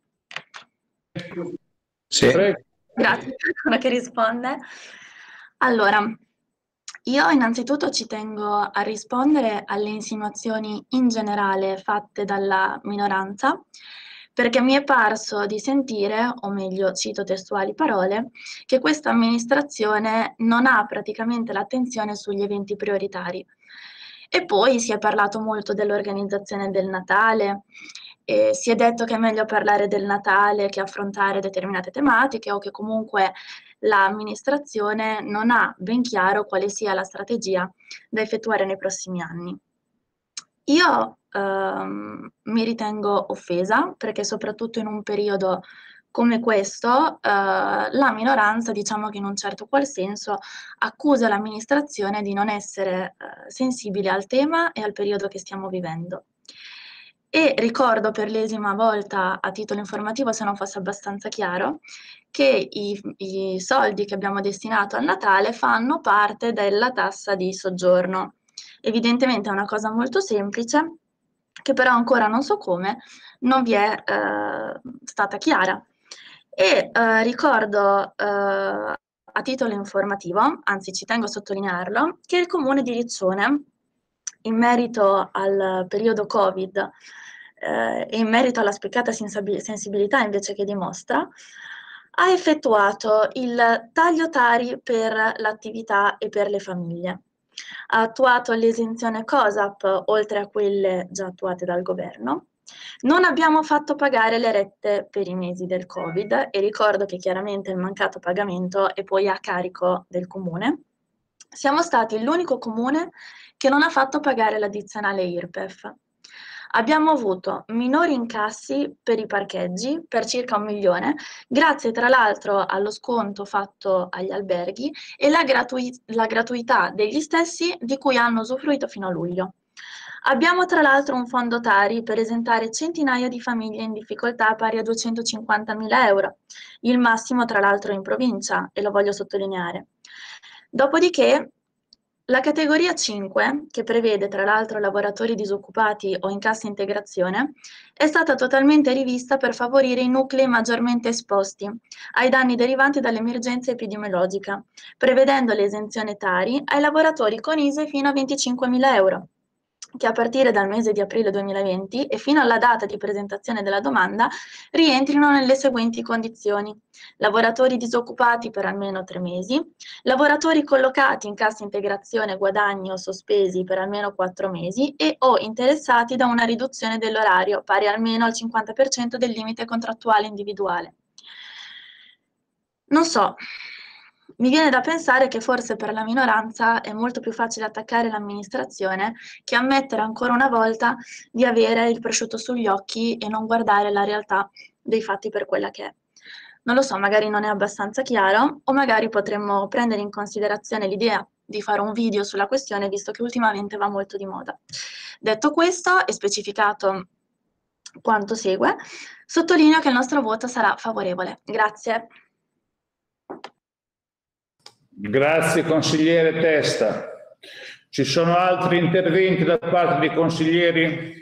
Sì. Grazie per quello che risponde. Allora, io innanzitutto ci tengo a rispondere alle insinuazioni in generale fatte dalla minoranza, perché mi è parso di sentire, o meglio cito testuali parole, che questa amministrazione non ha praticamente l'attenzione sugli eventi prioritari. E poi si è parlato molto dell'organizzazione del Natale, e si è detto che è meglio parlare del Natale che affrontare determinate tematiche, o che comunque l'amministrazione non ha ben chiaro quale sia la strategia da effettuare nei prossimi anni. Io mi ritengo offesa, perché soprattutto in un periodo come questo la minoranza, diciamo che in un certo qual senso, accusa l'amministrazione di non essere sensibile al tema e al periodo che stiamo vivendo. E ricordo per l'ennesima volta, a titolo informativo, se non fosse abbastanza chiaro, che i soldi che abbiamo destinato al Natale fanno parte della tassa di soggiorno. Evidentemente è una cosa molto semplice, che però ancora non so come non vi è stata chiara. E ricordo a titolo informativo, anzi ci tengo a sottolinearlo, che il Comune di Riccione, in merito al periodo Covid e in merito alla spiccata sensibilità invece che dimostra, ha effettuato il taglio Tari per l'attività e per le famiglie. Ha attuato l'esenzione COSAP oltre a quelle già attuate dal governo. Non abbiamo fatto pagare le rette per i mesi del Covid, e ricordo che chiaramente il mancato pagamento è poi a carico del comune. Siamo stati l'unico comune che non ha fatto pagare l'addizionale IRPEF. Abbiamo avuto minori incassi per i parcheggi per circa 1 milione, grazie tra l'altro allo sconto fatto agli alberghi e la gratuità degli stessi di cui hanno usufruito fino a luglio. Abbiamo tra l'altro un fondo Tari per esentare centinaia di famiglie in difficoltà pari a 250.000 euro, il massimo tra l'altro in provincia, e lo voglio sottolineare. Dopodiché la categoria 5, che prevede tra l'altro lavoratori disoccupati o in cassa integrazione, è stata totalmente rivista per favorire i nuclei maggiormente esposti ai danni derivanti dall'emergenza epidemiologica, prevedendo l'esenzione Tari ai lavoratori con ISEE fino a 25.000 euro, che a partire dal mese di aprile 2020 e fino alla data di presentazione della domanda rientrino nelle seguenti condizioni: lavoratori disoccupati per almeno 3 mesi, lavoratori collocati in cassa integrazione guadagni o sospesi per almeno 4 mesi e o interessati da una riduzione dell'orario pari almeno al 50% del limite contrattuale individuale. Non so, mi viene da pensare che forse per la minoranza è molto più facile attaccare l'amministrazione che ammettere ancora una volta di avere il prosciutto sugli occhi e non guardare la realtà dei fatti per quella che è. Non lo so, magari non è abbastanza chiaro, o magari potremmo prendere in considerazione l'idea di fare un video sulla questione, visto che ultimamente va molto di moda. Detto questo e specificato quanto segue, sottolineo che il nostro voto sarà favorevole. Grazie. Grazie consigliere Testa. Ci sono altri interventi da parte dei consiglieri?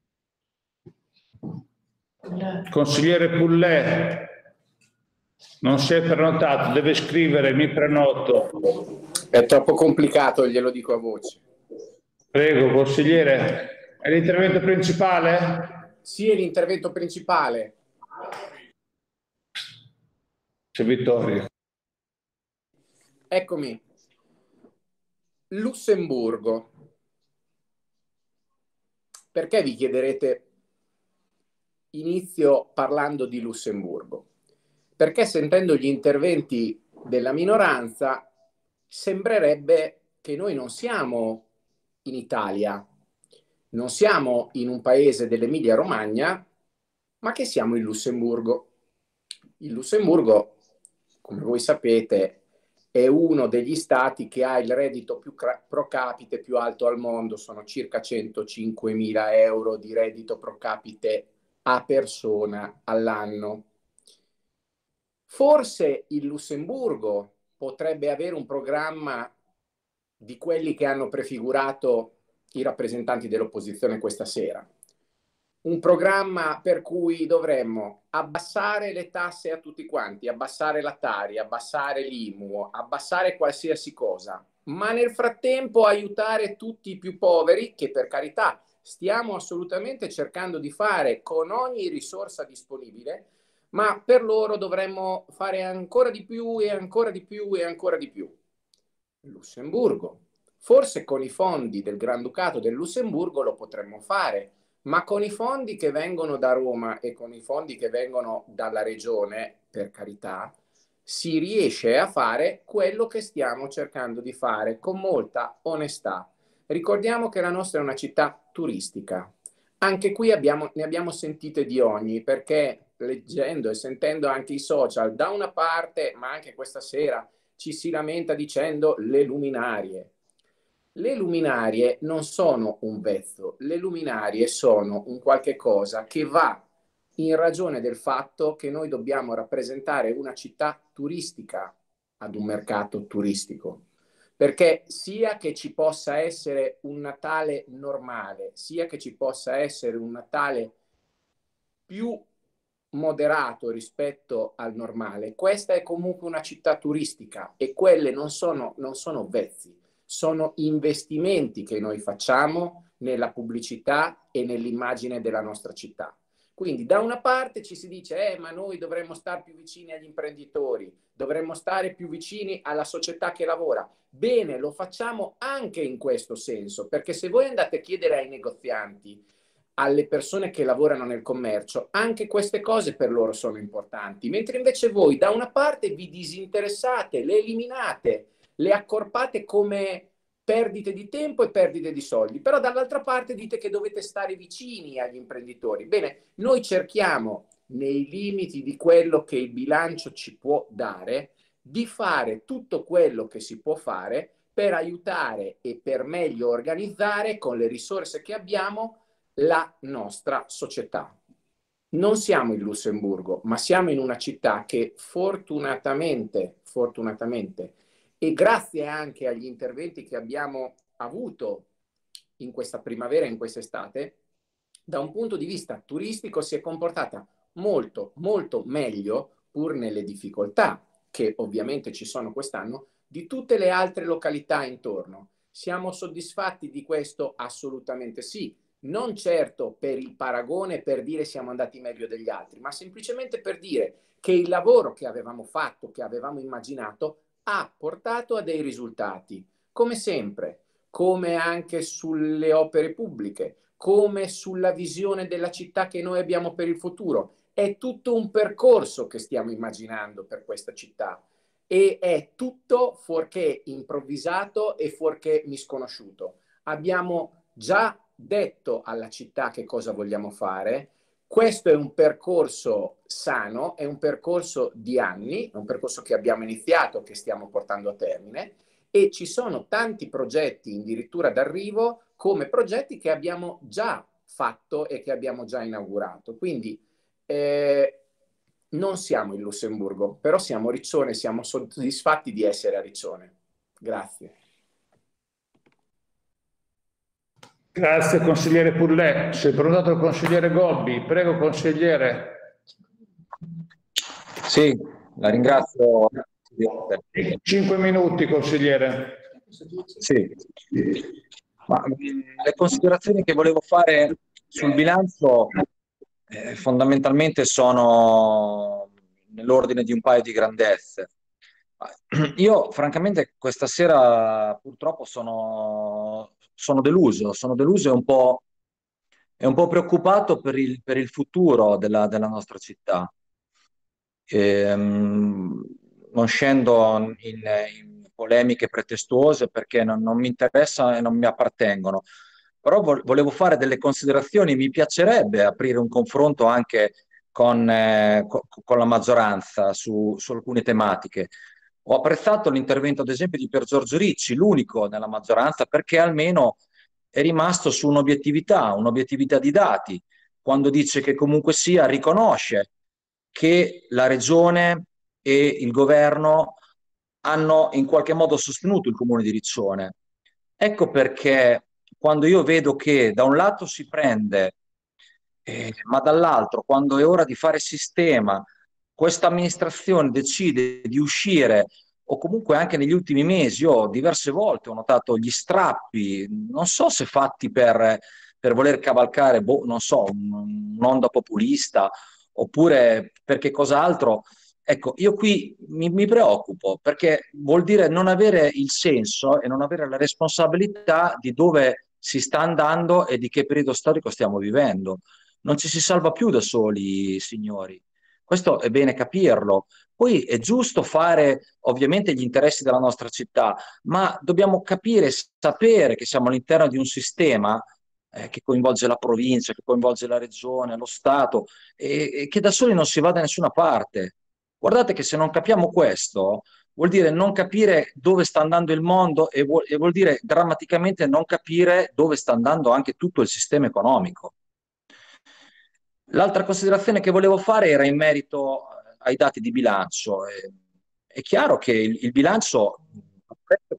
Consigliere Pullè, non si è prenotato, deve scrivere mi prenoto. È troppo complicato, glielo dico a voce. Prego, consigliere. È l'intervento principale? Sì, è l'intervento principale. C'è Vittorio. Eccomi. Lussemburgo. Perché vi chiederete? Inizio parlando di Lussemburgo. Perché sentendo gli interventi della minoranza sembrerebbe che noi non siamo in Italia, non siamo in un paese dell'Emilia-Romagna, ma che siamo in Lussemburgo. Il Lussemburgo, come voi sapete, è uno degli stati che ha il reddito più pro capite più alto al mondo, sono circa 105.000 euro di reddito pro capite a persona all'anno. Forse il Lussemburgo potrebbe avere un programma di quelli che hanno prefigurato i rappresentanti dell'opposizione questa sera. Un programma per cui dovremmo abbassare le tasse a tutti quanti, abbassare la Tari, abbassare l'IMU, abbassare qualsiasi cosa, ma nel frattempo aiutare tutti i più poveri, che per carità stiamo assolutamente cercando di fare con ogni risorsa disponibile, ma per loro dovremmo fare ancora di più e ancora di più e ancora di più. Lussemburgo. Forse con i fondi del Granducato del Lussemburgo lo potremmo fare, ma con i fondi che vengono da Roma e con i fondi che vengono dalla regione, per carità, si riesce a fare quello che stiamo cercando di fare con molta onestà. Ricordiamo che la nostra è una città turistica. Anche qui ne abbiamo sentite di ogni, perché leggendo e sentendo anche i social, da una parte, ma anche questa sera, ci si lamenta dicendo le luminarie. Le luminarie non sono un vezzo, le luminarie sono un qualche cosa che va in ragione del fatto che noi dobbiamo rappresentare una città turistica ad un mercato turistico. Perché sia che ci possa essere un Natale normale, sia che ci possa essere un Natale più moderato rispetto al normale, questa è comunque una città turistica e quelle non sono vezzi, sono investimenti che noi facciamo nella pubblicità e nell'immagine della nostra città. Quindi da una parte ci si dice ma noi dovremmo stare più vicini agli imprenditori, dovremmo stare più vicini alla società che lavora. Bene, lo facciamo anche in questo senso, perché se voi andate a chiedere ai negozianti, alle persone che lavorano nel commercio, anche queste cose per loro sono importanti, mentre invece voi da una parte vi disinteressate, le eliminate, le accorpate come perdite di tempo e perdite di soldi, però dall'altra parte dite che dovete stare vicini agli imprenditori. Bene, noi cerchiamo, nei limiti di quello che il bilancio ci può dare, di fare tutto quello che si può fare per aiutare e per meglio organizzare con le risorse che abbiamo la nostra società. Non siamo in Lussemburgo, ma siamo in una città che fortunatamente, e grazie anche agli interventi che abbiamo avuto in questa primavera e in quest'estate, da un punto di vista turistico si è comportata molto, molto meglio, pur nelle difficoltà che ovviamente ci sono quest'anno, di tutte le altre località intorno. Siamo soddisfatti di questo? Assolutamente sì. Non certo per il paragone, per dire siamo andati meglio degli altri, ma semplicemente per dire che il lavoro che avevamo fatto, che avevamo immaginato, ha portato a dei risultati, come sempre, come anche sulle opere pubbliche, come sulla visione della città che noi abbiamo per il futuro. È tutto un percorso che stiamo immaginando per questa città e è tutto fuorché improvvisato e fuorché misconosciuto. Abbiamo già detto alla città che cosa vogliamo fare. Questo è un percorso sano, è un percorso di anni, è un percorso che abbiamo iniziato, che stiamo portando a termine, e ci sono tanti progetti addirittura d'arrivo, come progetti che abbiamo già fatto e che abbiamo già inaugurato. Quindi non siamo in Lussemburgo, però siamo Riccione, siamo soddisfatti di essere a Riccione. Grazie. Grazie consigliere Pullet. Si è prenotato il consigliere Gobbi. Prego consigliere. Sì, la ringrazio. 5 minuti consigliere. Sì. Ma, le considerazioni che volevo fare sul bilancio fondamentalmente sono nell'ordine di un paio di grandezze. Io francamente questa sera purtroppo sono deluso e un po' preoccupato per il futuro della nostra città. Non scendo in polemiche pretestuose perché non mi interessa e non mi appartengono, però volevo fare delle considerazioni. Mi piacerebbe aprire un confronto anche con la maggioranza su alcune tematiche. Ho apprezzato l'intervento, ad esempio, di Pier Giorgio Ricci, l'unico nella maggioranza, perché almeno è rimasto su un'obiettività di dati, quando dice che comunque sia riconosce che la Regione e il governo hanno in qualche modo sostenuto il Comune di Riccione. Ecco perché quando io vedo che da un lato si prende, ma dall'altro, quando è ora di fare sistema, questa amministrazione decide di uscire, o comunque anche negli ultimi mesi, io diverse volte ho notato gli strappi, non so se fatti per voler cavalcare, non so, un'onda populista, oppure perché cos'altro. Ecco, io qui mi preoccupo, perché vuol dire non avere il senso e non avere la responsabilità di dove si sta andando e di che periodo storico stiamo vivendo. Non ci si salva più da soli, signori. Questo è bene capirlo. Poi è giusto fare ovviamente gli interessi della nostra città, ma dobbiamo capire e sapere che siamo all'interno di un sistema che coinvolge la provincia, che coinvolge la regione, lo Stato, e che da soli non si va da nessuna parte. Guardate che se non capiamo questo, vuol dire non capire dove sta andando il mondo e vuol dire drammaticamente non capire dove sta andando anche tutto il sistema economico. L'altra considerazione che volevo fare era in merito ai dati di bilancio. È chiaro che il bilancio penso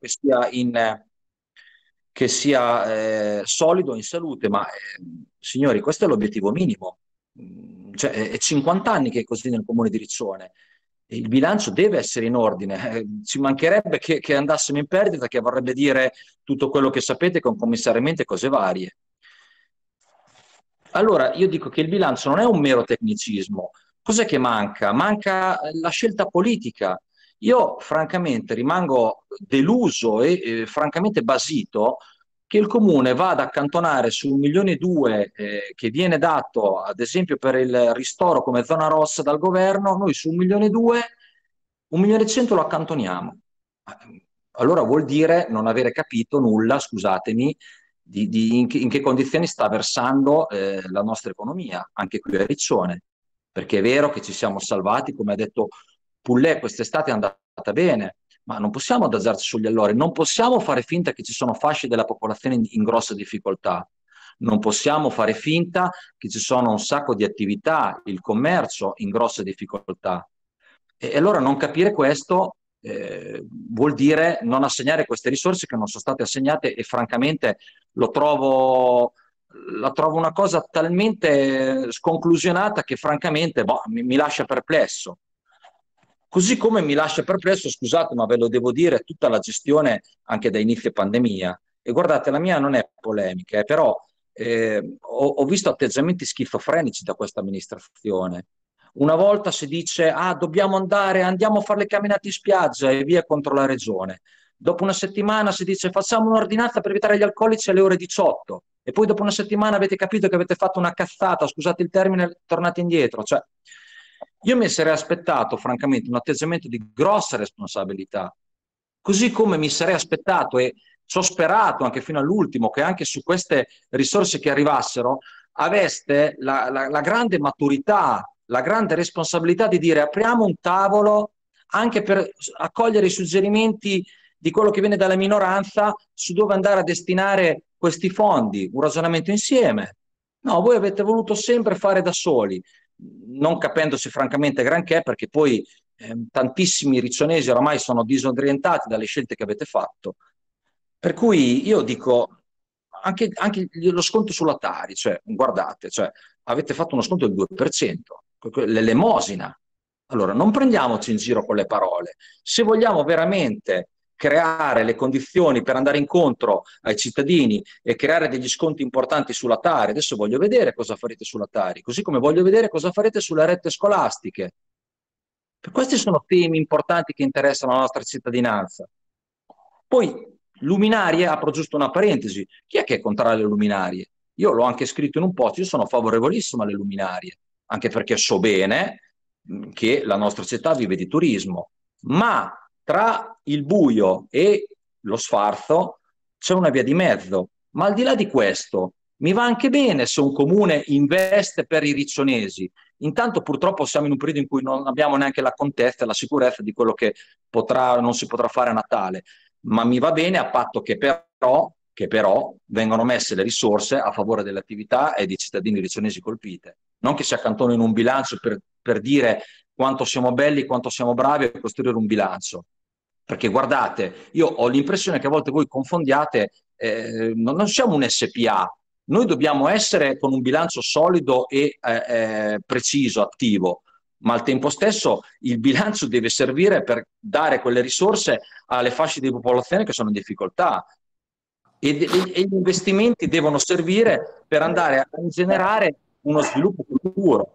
che sia solido in salute, ma signori, questo è l'obiettivo minimo. Cioè, è 50 anni che è così nel Comune di Riccione. Il bilancio deve essere in ordine. Ci mancherebbe che andassimo in perdita, che vorrebbe dire tutto quello che sapete con commissariamento e cose varie. Allora, io dico che il bilancio non è un mero tecnicismo. Cos'è che manca? Manca la scelta politica. Io francamente rimango deluso e francamente basito che il Comune vada a accantonare su 1,2 milioni che viene dato ad esempio per il ristoro come zona rossa dal governo, noi su 1,2 milioni, 1,1 milioni lo accantoniamo. Allora vuol dire non avere capito nulla, scusatemi, in che condizioni sta versando la nostra economia, anche qui a Riccione. Perché è vero che ci siamo salvati, come ha detto Pullet, quest'estate è andata bene, ma non possiamo adagiarci sugli allori, non possiamo fare finta che ci sono fasce della popolazione in grossa difficoltà, non possiamo fare finta che ci sono un sacco di attività, il commercio in grossa difficoltà. E allora non capire questo vuol dire non assegnare queste risorse che non sono state assegnate, e francamente la trovo una cosa talmente sconclusionata che francamente mi lascia perplesso. Così come mi lascia perplesso, scusate, ma ve lo devo dire, tutta la gestione anche da inizio pandemia. E guardate, la mia non è polemica, però ho visto atteggiamenti schizofrenici da questa amministrazione. Una volta si dice, andiamo a fare le camminate in spiaggia e via contro la regione. Dopo una settimana si dice, facciamo un'ordinanza per evitare gli alcolici alle ore 18. E poi dopo una settimana avete capito che avete fatto una cazzata, scusate il termine, tornate indietro. Cioè, Io mi sarei aspettato, francamente, un atteggiamento di grossa responsabilità, così come mi sarei aspettato e ci ho sperato anche fino all'ultimo che anche su queste risorse che arrivassero aveste la grande maturità, la grande responsabilità di dire apriamo un tavolo anche per accogliere i suggerimenti di quello che viene dalla minoranza su dove andare a destinare questi fondi, un ragionamento insieme. No, voi avete voluto sempre fare da soli, non capendosi francamente granché, perché poi tantissimi riccionesi oramai sono disorientati dalle scelte che avete fatto. Per cui io dico, anche lo sconto sulla Tari, cioè, guardate, cioè, avete fatto uno sconto del 2%, l'elemosina. Allora, non prendiamoci in giro con le parole. Se vogliamo veramente creare le condizioni per andare incontro ai cittadini e creare degli sconti importanti sulla Tari, adesso voglio vedere cosa farete sulla Tari, così come voglio vedere cosa farete sulle rette scolastiche. Questi sono temi importanti che interessano la nostra cittadinanza. Poi, luminarie, apro giusto una parentesi, chi è che è contrario alle luminarie? Io l'ho anche scritto in un post, io sono favorevolissimo alle luminarie, anche perché so bene che la nostra città vive di turismo, ma tra il buio e lo sfarzo c'è una via di mezzo. Ma al di là di questo, mi va anche bene se un comune investe per i riccionesi. Intanto purtroppo siamo in un periodo in cui non abbiamo neanche la contezza e la sicurezza di quello che potrà o non si potrà fare a Natale, ma mi va bene a patto che però vengano messe le risorse a favore delle attività e dei cittadini riccionesi colpite. Non che si accantonino in un bilancio per dire quanto siamo belli, quanto siamo bravi e costruire un bilancio. Perché guardate, io ho l'impressione che a volte voi confondiate, non siamo un SPA, noi dobbiamo essere con un bilancio solido e preciso, attivo, ma al tempo stesso il bilancio deve servire per dare quelle risorse alle fasce di popolazione che sono in difficoltà e gli investimenti devono servire per andare a generare uno sviluppo futuro.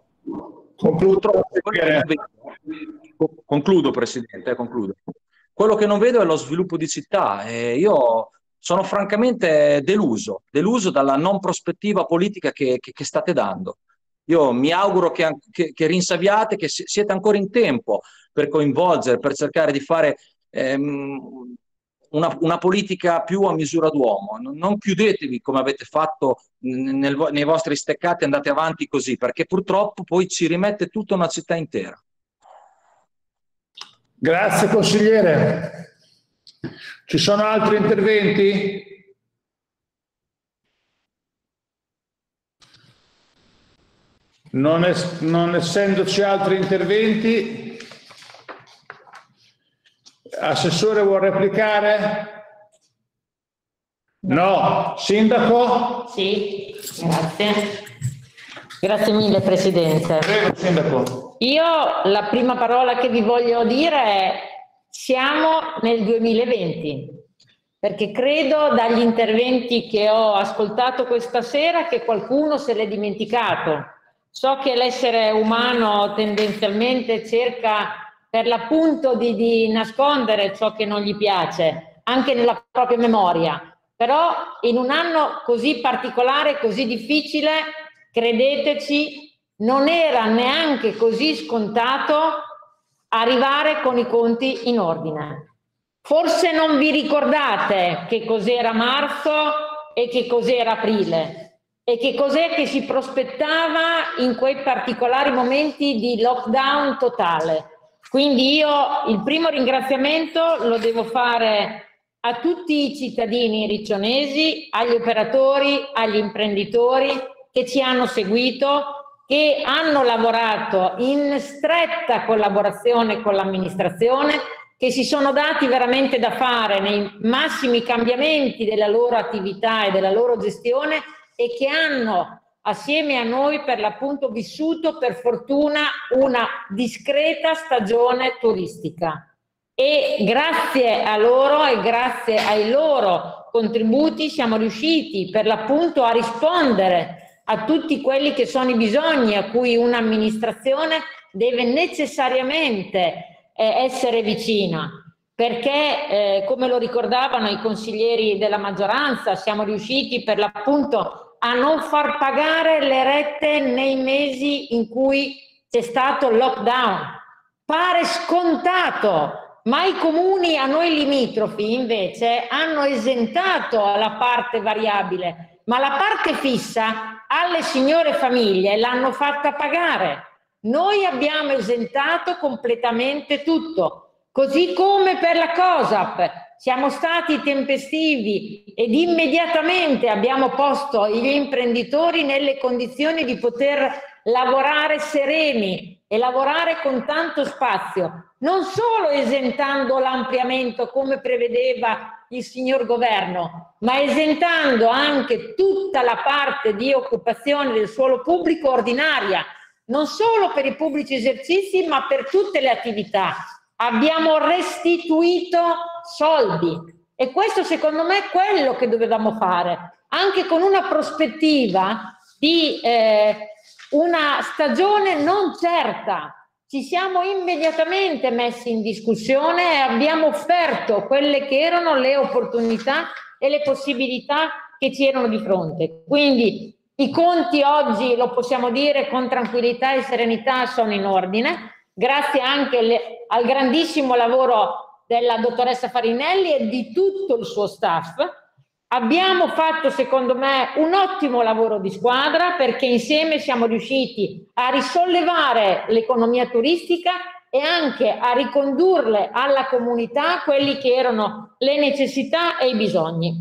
Concludo, Presidente, concludo. Quello che non vedo è lo sviluppo di città e io sono francamente deluso dalla non prospettiva politica che state dando. Io mi auguro che rinsaviate, che siete ancora in tempo per coinvolgere, per cercare di fare una politica più a misura d'uomo. Non chiudetevi come avete fatto nei vostri steccati, andate avanti così, perché purtroppo poi ci rimette tutta una città intera. Grazie consigliere. Ci sono altri interventi? Non essendoci altri interventi, Assessore vuole replicare? No. Sindaco? Sì, grazie. Grazie mille Presidente. Prego, Sindaco. Io la prima parola che vi voglio dire è siamo nel 2020, perché credo dagli interventi che ho ascoltato questa sera che qualcuno se l'è dimenticato. So che l'essere umano tendenzialmente cerca per l'appunto di nascondere ciò che non gli piace, anche nella propria memoria, però in un anno così particolare, così difficile, credeteci, non era neanche così scontato arrivare con i conti in ordine. Forse non vi ricordate che cos'era marzo e che cos'era aprile e che cos'è che si prospettava in quei particolari momenti di lockdown totale. Quindi io il primo ringraziamento lo devo fare a tutti i cittadini riccionesi, agli operatori, agli imprenditori che ci hanno seguito, che hanno lavorato in stretta collaborazione con l'amministrazione, che si sono dati veramente da fare nei massimi cambiamenti della loro attività e della loro gestione e che hanno assieme a noi per l'appunto vissuto per fortuna una discreta stagione turistica. E grazie a loro e grazie ai loro contributi siamo riusciti per l'appunto a rispondere a tutti quelli che sono i bisogni a cui un'amministrazione deve necessariamente essere vicina, perché come lo ricordavano i consiglieri della maggioranza, siamo riusciti per l'appunto a non far pagare le rette nei mesi in cui c'è stato il lockdown. Pare scontato, ma i comuni a noi limitrofi invece hanno esentato la parte variabile, ma la parte fissa alle signore famiglie l'hanno fatta pagare. Noi abbiamo esentato completamente tutto, così come per la COSAP. Siamo stati tempestivi ed immediatamente abbiamo posto gli imprenditori nelle condizioni di poter lavorare sereni e lavorare con tanto spazio, non solo esentando l'ampliamento come prevedeva il signor governo, ma esentando anche tutta la parte di occupazione del suolo pubblico ordinaria, non solo per i pubblici esercizi ma per tutte le attività. Abbiamo restituito soldi e questo secondo me è quello che dovevamo fare, anche con una prospettiva di una stagione non certa. Ci siamo immediatamente messi in discussione e abbiamo offerto quelle che erano le opportunità e le possibilità che ci erano di fronte. Quindi i conti oggi, lo possiamo dire con tranquillità e serenità, sono in ordine, grazie anche al grandissimo lavoro della dottoressa Farinelli e di tutto il suo staff. Abbiamo fatto, secondo me, un ottimo lavoro di squadra, perché insieme siamo riusciti a risollevare l'economia turistica e anche a ricondurle alla comunità quelli che erano le necessità e i bisogni.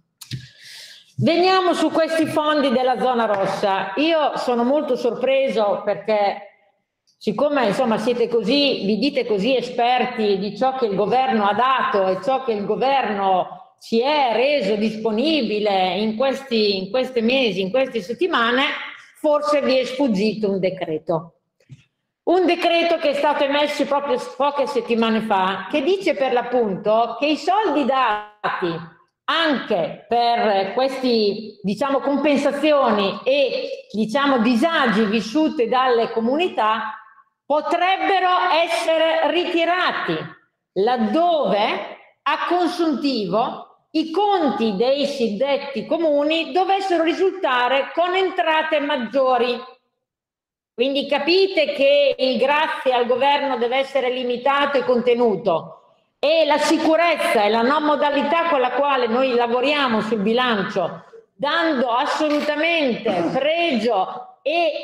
Veniamo su questi fondi della zona rossa. Io sono molto sorpreso perché, siccome insomma siete così, vi dite così esperti di ciò che il governo ha dato e ciò che il governo si è reso disponibile in questi mesi, in queste settimane, forse vi è sfuggito un decreto. Un decreto che è stato emesso proprio poche settimane fa, che dice per l'appunto che i soldi dati anche per questi, diciamo, compensazioni e, diciamo, disagi vissuti dalle comunità potrebbero essere ritirati laddove a consuntivo i conti dei suddetti comuni dovessero risultare con entrate maggiori. Quindi capite che il grazie al governo deve essere limitato e contenuto, e la sicurezza e la non modalità con la quale noi lavoriamo sul bilancio, dando assolutamente pregio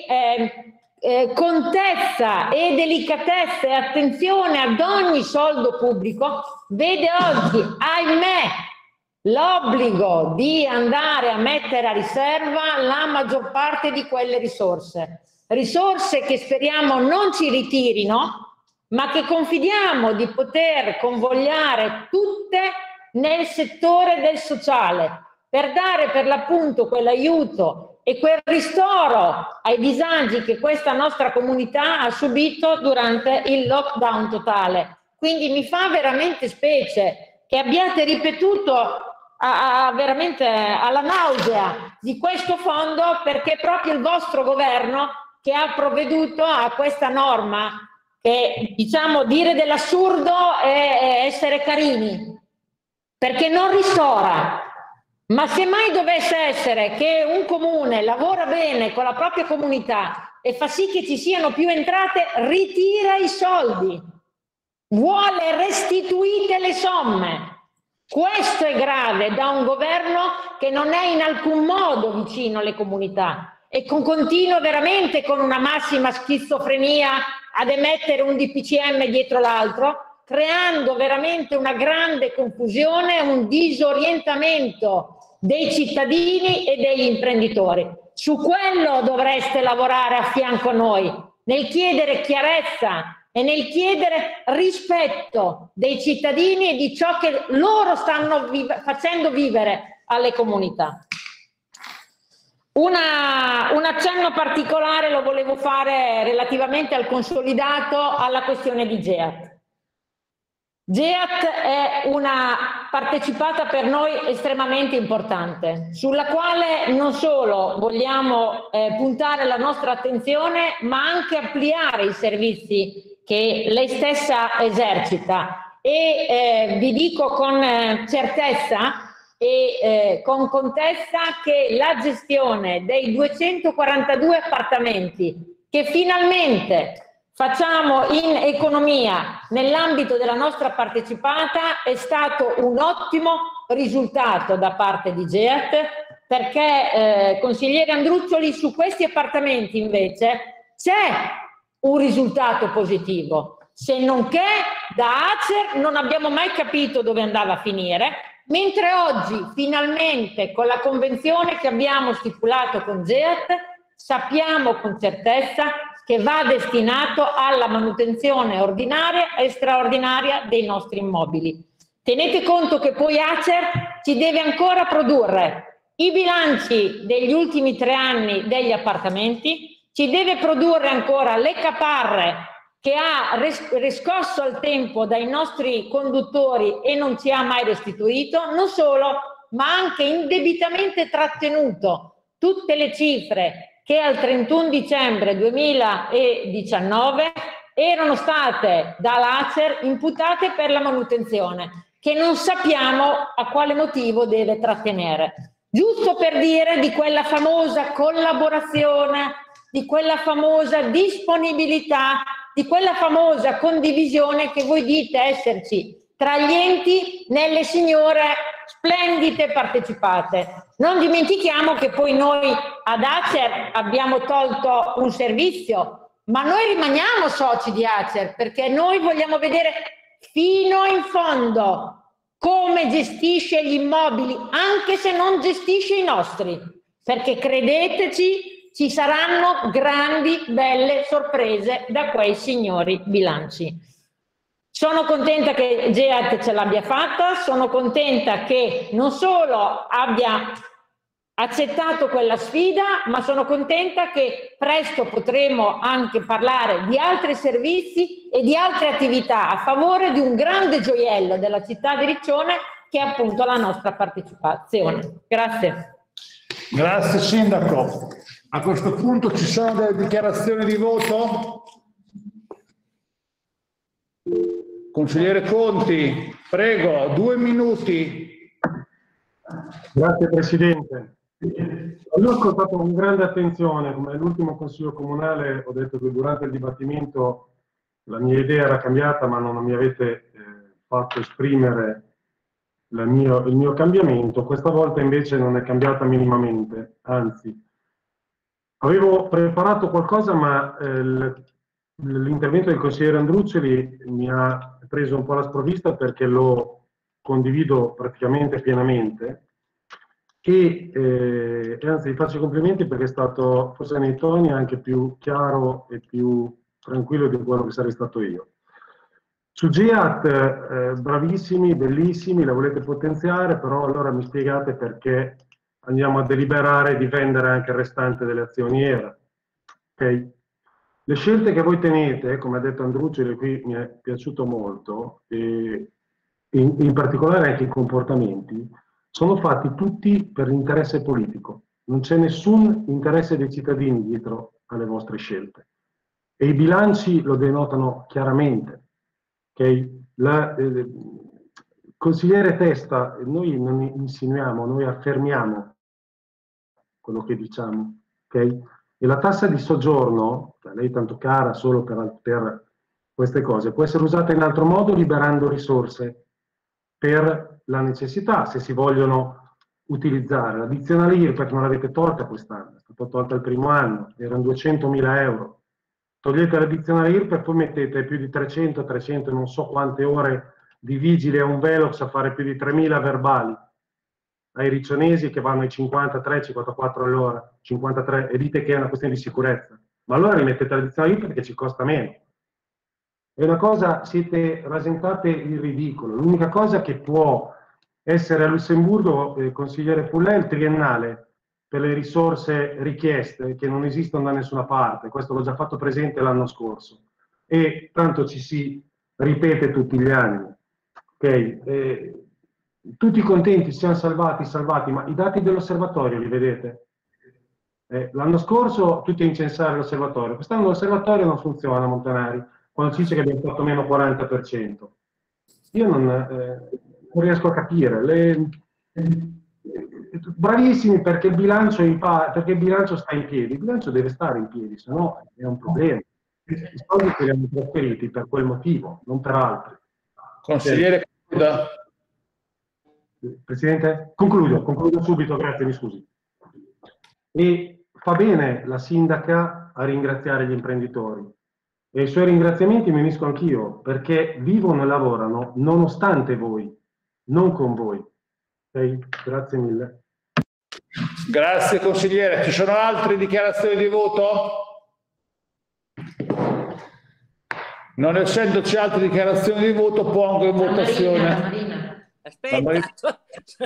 e contezza e delicatezza e attenzione ad ogni soldo pubblico, vede oggi, ahimè, l'obbligo di andare a mettere a riserva la maggior parte di quelle risorse. Risorse che speriamo non ci ritirino, ma che confidiamo di poter convogliare tutte nel settore del sociale, per dare per l'appunto quell'aiuto e quel ristoro ai disagi che questa nostra comunità ha subito durante il lockdown totale. Quindi mi fa veramente specie che abbiate ripetuto veramente alla nausea di questo fondo, perché è proprio il vostro governo che ha provveduto a questa norma, che, diciamo, dire dell'assurdo è essere carini, perché non ristora. Ma se mai dovesse essere che un comune lavora bene con la propria comunità e fa sì che ci siano più entrate, ritira i soldi, vuole restituite le somme. Questo è grave da un governo che non è in alcun modo vicino alle comunità e continua veramente con una massima schizofrenia ad emettere un DPCM dietro l'altro, creando veramente una grande confusione, un disorientamento dei cittadini e degli imprenditori. Su quello dovreste lavorare a fianco a noi, nel chiedere chiarezza e nel chiedere rispetto dei cittadini e di ciò che loro stanno facendo vivere alle comunità. Un accenno particolare lo volevo fare relativamente al consolidato, alla questione di GEAT. GEAT è una partecipata per noi estremamente importante, sulla quale non solo vogliamo puntare la nostra attenzione, ma anche ampliare i servizi che lei stessa esercita. E vi dico con certezza e con contezza che la gestione dei 242 appartamenti che finalmente facciamo in economia nell'ambito della nostra partecipata è stato un ottimo risultato da parte di GEAT, perché consigliere Andruccioli, su questi appartamenti invece c'è un risultato positivo, se non che da Acer non abbiamo mai capito dove andava a finire, mentre oggi finalmente con la convenzione che abbiamo stipulato con GEAT sappiamo con certezza che va destinato alla manutenzione ordinaria e straordinaria dei nostri immobili. Tenete conto che poi Acer ci deve ancora produrre i bilanci degli ultimi 3 anni degli appartamenti, ci deve produrre ancora le caparre che ha riscosso al tempo dai nostri conduttori e non ci ha mai restituito, non solo, ma anche indebitamente trattenuto tutte le cifre che al 31 dicembre 2019 erano state dall'Acer imputate per la manutenzione, che non sappiamo a quale motivo deve trattenere. Giusto per dire di quella famosa collaborazione, di quella famosa disponibilità, di quella famosa condivisione che voi dite esserci tra gli enti nelle signore splendide partecipate. Non dimentichiamo che poi noi ad Acer abbiamo tolto un servizio, ma noi rimaniamo soci di Acer perché noi vogliamo vedere fino in fondo come gestisce gli immobili, anche se non gestisce i nostri, perché credeteci, ci saranno grandi, belle sorprese da quei signori bilanci. Sono contenta che GEAT ce l'abbia fatta, sono contenta che non solo abbia accettato quella sfida, ma sono contenta che presto potremo anche parlare di altri servizi e di altre attività a favore di un grande gioiello della città di Riccione che è appunto la nostra partecipazione. Grazie. Grazie Sindaco. A questo punto ci sono delle dichiarazioni di voto? Consigliere Conti, prego, 2 minuti. Grazie Presidente. Io ho ascoltato con grande attenzione, come l'ultimo Consiglio Comunale ho detto che durante il dibattimento la mia idea era cambiata, ma non mi avete fatto esprimere il mio cambiamento. Questa volta invece non è cambiata minimamente, anzi. Avevo preparato qualcosa, ma l'intervento del consigliere Andruccioli mi ha preso un po' alla sprovvista perché lo condivido praticamente pienamente e anzi vi faccio i complimenti perché è stato forse nei toni anche più chiaro e più tranquillo di quello che sarei stato io. Su GEAT bravissimi, bellissimi, la volete potenziare, però allora mi spiegate perché andiamo a deliberare di vendere anche il restante delle azioni ERA. Okay? Le scelte che voi tenete, come ha detto Andruccioli, qui mi è piaciuto molto, e in particolare anche i comportamenti, sono fatti tutti per l'interesse politico. Non c'è nessun interesse dei cittadini dietro alle vostre scelte. E i bilanci lo denotano chiaramente. Okay? Consigliere Testa, noi non insinuiamo, noi affermiamo quello che diciamo, ok? E la tassa di soggiorno, che a lei è tanto cara solo per queste cose, può essere usata in altro modo liberando risorse per la necessità, se si vogliono utilizzare. L'addizionale IRPEF non l'avete tolta quest'anno, è stata tolta il primo anno, erano 200.000 euro. Togliete l'addizionale IRPEF, poi mettete più di 300, non so quante ore di vigile a un Velox a fare più di 3.000 verbali ai riccionesi che vanno ai 53, 54 all'ora, 53, e dite che è una questione di sicurezza. Ma allora rimettete l'addizionale IRPEF perché ci costa meno. È una cosa, siete rasentate il ridicolo. L'unica cosa che può essere a Lussemburgo, consigliere Pullè, è il triennale per le risorse richieste che non esistono da nessuna parte. Questo l'ho già fatto presente l'anno scorso. E tanto ci si ripete tutti gli anni. Okay. Tutti contenti, siamo salvati, ma i dati dell'osservatorio li vedete? L'anno scorso tutti a incensare l'osservatorio, quest'anno l'osservatorio non funziona, Montanari, quando ci dice che abbiamo fatto meno 40%. Io non riesco a capire, bravissimi perché il bilancio sta in piedi. Il bilancio deve stare in piedi, se no è un problema. I soldi che li hanno trasferiti per quel motivo, non per altri. Consigliere, Presidente, concludo subito, grazie, mi scusi. E fa bene la sindaca a ringraziare gli imprenditori. E i suoi ringraziamenti mi unisco anch'io, perché vivono e lavorano nonostante voi, non con voi. Okay? Grazie mille. Grazie consigliere. Ci sono altre dichiarazioni di voto? Non essendoci altre dichiarazioni di voto, pongo in votazione. Aspetta,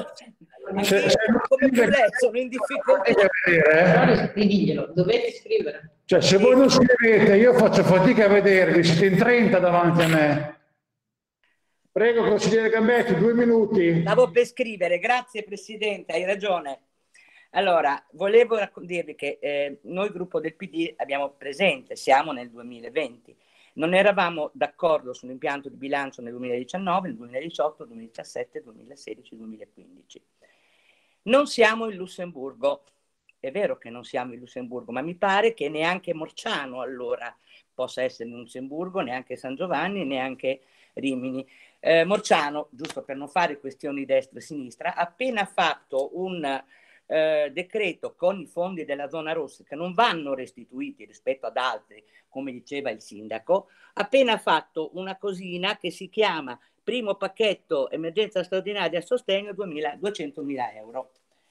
sono in difficoltà. Scriviglielo, dovete scrivere. Cioè, se voi non scrivete, io faccio fatica a vedervi, siete in 30 davanti a me. Prego, consigliere Gambetti, 2 minuti. Stavo per scrivere, grazie Presidente, hai ragione. Allora, volevo dirvi che noi gruppo del PD abbiamo presente, siamo nel 2020, non eravamo d'accordo sull'impianto di bilancio nel 2019, nel 2018, 2017, 2016, 2015. Non siamo in Lussemburgo, è vero che non siamo in Lussemburgo, ma mi pare che neanche Morciano allora possa essere in Lussemburgo, neanche San Giovanni, neanche Rimini. Morciano, giusto per non fare questioni destra e sinistra, ha appena fatto un decreto con i fondi della zona rossa che non vanno restituiti rispetto ad altri, come diceva il sindaco, ha appena fatto una cosina che si chiama primo pacchetto emergenza straordinaria a sostegno 200.000 euro.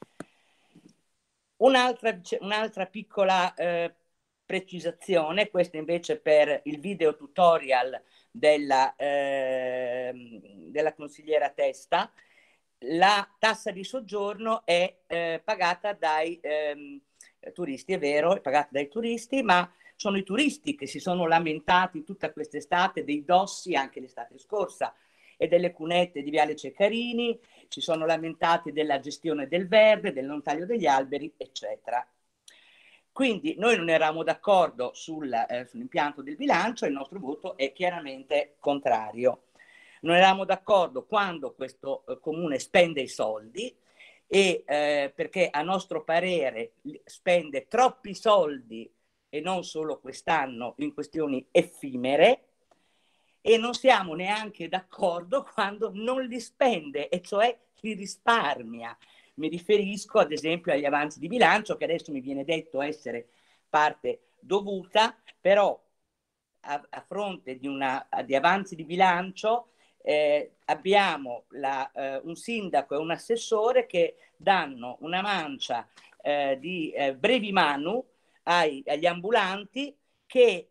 Un'altra piccola precisazione, questa invece per il video tutorial della consigliera Testa. La tassa di soggiorno è pagata dai turisti, è vero, è pagata dai turisti, ma sono i turisti che si sono lamentati tutta quest'estate dei dossi, anche l'estate scorsa, e delle cunette di Viale Ceccarini, si sono lamentati della gestione del verde, del non taglio degli alberi, eccetera. Quindi noi non eravamo d'accordo sull'impianto del bilancio e il nostro voto è chiaramente contrario. Non eravamo d'accordo quando questo comune spende i soldi e perché a nostro parere spende troppi soldi e non solo quest'anno in questioni effimere, e non siamo neanche d'accordo quando non li spende, e cioè li risparmia. Mi riferisco ad esempio agli avanzi di bilancio, che adesso mi viene detto essere parte dovuta, però a fronte di avanzi di bilancio abbiamo un sindaco e un assessore che danno una mancia di brevi manu agli ambulanti che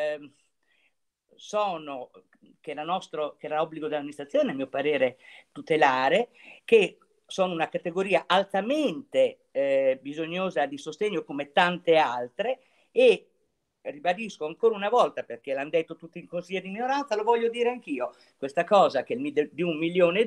era obbligo dell'amministrazione, a mio parere, tutelare, che sono una categoria altamente bisognosa di sostegno come tante altre, e ribadisco ancora una volta, perché l'hanno detto tutti in consigliere di minoranza, lo voglio dire anch'io, questa cosa che di 1,2 milioni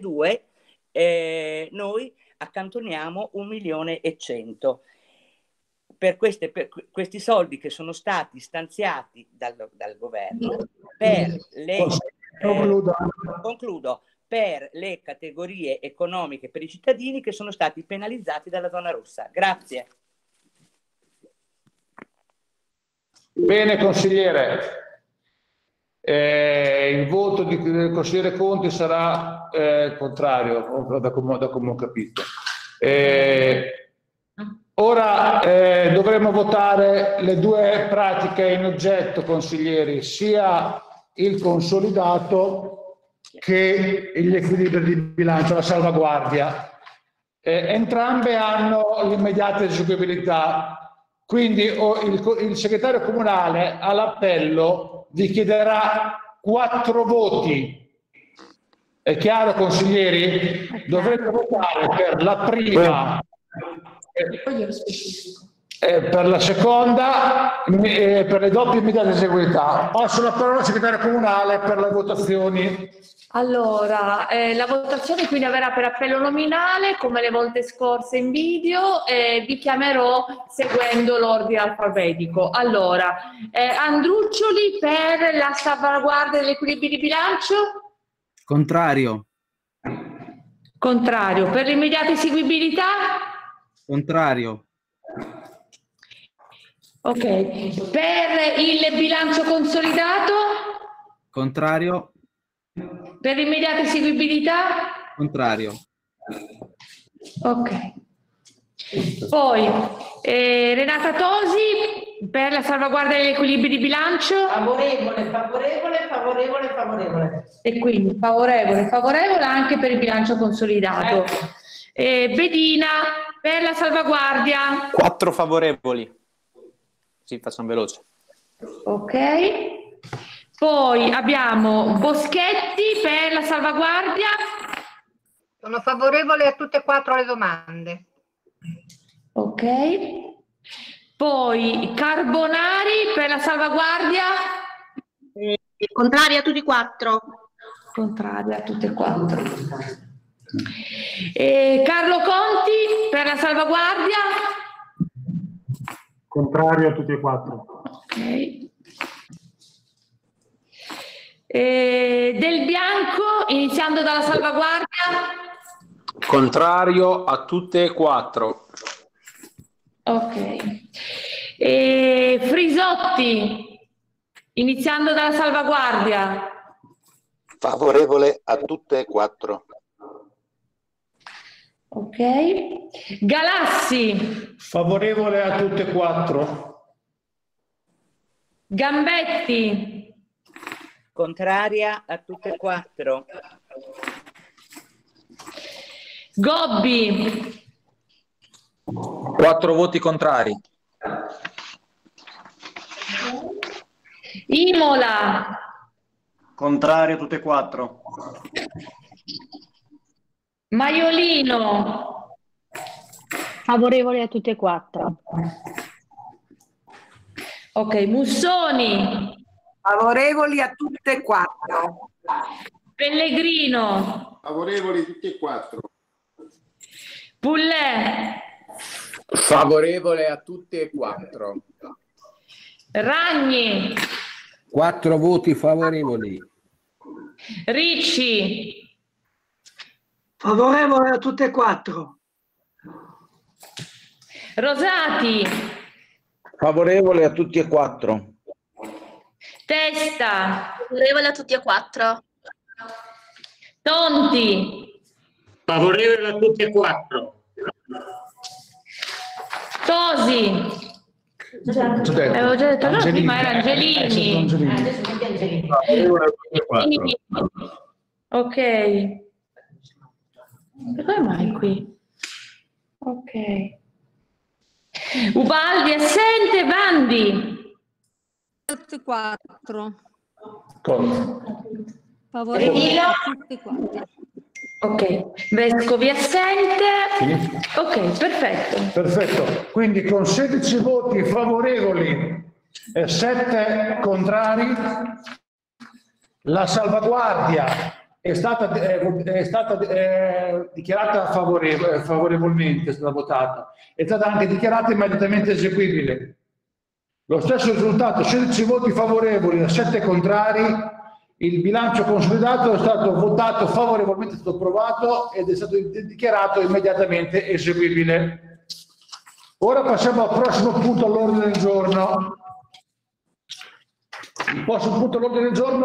noi accantoniamo 1.100.000. Per questi soldi che sono stati stanziati dal governo per per le categorie economiche, per i cittadini che sono stati penalizzati dalla zona rossa. Grazie. Bene consigliere, il voto del consigliere Conti sarà contrario, da come ho capito. Ora dovremo votare le due pratiche in oggetto, consiglieri, sia il consolidato che gli equilibri di bilancio, la salvaguardia. Entrambe hanno l'immediata eseguibilità. Quindi il segretario comunale all'appello vi chiederà 4 voti. È chiaro, consiglieri? Dovrete votare per la prima, per la seconda e per le doppie immediate eseguibilità. Passo la parola al segretario comunale per le votazioni. Allora, la votazione quindi avverrà per appello nominale, come le volte scorse in video, vi chiamerò seguendo l'ordine alfabetico. Allora, Andruccioli per la salvaguardia degli equilibri di bilancio? Contrario. Contrario. Per l'immediata eseguibilità? Contrario. Ok. Per il bilancio consolidato? Contrario. Per l'immediata eseguibilità? Contrario. Ok. Poi Renata Tosi per la salvaguardia degli equilibri di bilancio? Favorevole, favorevole, favorevole, favorevole. E quindi favorevole, favorevole anche per il bilancio consolidato. Bedina per la salvaguardia? 4 favorevoli. Sì, facciamo veloce. Ok. Poi abbiamo Boschetti per la salvaguardia? Sono favorevole a tutte e 4 le domande. Ok. Poi Carbonari per la salvaguardia? Contraria a tutti e 4. Contraria a tutte e 4. Carlo Conti per la salvaguardia? Contrario a tutti e 4. Ok. Del Bianco, iniziando dalla salvaguardia? Contrario a tutte e 4. Ok. Frisotti, iniziando dalla salvaguardia? Favorevole a tutte e 4. Ok. Galassi. Favorevole a tutte e 4. Gambetti. Contraria a tutte e 4. Gobbi. 4 voti contrari. Imola. Contrario a tutte e 4. Maiolino. Favorevole a tutte e 4. Ok, Mussoni. Favorevoli a tutte e 4. Pellegrino. Favorevoli tutti e 4. Pullè. Favorevole a tutte e 4. Ragni. 4 voti favorevoli. Ricci. Favorevole a tutte e 4. Rosati. Favorevole a tutti e 4. Testa. Favorevole a tutti e 4. Tonti. Favorevole a tutti e 4. Tosi. Avevo già detto, no, prima era Angelini. Ok. Come mai qui? Ok. Ubaldi assente, Bandi. Tutte e 4. Con. Favorevole a tutte e 4. Ok, Vescovi assente. Ok, perfetto. Perfetto, quindi con 16 voti favorevoli e 7 contrari, la salvaguardia è stata dichiarata favorevolmente, è stata votata, è stata anche dichiarata immediatamente eseguibile. Lo stesso risultato, 16 voti favorevoli e 7 contrari, il bilancio consolidato è stato votato favorevolmente, è stato approvato ed è stato dichiarato immediatamente eseguibile. Ora passiamo al prossimo punto all'ordine del giorno. Il prossimo punto all'ordine del giorno.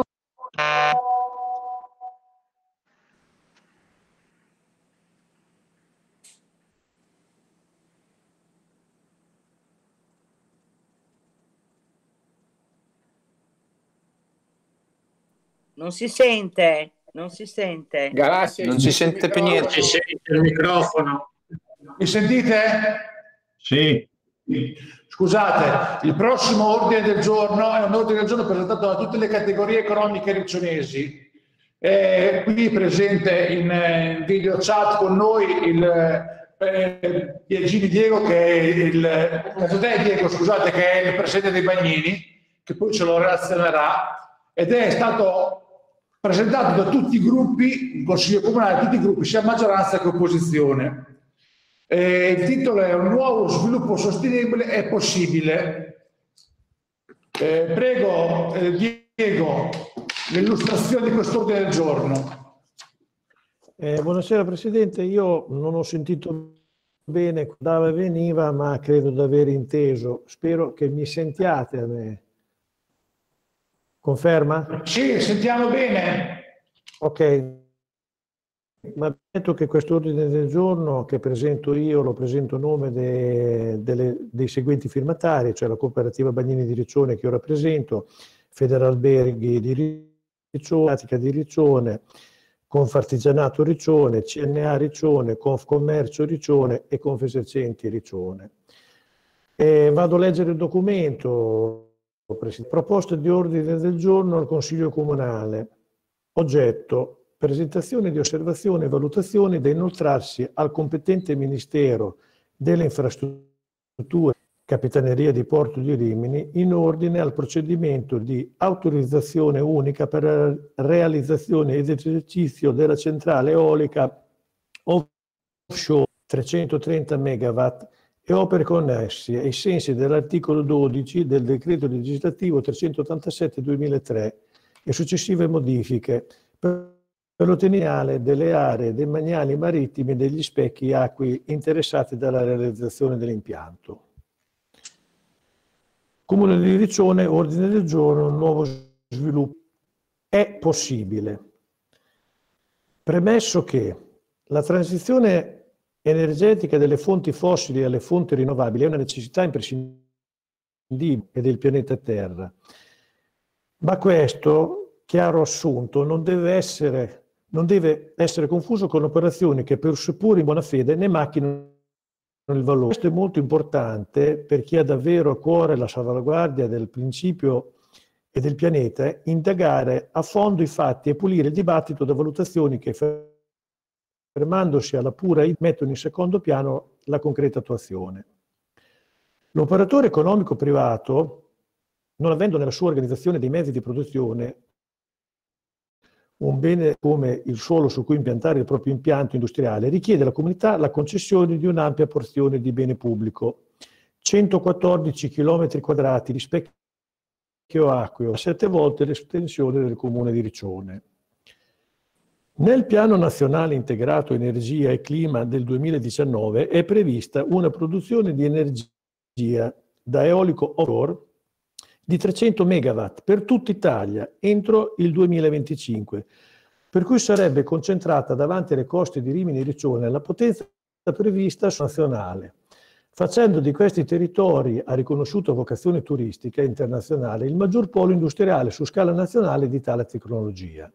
Non si sente, non si sente. Galassi, Non si sente più niente. Si sente il microfono. Mi sentite? Sì. Scusate, il prossimo ordine del giorno è un ordine del giorno presentato da tutte le categorie economiche riccionesi. Qui presente in video chat con noi il Biagini Diego, che è Diego, scusate, che è il presidente dei Bagnini, che poi ce lo relazionerà, ed è stato presentato da tutti i gruppi, il Consiglio Comunale, tutti i gruppi, sia maggioranza che opposizione. Il titolo è Un nuovo sviluppo sostenibile è possibile. Prego Diego, l'illustrazione di quest'ordine del giorno. Buonasera Presidente, io non ho sentito bene quando veniva, ma credo di aver inteso. Spero che mi sentiate a me. Conferma? Sì, sentiamo bene. Ok. Ma detto che quest'ordine del giorno che presento io lo presento a nome dei seguenti firmatari, cioè la Cooperativa Bagnini di Riccione che io rappresento, Federalberghi di Riccione, Attica di Riccione, Confartigianato Riccione, CNA Riccione, Confcommercio Riccione e Confesercenti Riccione. Vado a leggere il documento. Proposta di ordine del giorno al Consiglio Comunale. Oggetto: presentazione di osservazioni e valutazioni da inoltrarsi al competente Ministero delle Infrastrutture, Capitaneria di Porto di Rimini, in ordine al procedimento di autorizzazione unica per la realizzazione ed esercizio della centrale eolica offshore 330 MW e opere connesse ai sensi dell'articolo 12 del decreto legislativo 387/2003 e successive modifiche per l'ottenimento delle aree demaniali marittime e degli specchi acquei interessati dalla realizzazione dell'impianto. Comune di Riccione, ordine del giorno, nuovo sviluppo. È possibile. Premesso che la transizione energetica delle fonti fossili alle fonti rinnovabili è una necessità imprescindibile del pianeta Terra, ma questo, chiaro assunto, non deve essere confuso con operazioni che, per seppur in buona fede, ne machinano il valore. Questo è molto importante per chi ha davvero a cuore la salvaguardia del principio e del pianeta, indagare a fondo i fatti e pulire il dibattito da valutazioni che, fermandosi alla pura mettono in secondo piano la concreta attuazione. L'operatore economico privato, non avendo nella sua organizzazione dei mezzi di produzione un bene come il suolo su cui impiantare il proprio impianto industriale, richiede alla comunità la concessione di un'ampia porzione di bene pubblico, 114 km² di specchio acqueo, 7 volte l'estensione del comune di Riccione. Nel Piano Nazionale Integrato Energia e Clima del 2019 è prevista una produzione di energia da eolico offshore di 300 MW per tutta Italia entro il 2025, per cui sarebbe concentrata davanti alle coste di Rimini e Riccione la potenza prevista nazionale, facendo di questi territori a riconosciuta vocazione turistica internazionale il maggior polo industriale su scala nazionale di tale tecnologia.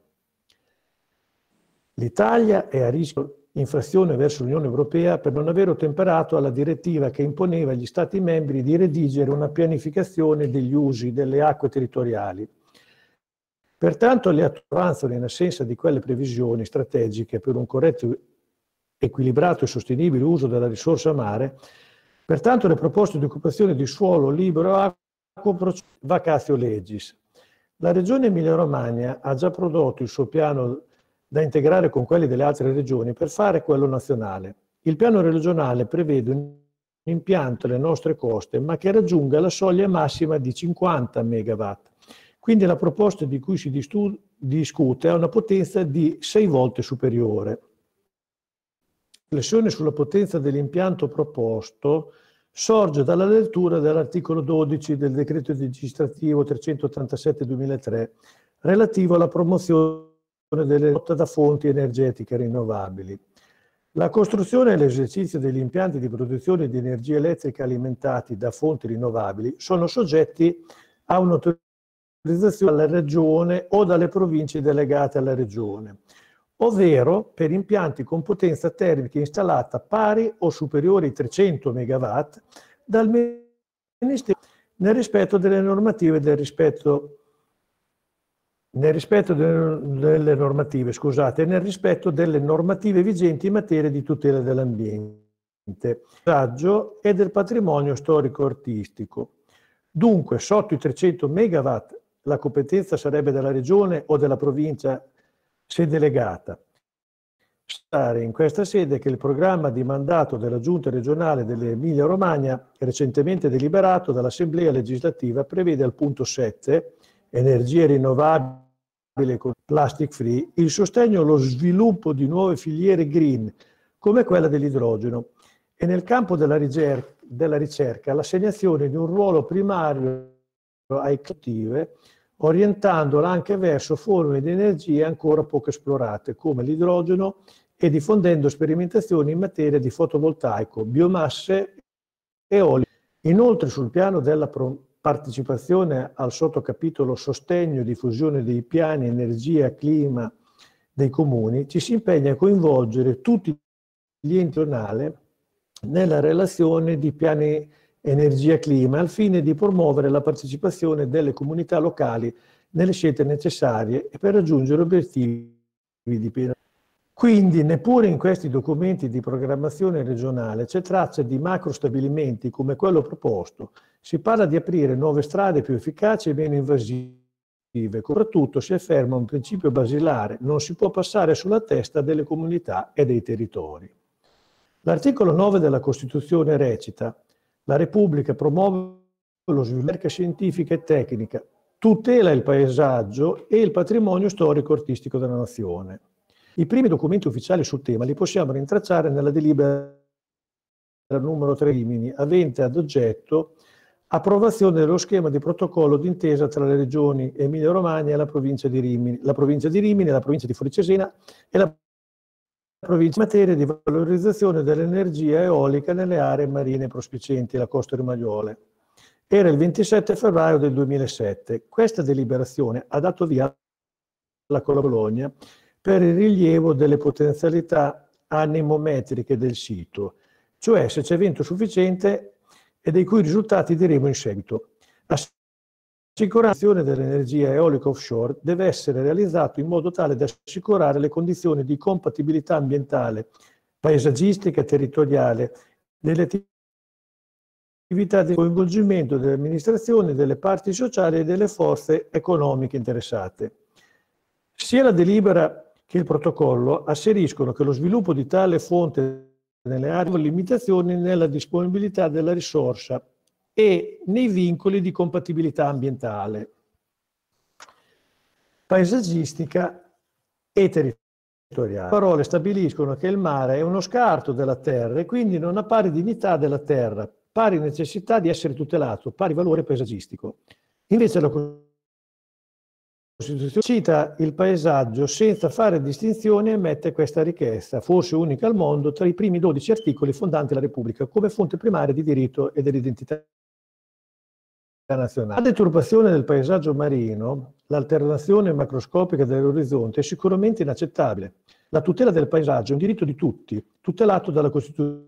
L'Italia è a rischio infrazione verso l'Unione Europea per non aver ottemperato alla direttiva che imponeva agli Stati membri di redigere una pianificazione degli usi delle acque territoriali. Pertanto le avanzano in assenza di quelle previsioni strategiche per un corretto, equilibrato e sostenibile uso della risorsa mare. Pertanto le proposte di occupazione di suolo libero acqua vacatio legis. La Regione Emilia-Romagna ha già prodotto il suo piano da integrare con quelli delle altre regioni per fare quello nazionale. Il piano regionale prevede un impianto alle nostre coste, ma che raggiunga la soglia massima di 50 MW. Quindi la proposta di cui si discute ha una potenza di 6 volte superiore. La riflessione sulla potenza dell'impianto proposto sorge dalla lettura dell'articolo 12 del decreto legislativo 387/2003 relativo alla promozione delle lotte da fonti energetiche rinnovabili. La costruzione e l'esercizio degli impianti di produzione di energia elettrica alimentati da fonti rinnovabili sono soggetti a un'autorizzazione dalla Regione o dalle province delegate alla Regione, ovvero per impianti con potenza termica installata pari o superiore ai 300 MW dal Ministero nel rispetto delle normative nel rispetto delle normative vigenti in materia di tutela dell'ambiente, paesaggio e del patrimonio storico-artistico. Dunque, sotto i 300 MW la competenza sarebbe della Regione o della provincia se delegata. Stare in questa sede che il programma di mandato della Giunta regionale dell'Emilia Romagna, recentemente deliberato dall'Assemblea legislativa, prevede al punto 7 energie rinnovabili con plastic free, il sostegno allo sviluppo di nuove filiere green come quella dell'idrogeno e nel campo della ricerca l'assegnazione di un ruolo primario ai collettive, orientandola anche verso forme di energia ancora poco esplorate, come l'idrogeno, e diffondendo sperimentazioni in materia di fotovoltaico, biomasse e olio. Inoltre, sul piano della partecipazione al sottocapitolo Sostegno e diffusione dei piani energia clima dei comuni, ci si impegna a coinvolgere tutti gli enti regionali nella relazione di piani energia clima al fine di promuovere la partecipazione delle comunità locali nelle scelte necessarie e per raggiungere obiettivi di pieno. Quindi neppure in questi documenti di programmazione regionale c'è traccia di macro stabilimenti come quello proposto. Si parla di aprire nuove strade più efficaci e meno invasive. Soprattutto si afferma un principio basilare: non si può passare sulla testa delle comunità e dei territori. L'articolo 9 della Costituzione recita: la Repubblica promuove lo sviluppo della ricerca scientifica e tecnica, tutela il paesaggio e il patrimonio storico-artistico della nazione. I primi documenti ufficiali sul tema li possiamo rintracciare nella delibera numero 3 Rimini, avente ad oggetto approvazione dello schema di protocollo d'intesa tra le regioni Emilia-Romagna e la provincia di Rimini, la provincia di Fuori Cesena e la provincia in materia di valorizzazione dell'energia eolica nelle aree marine prospicienti la costa rimagliole. Era il 27 febbraio del 2007. Questa deliberazione ha dato via alla Bologna per il rilievo delle potenzialità anemometriche del sito, cioè se c'è vento sufficiente e dei cui risultati diremo in seguito. L'assicurazione dell'energia eolica offshore deve essere realizzato in modo tale da assicurare le condizioni di compatibilità ambientale, paesaggistica e territoriale delle attività di coinvolgimento delle amministrazioni, delle parti sociali e delle forze economiche interessate. Sia la delibera che il protocollo asseriscono che lo sviluppo di tale fonte nelle aree ha limitazioni nella disponibilità della risorsa e nei vincoli di compatibilità ambientale, paesaggistica e territoriale. Le parole stabiliscono che il mare è uno scarto della terra e quindi non ha pari dignità della terra, pari necessità di essere tutelato, pari valore paesaggistico. Invece la Costituzione cita il paesaggio senza fare distinzioni e mette questa richiesta, forse unica al mondo, tra i primi 12 articoli fondanti la Repubblica, come fonte primaria di diritto e dell'identità nazionale. La deturpazione del paesaggio marino, l'alterazione macroscopica dell'orizzonte è sicuramente inaccettabile. La tutela del paesaggio è un diritto di tutti, tutelato dalla Costituzione,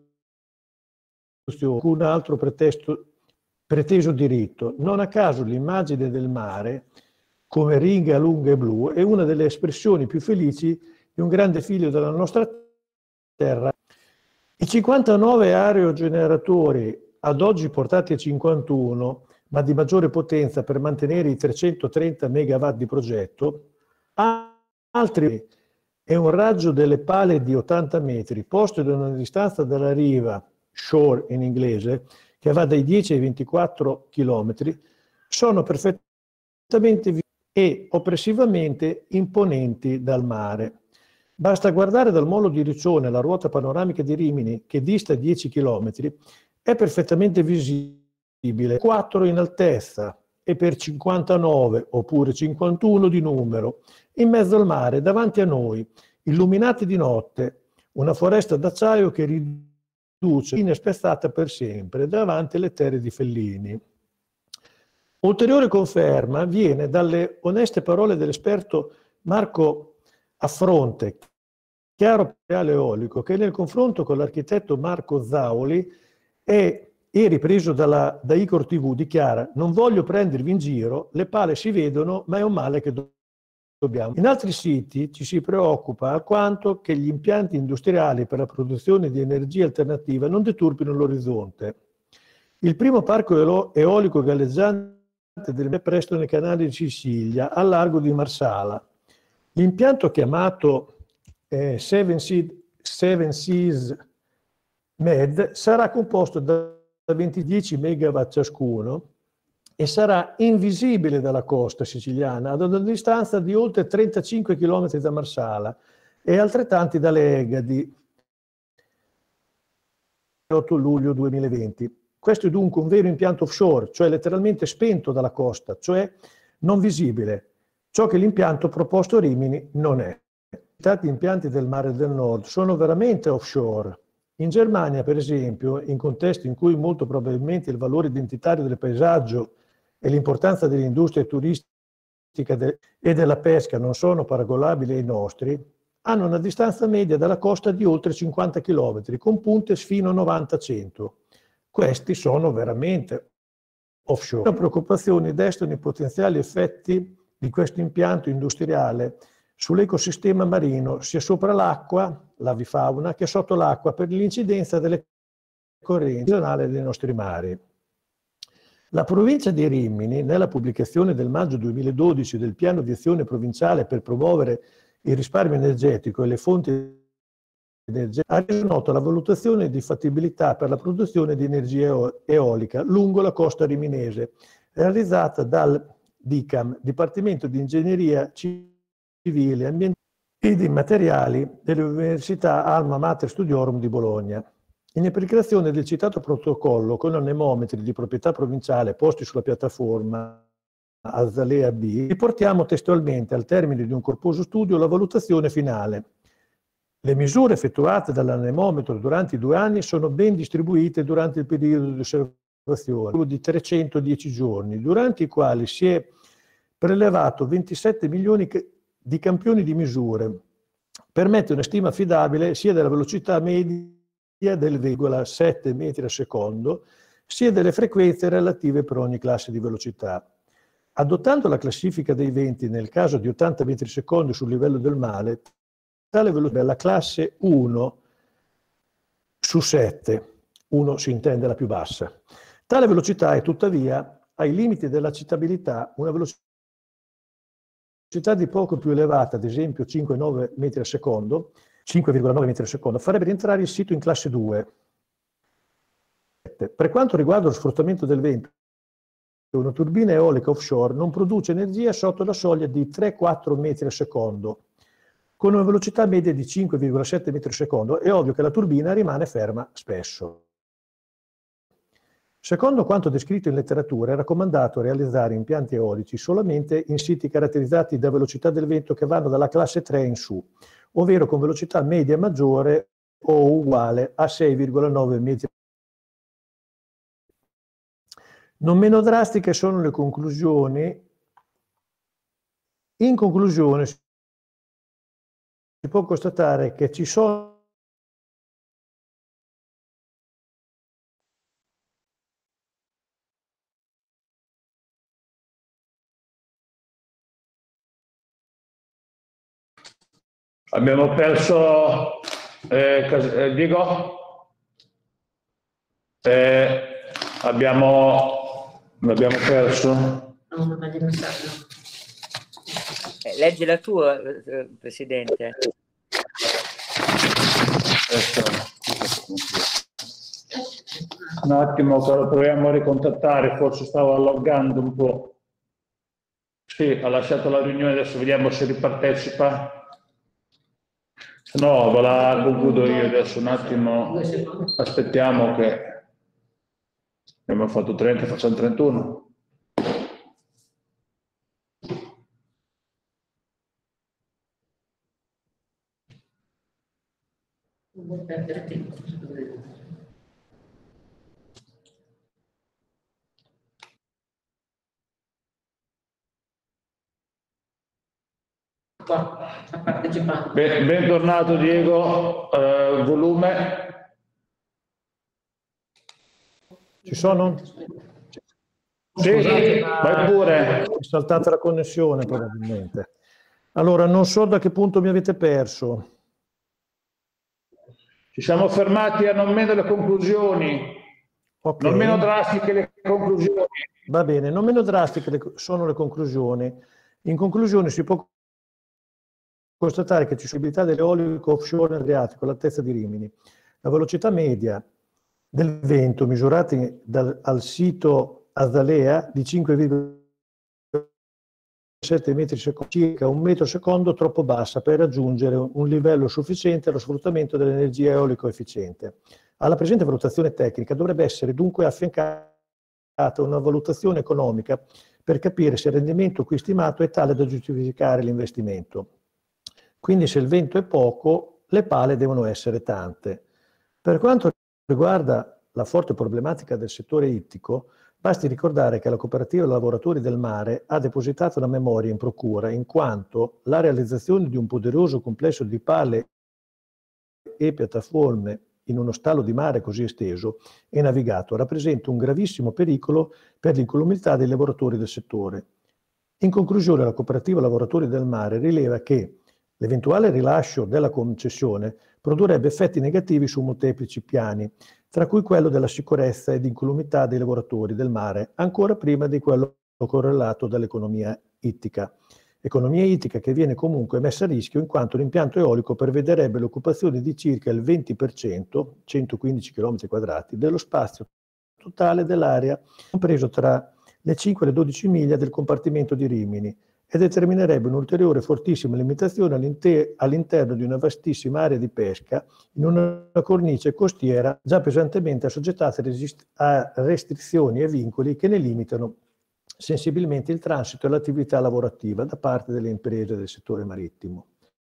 con un altro preteso diritto. Non a caso l'immagine del mare come righe lunghe e blu, è una delle espressioni più felici di un grande figlio della nostra terra. I 59 aerogeneratori, ad oggi portati a 51, ma di maggiore potenza per mantenere i 330 megawatt di progetto, altri è un raggio delle pale di 80 metri, posto ad una distanza dalla riva, shore in inglese, che va dai 10 ai 24 chilometri, sono perfettamente e oppressivamente imponenti dal mare. Basta guardare dal molo di Riccione la ruota panoramica di Rimini, che dista 10 km, è perfettamente visibile, 4 in altezza e per 59 oppure 51 di numero, in mezzo al mare, davanti a noi, illuminati di notte, una foresta d'acciaio che riduce inespezzata per sempre davanti alle terre di Fellini. Ulteriore conferma viene dalle oneste parole dell'esperto Marco Affronte, chiaro eolico, che nel confronto con l'architetto Marco Zauli e ripreso da Icor TV dichiara: non voglio prendervi in giro, le pale si vedono, ma è un male che dobbiamo. In altri siti ci si preoccupa alquanto che gli impianti industriali per la produzione di energia alternativa non deturpino l'orizzonte. Il primo parco eolico galleggiante del presto nei canali di Sicilia, al largo di Marsala. L'impianto chiamato Seven Seas Med sarà composto da 10 megawatt ciascuno e sarà invisibile dalla costa siciliana ad una distanza di oltre 35 km da Marsala e altrettanti dalle Egadi. 8 luglio 2020. Questo è dunque un vero impianto offshore, cioè letteralmente spento dalla costa, cioè non visibile, ciò che l'impianto proposto a Rimini non è. Gli impianti del Mare del Nord sono veramente offshore. In Germania, per esempio, in contesti in cui molto probabilmente il valore identitario del paesaggio e l'importanza dell'industria turistica e della pesca non sono paragonabili ai nostri, hanno una distanza media dalla costa di oltre 50 km, con punte fino a 90-100. Questi sono veramente offshore. Le preoccupazioni destano i potenziali effetti di questo impianto industriale sull'ecosistema marino, sia sopra l'acqua, l'avifauna, che sotto l'acqua, per l'incidenza delle correnti regionali dei nostri mari. La provincia di Rimini, nella pubblicazione del maggio 2012 del piano di azione provinciale per promuovere il risparmio energetico e le fonti energetiche, ha reso nota la valutazione di fattibilità per la produzione di energia eolica lungo la costa riminese, realizzata dal DICAM, Dipartimento di Ingegneria Civile, Ambientale e di Materiali dell'Università Alma Mater Studiorum di Bologna. In applicazione del citato protocollo con anemometri di proprietà provinciale posti sulla piattaforma Azalea B, riportiamo testualmente al termine di un corposo studio la valutazione finale. Le misure effettuate dall'anemometro durante i 2 anni sono ben distribuite durante il periodo di osservazione di 310 giorni, durante i quali si è prelevato 27 milioni di campioni di misure. Permette una stima affidabile sia della velocità media del 0,7 metri al secondo, sia delle frequenze relative per ogni classe di velocità. Adottando la classifica dei venti nel caso di 80 metri al secondo sul livello del mare, tale velocità è la classe 1 su 7, 1 si intende la più bassa. Tale velocità è tuttavia, ai limiti della citabilità, una velocità di poco più elevata, ad esempio 5,9 metri al secondo, 5,9 metri al secondo, farebbe rientrare il sito in classe 2. Per quanto riguarda lo sfruttamento del vento, una turbina eolica offshore non produce energia sotto la soglia di 3-4 metri al secondo. Con una velocità media di 5,7 metri al secondo è ovvio che la turbina rimane ferma spesso. Secondo quanto descritto in letteratura, è raccomandato realizzare impianti eolici solamente in siti caratterizzati da velocità del vento che vanno dalla classe 3 in su, ovvero con velocità media maggiore o uguale a 6,9 metri. Non meno drastiche sono le conclusioni. In conclusione, si può constatare che ci sono Abbiamo perso Diego? L'abbiamo perso. Leggila tu, Presidente. Un attimo, che lo proviamo a ricontattare, forse stava loggando un po'. Sì, ha lasciato la riunione, adesso vediamo se ripartecipa. Se no, ve la concludo io adesso un attimo. Aspettiamo che abbiamo fatto 30, facciamo 31. Non vuoi perdere tempo. Bentornato Diego, volume. Ci sono? Sì, vai pure. È saltata la connessione probabilmente. Allora, non so da che punto mi avete perso. Ci siamo fermati a non meno le conclusioni. Okay. Non meno drastiche le conclusioni. Va bene, non meno drastiche sono le conclusioni. In conclusione si può constatare che c'è possibilità dell'eolico offshore Adriatico all'altezza di Rimini. La velocità media del vento misurata al sito Azalea di 5,7 metri secondo, circa 1 metro secondo, troppo bassa per raggiungere un livello sufficiente allo sfruttamento dell'energia eolico efficiente. Alla presente valutazione tecnica dovrebbe essere dunque affiancata una valutazione economica per capire se il rendimento qui stimato è tale da giustificare l'investimento. Quindi se il vento è poco, le pale devono essere tante. Per quanto riguarda la forte problematica del settore ittico, basti ricordare che la cooperativa Lavoratori del Mare ha depositato una memoria in procura in quanto la realizzazione di un poderoso complesso di pale e piattaforme in uno stallo di mare così esteso e navigato rappresenta un gravissimo pericolo per l'incolumità dei lavoratori del settore. In conclusione, la cooperativa Lavoratori del Mare rileva che l'eventuale rilascio della concessione produrrebbe effetti negativi su molteplici piani, tra cui quello della sicurezza ed incolumità dei lavoratori del mare, ancora prima di quello correlato dall'economia ittica. Economia ittica che viene comunque messa a rischio in quanto l'impianto eolico prevederebbe l'occupazione di circa il 20%, 115 km², dello spazio totale dell'area compreso tra le 5 e le 12 miglia del compartimento di Rimini e determinerebbe un'ulteriore fortissima limitazione all'interno di una vastissima area di pesca in una cornice costiera già pesantemente assoggettata a restrizioni e vincoli che ne limitano sensibilmente il transito e l'attività lavorativa da parte delle imprese del settore marittimo.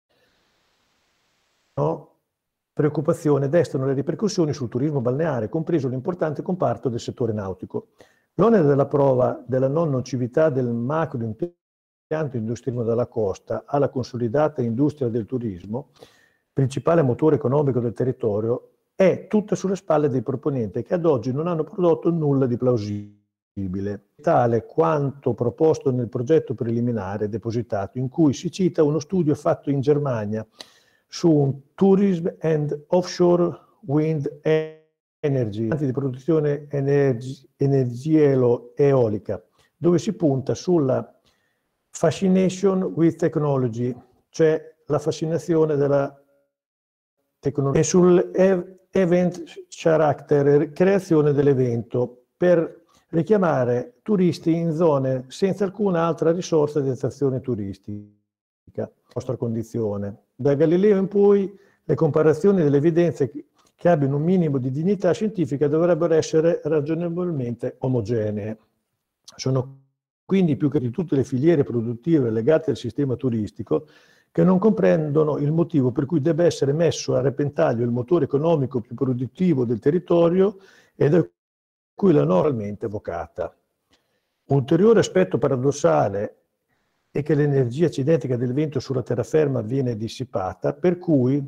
Preoccupazione destano le ripercussioni sul turismo balneare, compreso l'importante comparto del settore nautico. L'onere della prova della non nocività del macro impianto industriale della costa alla consolidata industria del turismo, principale motore economico del territorio, è tutta sulle spalle dei proponenti che ad oggi non hanno prodotto nulla di plausibile, tale quanto proposto nel progetto preliminare depositato, in cui si cita uno studio fatto in Germania su un Tourism and Offshore Wind Energy, di produzione energia eolica, dove si punta sulla fascination with technology, cioè la fascinazione della tecnologia, e sul event character, creazione dell'evento, per richiamare turisti in zone senza alcuna altra risorsa di attrazione turistica. Nostra condizione. Da Galileo in poi le comparazioni delle evidenze che abbiano un minimo di dignità scientifica dovrebbero essere ragionevolmente omogenee. Sono quindi più che di tutte le filiere produttive legate al sistema turistico che non comprendono il motivo per cui debba essere messo a repentaglio il motore economico più produttivo del territorio e da cui la normalmente evocata. Ulteriore aspetto paradossale è che l'energia cinetica del vento sulla terraferma viene dissipata, per cui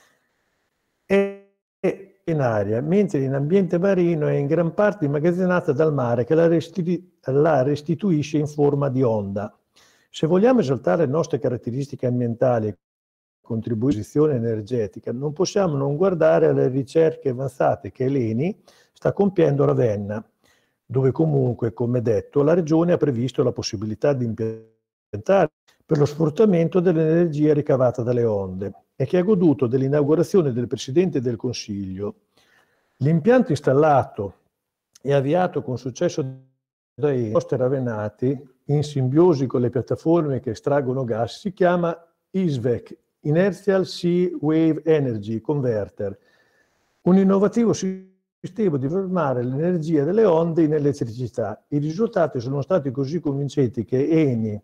è in aria, mentre in ambiente marino è in gran parte immagazzinata dal mare che la restituisce in forma di onda. Se vogliamo esaltare le nostre caratteristiche ambientali e contribuire alla transizione energetica, non possiamo non guardare alle ricerche avanzate che l'ENI sta compiendo a Ravenna, dove comunque, come detto, la Regione ha previsto la possibilità di impiantare per lo sfruttamento dell'energia ricavata dalle onde e che ha goduto dell'inaugurazione del Presidente del Consiglio. L'impianto installato e avviato con successo dai costi ravennati, in simbiosi con le piattaforme che estraggono gas, si chiama ISVEC, Inertial Sea Wave Energy Converter, un innovativo sistema di trasformare l'energia delle onde in elettricità. I risultati sono stati così convincenti che ENI,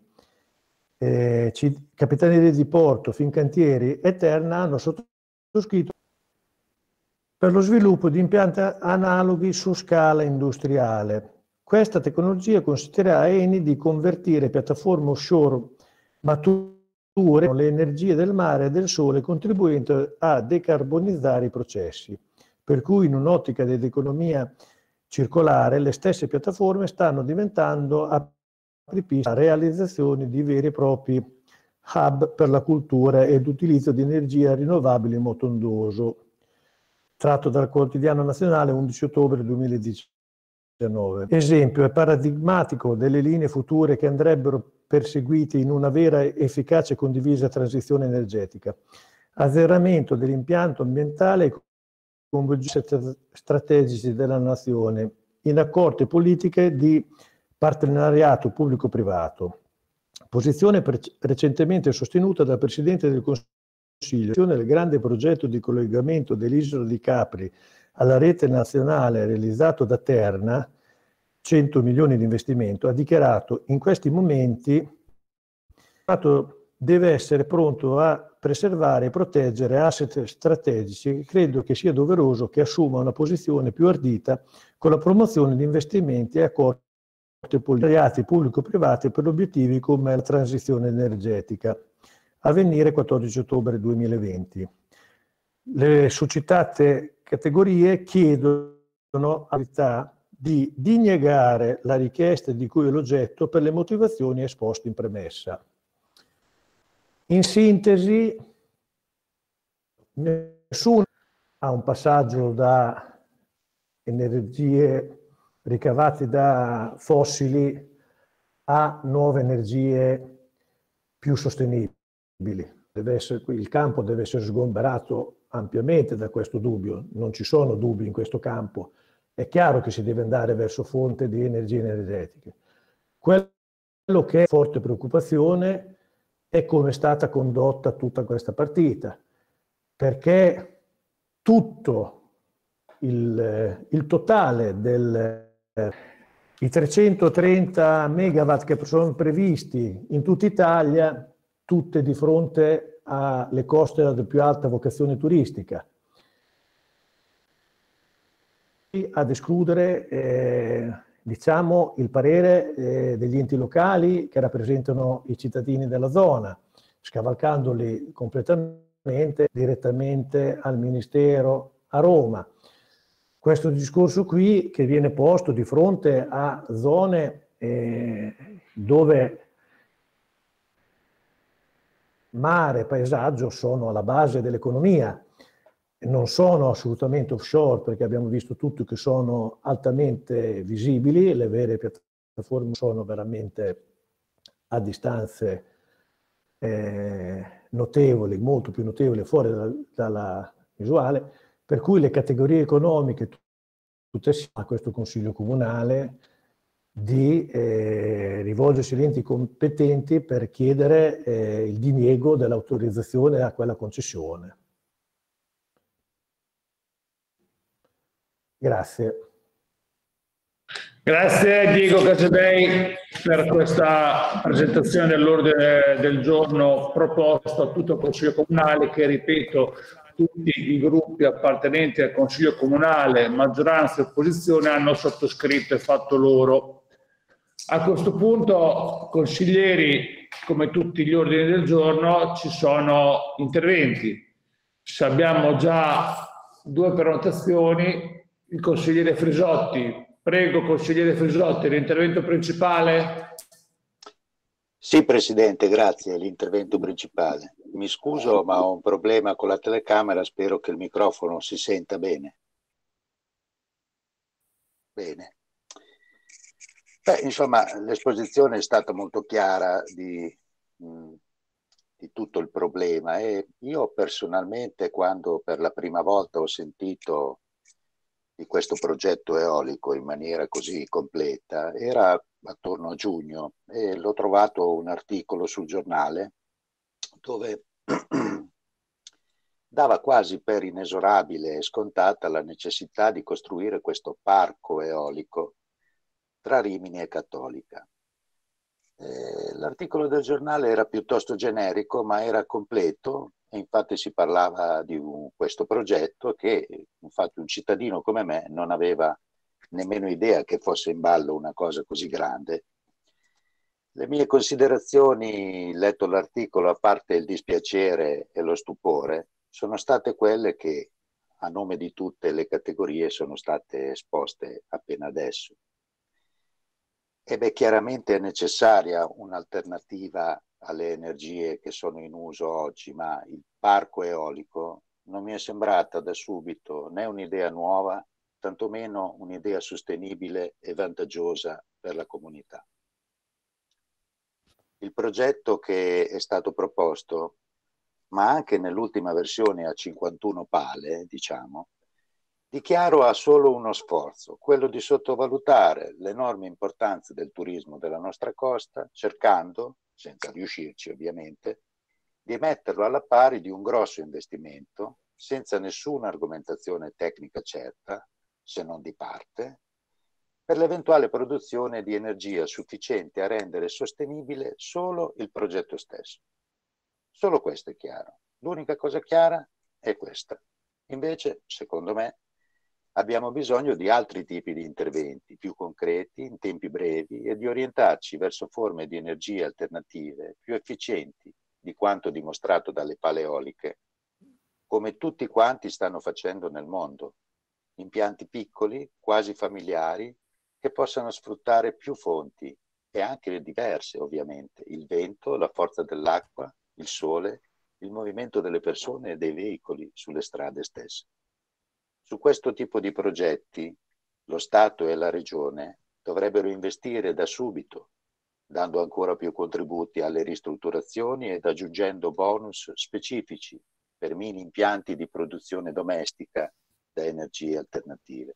Capitaneria di Porto, Fincantieri e Terna hanno sottoscritto per lo sviluppo di impianti analoghi su scala industriale. Questa tecnologia consentirà a ENI di convertire piattaforme offshore mature con le energie del mare e del sole, contribuendo a decarbonizzare i processi. Per cui in un'ottica di economia circolare le stesse piattaforme stanno diventando apripista a realizzazione di veri e propri hub per la cultura ed utilizzo di energia rinnovabile in moto ondoso. Tratto dal Quotidiano Nazionale 11 ottobre 2019. Esempio è paradigmatico delle linee future che andrebbero perseguite in una vera efficace e condivisa transizione energetica. Azzeramento dell'impianto ambientale e coinvolgimenti strategici della nazione in accordi e politiche di partenariato pubblico-privato. Posizione recentemente sostenuta dal Presidente del Consiglio del grande progetto di collegamento dell'isola di Capri alla rete nazionale realizzato da Terna, 100 milioni di investimento, ha dichiarato in questi momenti deve essere pronto a preservare e proteggere asset strategici e credo che sia doveroso che assuma una posizione più ardita con la promozione di investimenti e accordi pubblico-privati per obiettivi come la transizione energetica. Avvenire 14 ottobre 2020. Le succitate categorie chiedono all'autorità di dinnegare la richiesta di cui è l'oggetto per le motivazioni esposte in premessa. In sintesi, nessuno ha un passaggio da energie ricavate da fossili a nuove energie più sostenibili. Il campo deve essere sgomberato ampiamente da questo dubbio, non ci sono dubbi in questo campo. È chiaro che si deve andare verso fonti di energie energetiche. Quello che è forte preoccupazione è come è stata condotta tutta questa partita, perché tutto il totale i 330 megawatt che sono previsti in tutta Italia, tutte di fronte alle coste ad più alta vocazione turistica. Ad escludere diciamo, il parere degli enti locali che rappresentano i cittadini della zona, scavalcandoli completamente direttamente al Ministero a Roma. Questo discorso qui che viene posto di fronte a zone dove mare e paesaggio sono alla base dell'economia, non sono assolutamente offshore perché abbiamo visto tutti che sono altamente visibili, le vere piattaforme sono veramente a distanze notevoli, molto più notevoli fuori dalla visuale, per cui le categorie economiche tutte a questo Consiglio Comunale di rivolgersi agli enti competenti per chiedere il diniego dell'autorizzazione a quella concessione. Grazie. Grazie Diego Casadei per questa presentazione dell'ordine del giorno proposto a tutto il Consiglio Comunale che, ripeto, tutti i gruppi appartenenti al Consiglio Comunale, maggioranza e opposizione, hanno sottoscritto e fatto loro. A questo punto, consiglieri, come tutti gli ordini del giorno, ci sono interventi. Abbiamo già 2 prenotazioni. Il consigliere Frisotti. Prego, consigliere Frisotti, l'intervento principale. Sì, Presidente, grazie. L'intervento principale. Mi scuso, ma ho un problema con la telecamera, spero che il microfono si senta bene. Bene. Beh, insomma, l'esposizione è stata molto chiara di tutto il problema e io personalmente, quando per la prima volta ho sentito di questo progetto eolico in maniera così completa, era attorno a giugno e l'ho trovato un articolo sul giornale dove dava quasi per inesorabile e scontata la necessità di costruire questo parco eolico tra Rimini e Cattolica. L'articolo del giornale era piuttosto generico, ma era completo e infatti si parlava di questo progetto che infatti un cittadino come me non aveva nemmeno idea che fosse in ballo una cosa così grande. Le mie considerazioni, letto l'articolo, a parte il dispiacere e lo stupore, sono state quelle che a nome di tutte le categorie sono state esposte appena adesso. E beh, chiaramente è necessaria un'alternativa alle energie che sono in uso oggi, ma il parco eolico non mi è sembrata da subito né un'idea nuova, tantomeno un'idea sostenibile e vantaggiosa per la comunità. Il progetto che è stato proposto, ma anche nell'ultima versione a 51 pale, diciamo, dichiaro ha solo uno sforzo, quello di sottovalutare l'enorme importanza del turismo della nostra costa, cercando, senza riuscirci ovviamente, di metterlo alla pari di un grosso investimento senza nessuna argomentazione tecnica certa, se non di parte, per l'eventuale produzione di energia sufficiente a rendere sostenibile solo il progetto stesso. Solo questo è chiaro. L'unica cosa chiara è questa. Invece, secondo me, abbiamo bisogno di altri tipi di interventi, più concreti, in tempi brevi, e di orientarci verso forme di energie alternative più efficienti di quanto dimostrato dalle pale eoliche, come tutti quanti stanno facendo nel mondo. Impianti piccoli, quasi familiari, che possano sfruttare più fonti, e anche diverse ovviamente: il vento, la forza dell'acqua, il sole, il movimento delle persone e dei veicoli sulle strade stesse. Su questo tipo di progetti lo Stato e la Regione dovrebbero investire da subito, dando ancora più contributi alle ristrutturazioni ed aggiungendo bonus specifici per mini impianti di produzione domestica da energie alternative.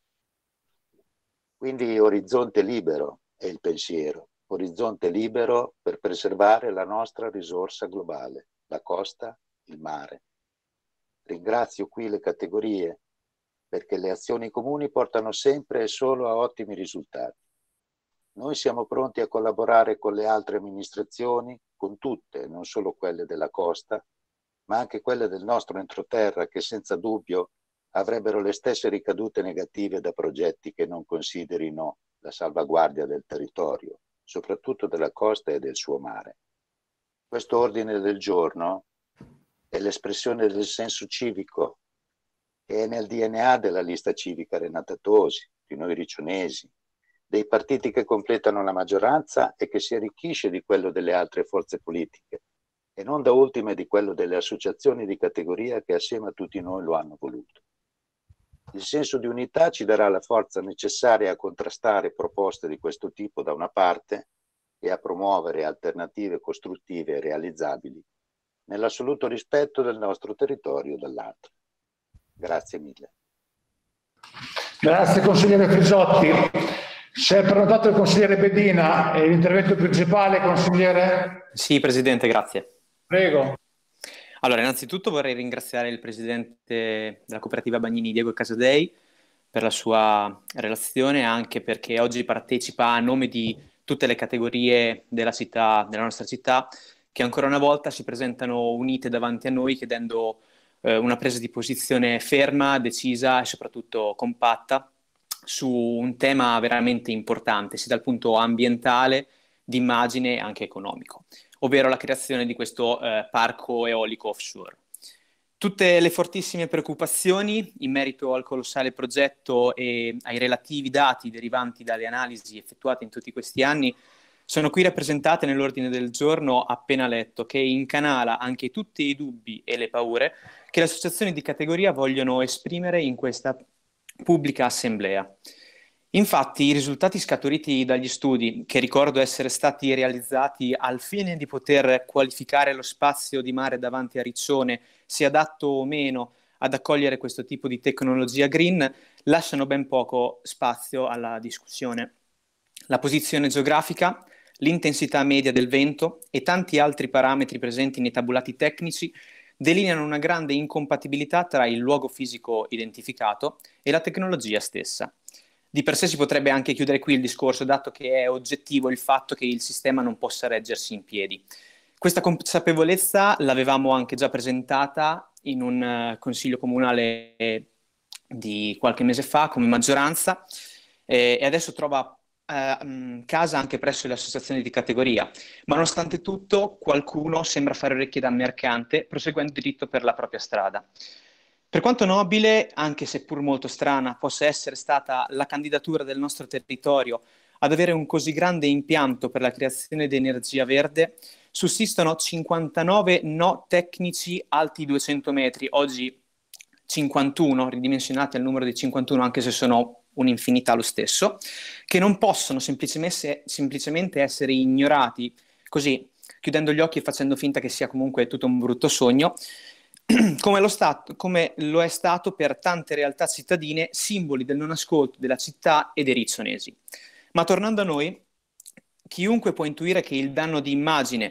Quindi orizzonte libero è il pensiero, orizzonte libero per preservare la nostra risorsa globale, la costa, il mare. Ringrazio qui le categorie perché le azioni comuni portano sempre e solo a ottimi risultati. Noi siamo pronti a collaborare con le altre amministrazioni, con tutte, non solo quelle della costa, ma anche quelle del nostro entroterra, che senza dubbio avrebbero le stesse ricadute negative da progetti che non considerino la salvaguardia del territorio, soprattutto della costa e del suo mare. Questo ordine del giorno è l'espressione del senso civico che è nel DNA della lista civica Renata Tosi, di noi riccionesi, dei partiti che completano la maggioranza e che si arricchisce di quello delle altre forze politiche, e non da ultime di quello delle associazioni di categoria che assieme a tutti noi lo hanno voluto. Il senso di unità ci darà la forza necessaria a contrastare proposte di questo tipo da una parte e a promuovere alternative costruttive e realizzabili nell'assoluto rispetto del nostro territorio dall'altra. Grazie mille. Grazie consigliere Frisotti. Si è prenotato il consigliere Bedina e l'intervento principale, consigliere? Sì, Presidente, grazie. Prego. Allora, innanzitutto vorrei ringraziare il Presidente della Cooperativa Bagnini, Diego Casadei, per la sua relazione, anche perché oggi partecipa a nome di tutte le categorie della città, della nostra città, che ancora una volta si presentano unite davanti a noi chiedendo una presa di posizione ferma, decisa e soprattutto compatta su un tema veramente importante, sia dal punto ambientale, di immagine e anche economico, ovvero la creazione di questo parco eolico offshore. Tutte le fortissime preoccupazioni in merito al colossale progetto e ai relativi dati derivanti dalle analisi effettuate in tutti questi anni sono qui rappresentate nell'ordine del giorno appena letto, che incanala anche tutti i dubbi e le paure che le associazioni di categoria vogliono esprimere in questa pubblica assemblea. Infatti, i risultati scaturiti dagli studi, che ricordo essere stati realizzati al fine di poter qualificare lo spazio di mare davanti a Riccione, sia adatto o meno ad accogliere questo tipo di tecnologia green, lasciano ben poco spazio alla discussione. La posizione geografica, l'intensità media del vento e tanti altri parametri presenti nei tabulati tecnici delineano una grande incompatibilità tra il luogo fisico identificato e la tecnologia stessa. Di per sé si potrebbe anche chiudere qui il discorso, dato che è oggettivo il fatto che il sistema non possa reggersi in piedi. Questa consapevolezza l'avevamo anche già presentata in un consiglio comunale di qualche mese fa come maggioranza e adesso trova casa anche presso le associazioni di categoria, ma nonostante tutto qualcuno sembra fare orecchie da mercante proseguendo diritto per la propria strada. Per quanto nobile, anche se pur molto strana, possa essere stata la candidatura del nostro territorio ad avere un così grande impianto per la creazione di energia verde, sussistono 59 no tecnici alti 200 metri, oggi 51, ridimensionati al numero di 51 anche se sono un'infinità lo stesso, che non possono semplicemente essere ignorati così, chiudendo gli occhi e facendo finta che sia comunque tutto un brutto sogno, come lo è stato per tante realtà cittadine, simboli del non ascolto della città e dei riccionesi. Ma tornando a noi, chiunque può intuire che il danno di immagine,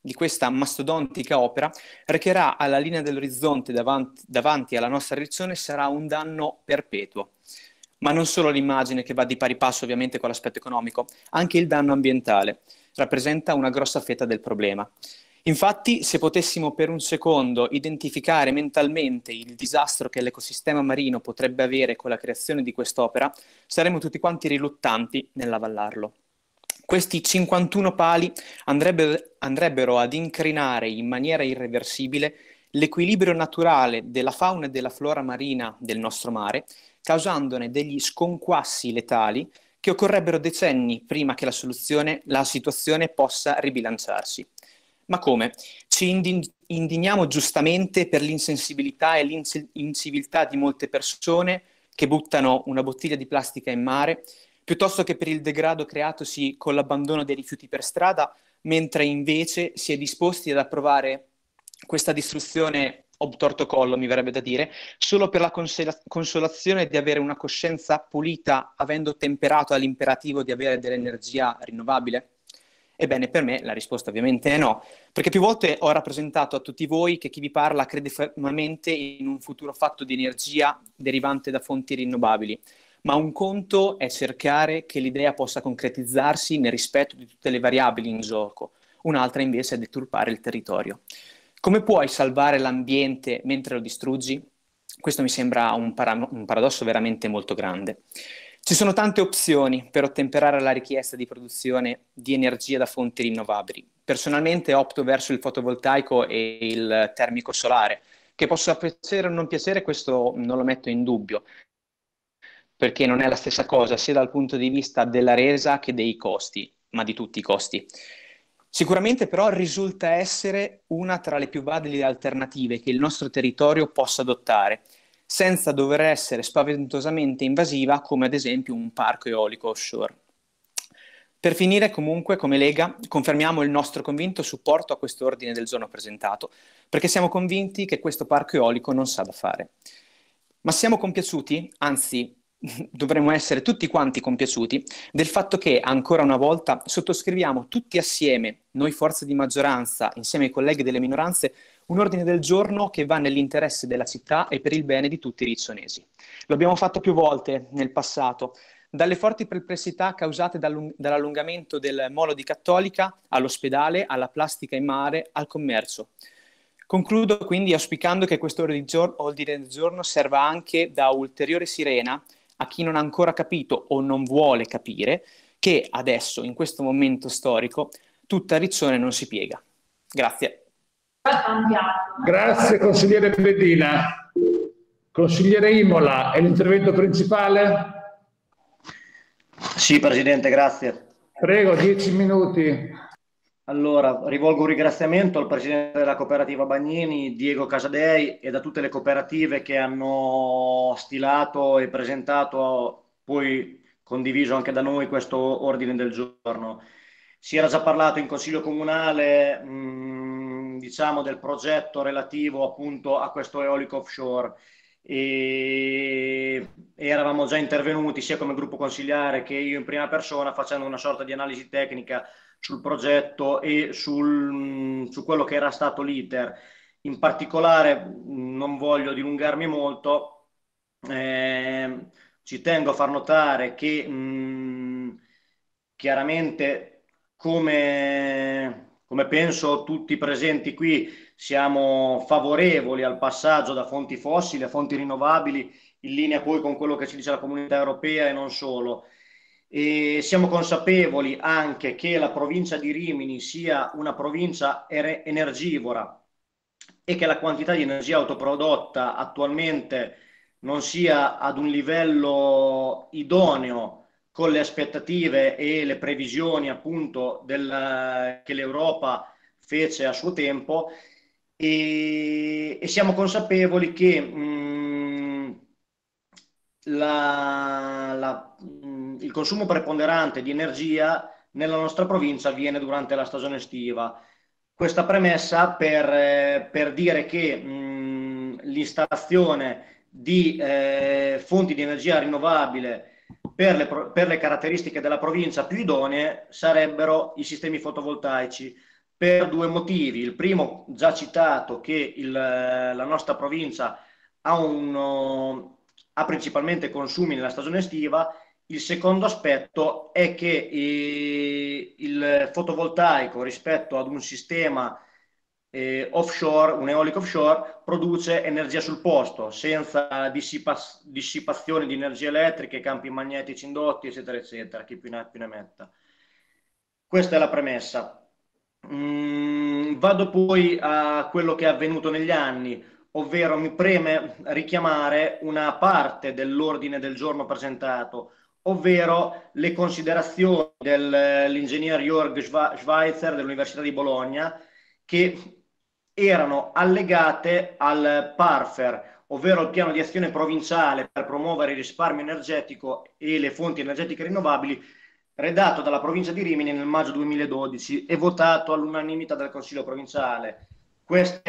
di questa mastodontica opera recherà alla linea dell'orizzonte davanti alla nostra regione sarà un danno perpetuo. Ma non solo l'immagine, che va di pari passo ovviamente con l'aspetto economico, anche il danno ambientale rappresenta una grossa fetta del problema. Infatti, se potessimo per un secondo identificare mentalmente il disastro che l'ecosistema marino potrebbe avere con la creazione di quest'opera, saremmo tutti quanti riluttanti nell'avallarlo. Questi 51 pali andrebbero ad incrinare in maniera irreversibile l'equilibrio naturale della fauna e della flora marina del nostro mare, causandone degli sconquassi letali che occorrebbero decenni prima che la situazione possa ribilanciarsi. Ma come? Ci indigniamo giustamente per l'insensibilità e l'inciviltà di molte persone che buttano una bottiglia di plastica in mare, piuttosto che per il degrado creatosi con l'abbandono dei rifiuti per strada, mentre invece si è disposti ad approvare questa distruzione obtorto collo, mi verrebbe da dire, solo per la consolazione di avere una coscienza pulita, avendo temperato all'imperativo di avere dell'energia rinnovabile? Ebbene, per me la risposta ovviamente è no, perché più volte ho rappresentato a tutti voi che chi vi parla crede fermamente in un futuro fatto di energia derivante da fonti rinnovabili, ma un conto è cercare che l'idea possa concretizzarsi nel rispetto di tutte le variabili in gioco, un'altra invece è deturpare il territorio. Come puoi salvare l'ambiente mentre lo distruggi? Questo mi sembra un paradosso veramente molto grande. Ci sono tante opzioni per ottemperare alla richiesta di produzione di energia da fonti rinnovabili. Personalmente opto verso il fotovoltaico e il termico solare, che possa piacere o non piacere, questo non lo metto in dubbio, perché non è la stessa cosa sia dal punto di vista della resa che dei costi, ma di tutti i costi. Sicuramente però risulta essere una tra le più valide alternative che il nostro territorio possa adottare, senza dover essere spaventosamente invasiva come ad esempio un parco eolico offshore. Per finire, comunque, come Lega, confermiamo il nostro convinto supporto a questo ordine del giorno presentato, perché siamo convinti che questo parco eolico non sa da fare. Ma siamo compiaciuti, anzi dovremmo essere tutti quanti compiaciuti, del fatto che ancora una volta sottoscriviamo tutti assieme, noi forze di maggioranza, insieme ai colleghi delle minoranze, un ordine del giorno che va nell'interesse della città e per il bene di tutti i riccionesi. Lo abbiamo fatto più volte nel passato, dalle forti perplessità causate dall'allungamento del molo di Cattolica all'ospedale, alla plastica in mare, al commercio. Concludo quindi auspicando che questo ordine del giorno serva anche da ulteriore sirena a chi non ha ancora capito o non vuole capire che adesso, in questo momento storico, tutta Riccione non si piega. Grazie. Grazie consigliere Bedina. Consigliere Imola, è l'intervento principale? Sì, Presidente, grazie. Prego, 10 minuti. Allora, rivolgo un ringraziamento al Presidente della Cooperativa Bagnini, Diego Casadei, e da tutte le cooperative che hanno stilato e presentato, poi condiviso anche da noi, questo ordine del giorno. Si era già parlato in Consiglio Comunale, diciamo, del progetto relativo appunto a questo eolico offshore e eravamo già intervenuti sia come gruppo consigliare che io in prima persona facendo una sorta di analisi tecnica sul progetto e su quello che era stato l'iter. In particolare non voglio dilungarmi molto, ci tengo a far notare che chiaramente come penso tutti i presenti qui siamo favorevoli al passaggio da fonti fossili a fonti rinnovabili in linea poi con quello che ci dice la Comunità Europea e non solo. E siamo consapevoli anche che la provincia di Rimini sia una provincia energivora e che la quantità di energia autoprodotta attualmente non sia ad un livello idoneo con le aspettative e le previsioni appunto che l'Europa fece a suo tempo e siamo consapevoli che il consumo preponderante di energia nella nostra provincia avviene durante la stagione estiva. Questa premessa per dire che l'installazione di fonti di energia rinnovabile per le caratteristiche della provincia più idonee sarebbero i sistemi fotovoltaici. per due motivi. Il primo, già citato, che la nostra provincia ha principalmente consumi nella stagione estiva. Il secondo aspetto è che il fotovoltaico, rispetto ad un sistema offshore, un eolico offshore, produce energia sul posto, senza dissipazione di energia elettrica, campi magnetici indotti, eccetera, eccetera, chi più ne metta. Questa è la premessa. Vado poi a quello che è avvenuto negli anni, ovvero mi preme richiamare una parte dell'ordine del giorno presentato, ovvero le considerazioni dell'ingegner Jörg Schweitzer dell'Università di Bologna, che erano allegate al PARFER, ovvero il piano di azione provinciale per promuovere il risparmio energetico e le fonti energetiche rinnovabili, redatto dalla provincia di Rimini nel maggio 2012 e votato all'unanimità dal Consiglio provinciale. Questa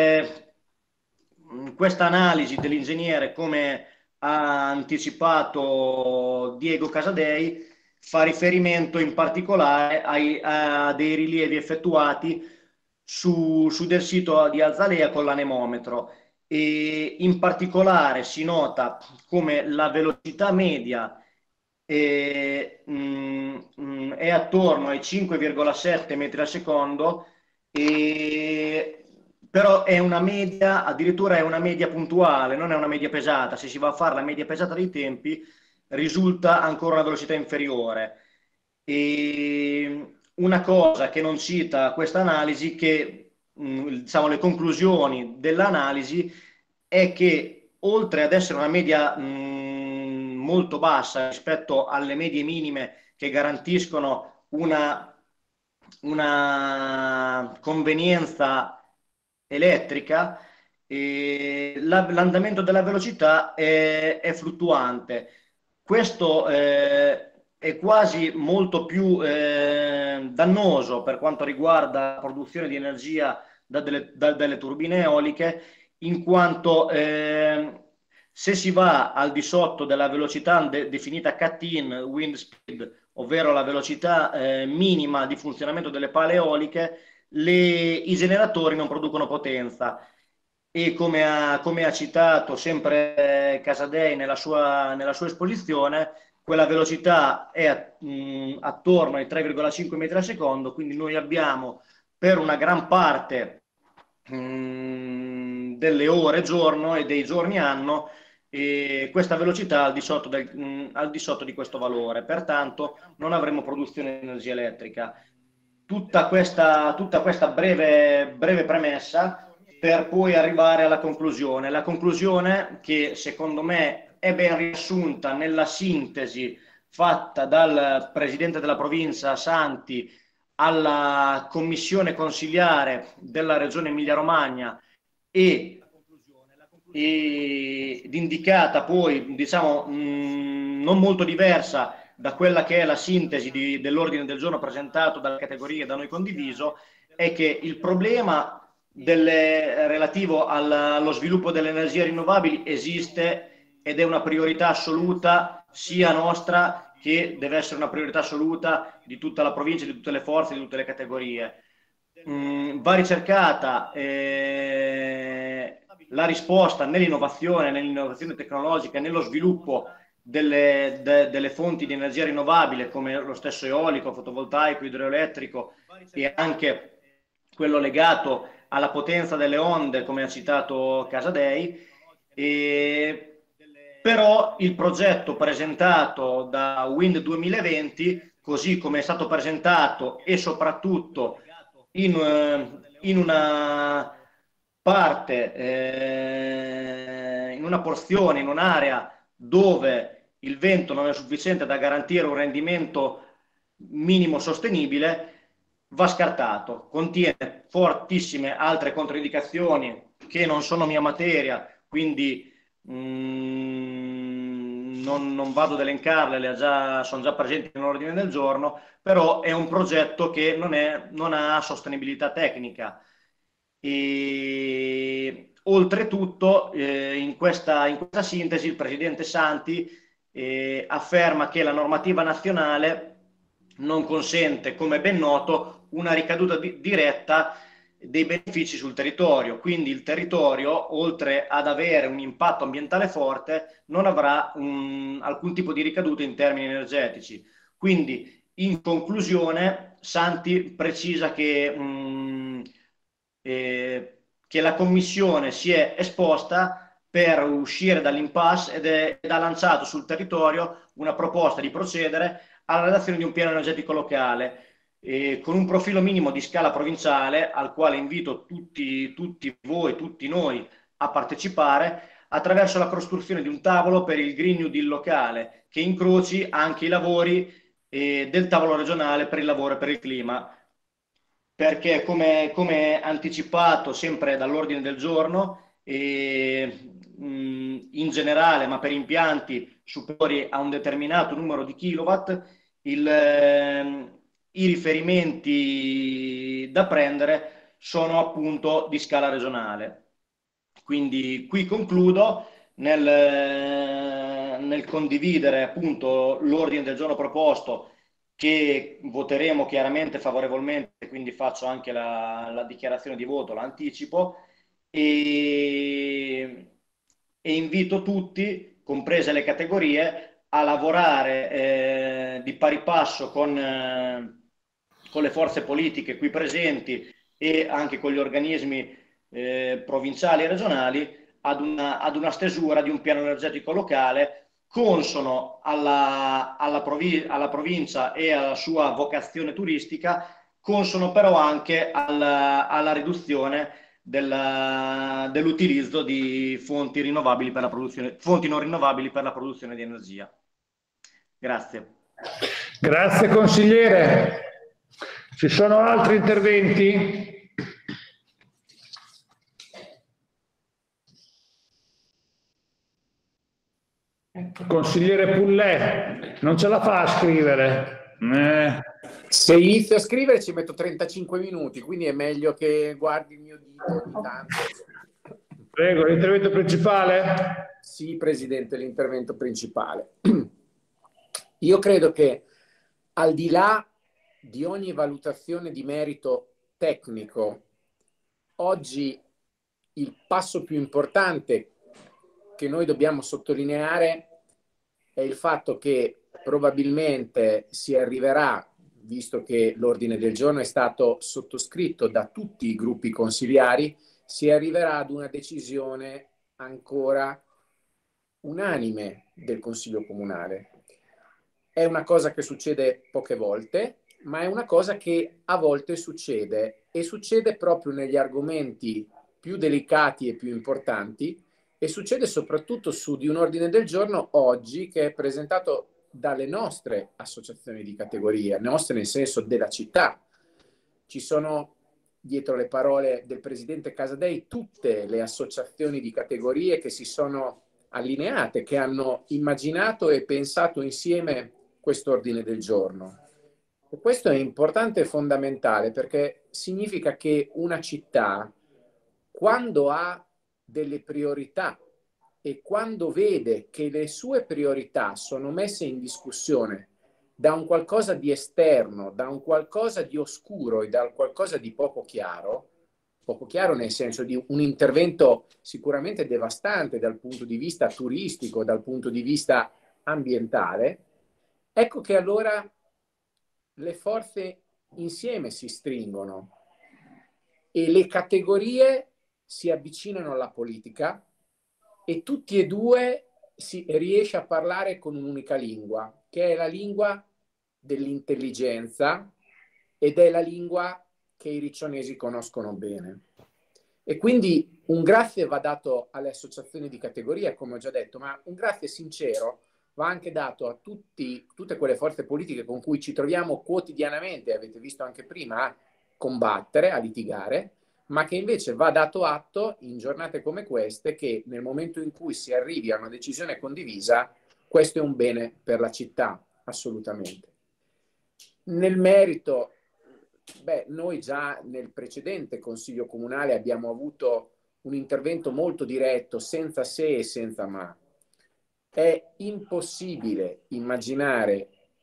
analisi dell'ingegnere, come ha anticipato Diego Casadei, fa riferimento in particolare a dei rilievi effettuati su del sito di Alzalea con l'anemometro, e in particolare si nota come la velocità media è attorno ai 5,7 metri al secondo, però è una media, addirittura è una media puntuale, non è una media pesata. Se si va a fare la media pesata dei tempi risulta ancora una velocità inferiore. E una cosa che non cita questa analisi, che diciamo le conclusioni dell'analisi, è che oltre ad essere una media molto bassa rispetto alle medie minime che garantiscono una convenienza elettrica, l'andamento della velocità è fluttuante. Questo è quasi molto più dannoso per quanto riguarda la produzione di energia da delle turbine eoliche, in quanto se si va al di sotto della velocità definita CAT-in, wind speed, ovvero la velocità minima di funzionamento delle pale eoliche, i generatori non producono potenza. E come ha citato sempre Casadei nella sua esposizione, quella velocità è attorno ai 3,5 metri al secondo, quindi noi abbiamo per una gran parte delle ore giorno e dei giorni anno questa velocità al di sotto di questo valore, pertanto non avremo produzione di energia elettrica. Tutta questa breve premessa per poi arrivare alla conclusione. La conclusione, che secondo me è ben riassunta nella sintesi fatta dal presidente della provincia Santi alla commissione consiliare della regione Emilia-Romagna ed indicata poi, diciamo, non molto diversa da quella che è la sintesi dell'ordine del giorno presentato dalle categorie da noi condiviso, è che il problema relativo allo sviluppo delle energie rinnovabili esiste ed è una priorità assoluta sia nostra, che deve essere una priorità assoluta di tutta la provincia, di tutte le forze, di tutte le categorie. Va ricercata la risposta nell'innovazione tecnologica, nello sviluppo delle fonti di energia rinnovabile, come lo stesso eolico, fotovoltaico, idroelettrico, e anche quello legato alla potenza delle onde, come ha citato Casadei. Però il progetto presentato da Wind 2020, così come è stato presentato, e soprattutto in una parte, in una porzione, in un'area dove il vento non è sufficiente da garantire un rendimento minimo sostenibile, va scartato. Contiene fortissime altre controindicazioni che non sono mia materia, quindi non vado ad elencarle, sono già presenti nell'ordine del giorno, però è un progetto che non ha sostenibilità tecnica. E oltretutto in questa sintesi il presidente Santi afferma che la normativa nazionale non consente, come ben noto, una ricaduta diretta dei benefici sul territorio. Quindi il territorio, oltre ad avere un impatto ambientale forte, non avrà alcun tipo di ricaduta in termini energetici. Quindi, in conclusione, Santi precisa che la Commissione si è esposta per uscire dall'impasse ed ha lanciato sul territorio una proposta di procedere alla redazione di un piano energetico locale con un profilo minimo di scala provinciale al quale invito tutti voi, tutti noi a partecipare attraverso la costruzione di un tavolo per il Green New Deal locale che incroci anche i lavori del tavolo regionale per il lavoro e per il clima. Perché come anticipato sempre dall'ordine del giorno, in generale, ma per impianti superiori a un determinato numero di kilowatt, i riferimenti da prendere sono appunto di scala regionale. Quindi qui concludo nel condividere appunto l'ordine del giorno proposto, che voteremo chiaramente favorevolmente, quindi faccio anche la dichiarazione di voto, l'anticipo, e invito tutti, comprese le categorie, a lavorare di pari passo con le forze politiche qui presenti e anche con gli organismi provinciali e regionali ad una stesura di un piano energetico locale consono alla provincia e alla sua vocazione turistica, consono però anche alla riduzione dell'utilizzo di fonti rinnovabili per la produzione, fonti non rinnovabili per la produzione di energia. Grazie. Grazie consigliere. Ci sono altri interventi? Consigliere Pullè, non ce la fa a scrivere. Se inizio a scrivere ci metto 35 minuti, quindi è meglio che guardi il mio dito ogni tanto. Prego, l'intervento principale? Sì, Presidente, l'intervento principale. Io credo che al di là di ogni valutazione di merito tecnico, oggi il passo più importante che noi dobbiamo sottolineare è il fatto che probabilmente si arriverà, visto che l'ordine del giorno è stato sottoscritto da tutti i gruppi consigliari, si arriverà ad una decisione ancora unanime del Consiglio Comunale. È una cosa che succede poche volte, ma è una cosa che a volte succede, e succede proprio negli argomenti più delicati e più importanti, e succede soprattutto su di un ordine del giorno oggi che è presentato dalle nostre associazioni di categoria, nostre nel senso della città. Ci sono dietro le parole del Presidente Casadei tutte le associazioni di categorie che si sono allineate, che hanno immaginato e pensato insieme questo ordine del giorno. E questo è importante e fondamentale, perché significa che una città, quando ha delle priorità e quando vede che le sue priorità sono messe in discussione da un qualcosa di esterno, da un qualcosa di oscuro e da qualcosa di poco chiaro nel senso di un intervento sicuramente devastante dal punto di vista turistico, dal punto di vista ambientale, ecco che allora le forze insieme si stringono e le categorie si avvicinano alla politica e tutti e due si riesce a parlare con un'unica lingua, che è la lingua dell'intelligenza ed è la lingua che i riccionesi conoscono bene. E quindi un grazie va dato alle associazioni di categoria, come ho già detto, ma un grazie sincero va anche dato a tutte quelle forze politiche con cui ci troviamo quotidianamente, avete visto anche prima, a combattere, a litigare, ma che invece va dato atto in giornate come queste che nel momento in cui si arrivi a una decisione condivisa, questo è un bene per la città, assolutamente. Nel merito, noi già nel precedente Consiglio Comunale abbiamo avuto un intervento molto diretto, senza se e senza ma. È impossibile immaginare